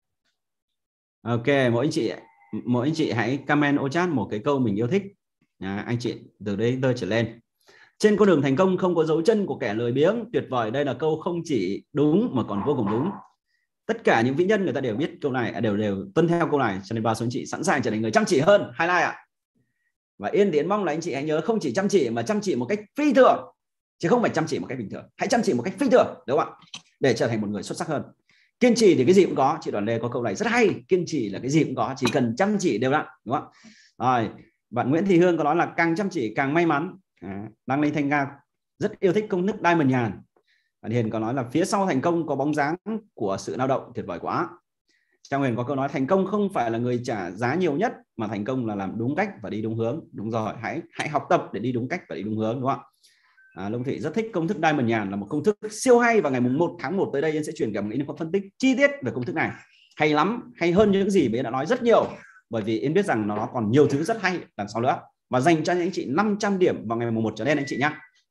Speaker 3: Ok, mỗi anh chị mỗi anh chị hãy comment ô chat một cái câu mình yêu thích. À, anh chị từ đây tôi trở lên. Trên con đường thành công không có dấu chân của kẻ lười biếng. Tuyệt vời, đây là câu không chỉ đúng mà còn vô cùng đúng. Tất cả những vĩ nhân người ta đều biết câu này, đều đều tuân theo câu này, cho nên ba số anh chị sẵn sàng trở thành người chăm chỉ hơn. Highlight ạ. Và Yên Tiến mong là anh chị hãy nhớ không chỉ chăm chỉ mà chăm chỉ một cách phi thường, chứ không phải chăm chỉ một cách bình thường. Hãy chăm chỉ một cách phi thường, đúng không ạ? Để trở thành một người xuất sắc hơn. Kiên trì thì cái gì cũng có. Chị Đoàn Lê có câu này rất hay, kiên trì là cái gì cũng có, chỉ cần chăm chỉ đều đặn, đúng không ạ? Rồi, bạn Nguyễn Thị Hương có nói là càng chăm chỉ càng may mắn. À, Đăng Linh Thanh Nga rất yêu thích công thức Diamond Nhàn. Bạn Hiền có nói là phía sau thành công có bóng dáng của sự lao động, tuyệt vời quá. Trong Hiền có câu nói thành công không phải là người trả giá nhiều nhất, mà thành công là làm đúng cách và đi đúng hướng. Đúng rồi, hãy hãy học tập để đi đúng cách và đi đúng hướng, đúng không ạ? À, Long Thị rất thích công thức Diamond Nhàn, là một công thức siêu hay, và ngày mùng một tháng một tới đây Yên sẽ truyền cảm nghĩ có phân tích chi tiết về công thức này. Hay lắm, hay hơn những gì mà Yên đã nói rất nhiều, bởi vì Yên biết rằng nó còn nhiều thứ rất hay đằng sau nữa. Và dành cho những anh chị năm trăm điểm vào ngày mùng một trở lên anh chị nhé.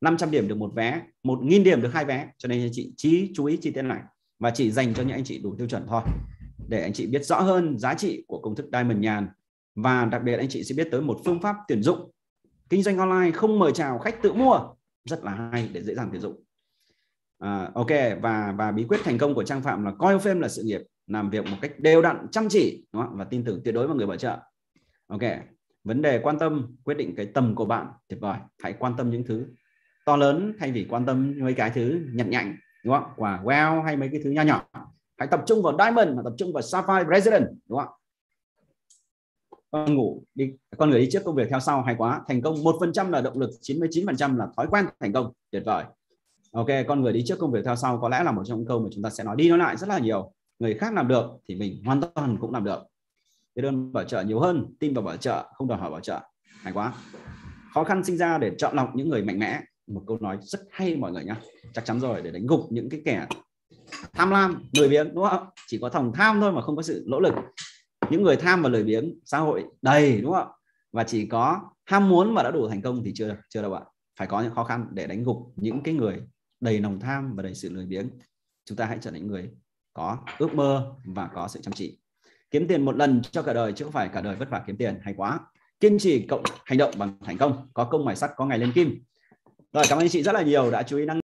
Speaker 3: năm trăm điểm được một vé, một nghìn điểm được hai vé. Cho nên anh chị chí chú ý chi tiết này và chỉ dành cho những anh chị đủ tiêu chuẩn thôi, để anh chị biết rõ hơn giá trị của công thức Diamond nhàn. Và đặc biệt anh chị sẽ biết tới một phương pháp tuyển dụng kinh doanh online không mời chào, khách tự mua, rất là hay để dễ dàng tuyển dụng. À, ok, và và bí quyết thành công của Trang Phạm là coi phim là sự nghiệp, làm việc một cách đều đặn, chăm chỉ, đúng không? Và tin tưởng tuyệt đối vào người bảo trợ. Ok, vấn đề quan tâm quyết định cái tầm của bạn. Tuyệt vời, hãy quan tâm những thứ to lớn thay vì quan tâm mấy cái thứ nhặt nhạnh, đúng không? Quả wow hay mấy cái thứ nho nhỏ. Hãy tập trung vào Diamond, tập trung vào Sapphire Resident, đúng không? Con ngủ đi, con người đi trước, công việc theo sau, hay quá. Thành công một phần trăm là động lực, chín mươi chín phần trăm là thói quen thành công. Tuyệt vời. Ok, con người đi trước, công việc theo sau có lẽ là một trong những câu mà chúng ta sẽ nói đi nói lại rất là nhiều. Người khác làm được thì mình hoàn toàn cũng làm được. Cái đơn bảo trợ nhiều hơn, tin vào bảo trợ, không đòi hỏi bảo trợ. Hay quá. Khó khăn sinh ra để chọn lọc những người mạnh mẽ. Một câu nói rất hay mọi người nhé. Chắc chắn rồi, để đánh gục những cái kẻ tham lam, lười biếng, đúng không? Chỉ có thòng tham thôi mà không có sự nỗ lực. Những người tham và lười biếng xã hội đầy, đúng không? Và chỉ có ham muốn mà đã đủ thành công thì chưa chưa đâu ạ. Phải có những khó khăn để đánh gục những cái người đầy lòng tham và đầy sự lười biếng. Chúng ta hãy trở thành người có ước mơ và có sự chăm chỉ. Kiếm tiền một lần cho cả đời chứ không phải cả đời vất vả kiếm tiền. Hay quá. Kiên trì cộng hành động bằng thành công. Có công mài sắt có ngày lên kim. Rồi, cảm ơn anh chị rất là nhiều đã chú ý năng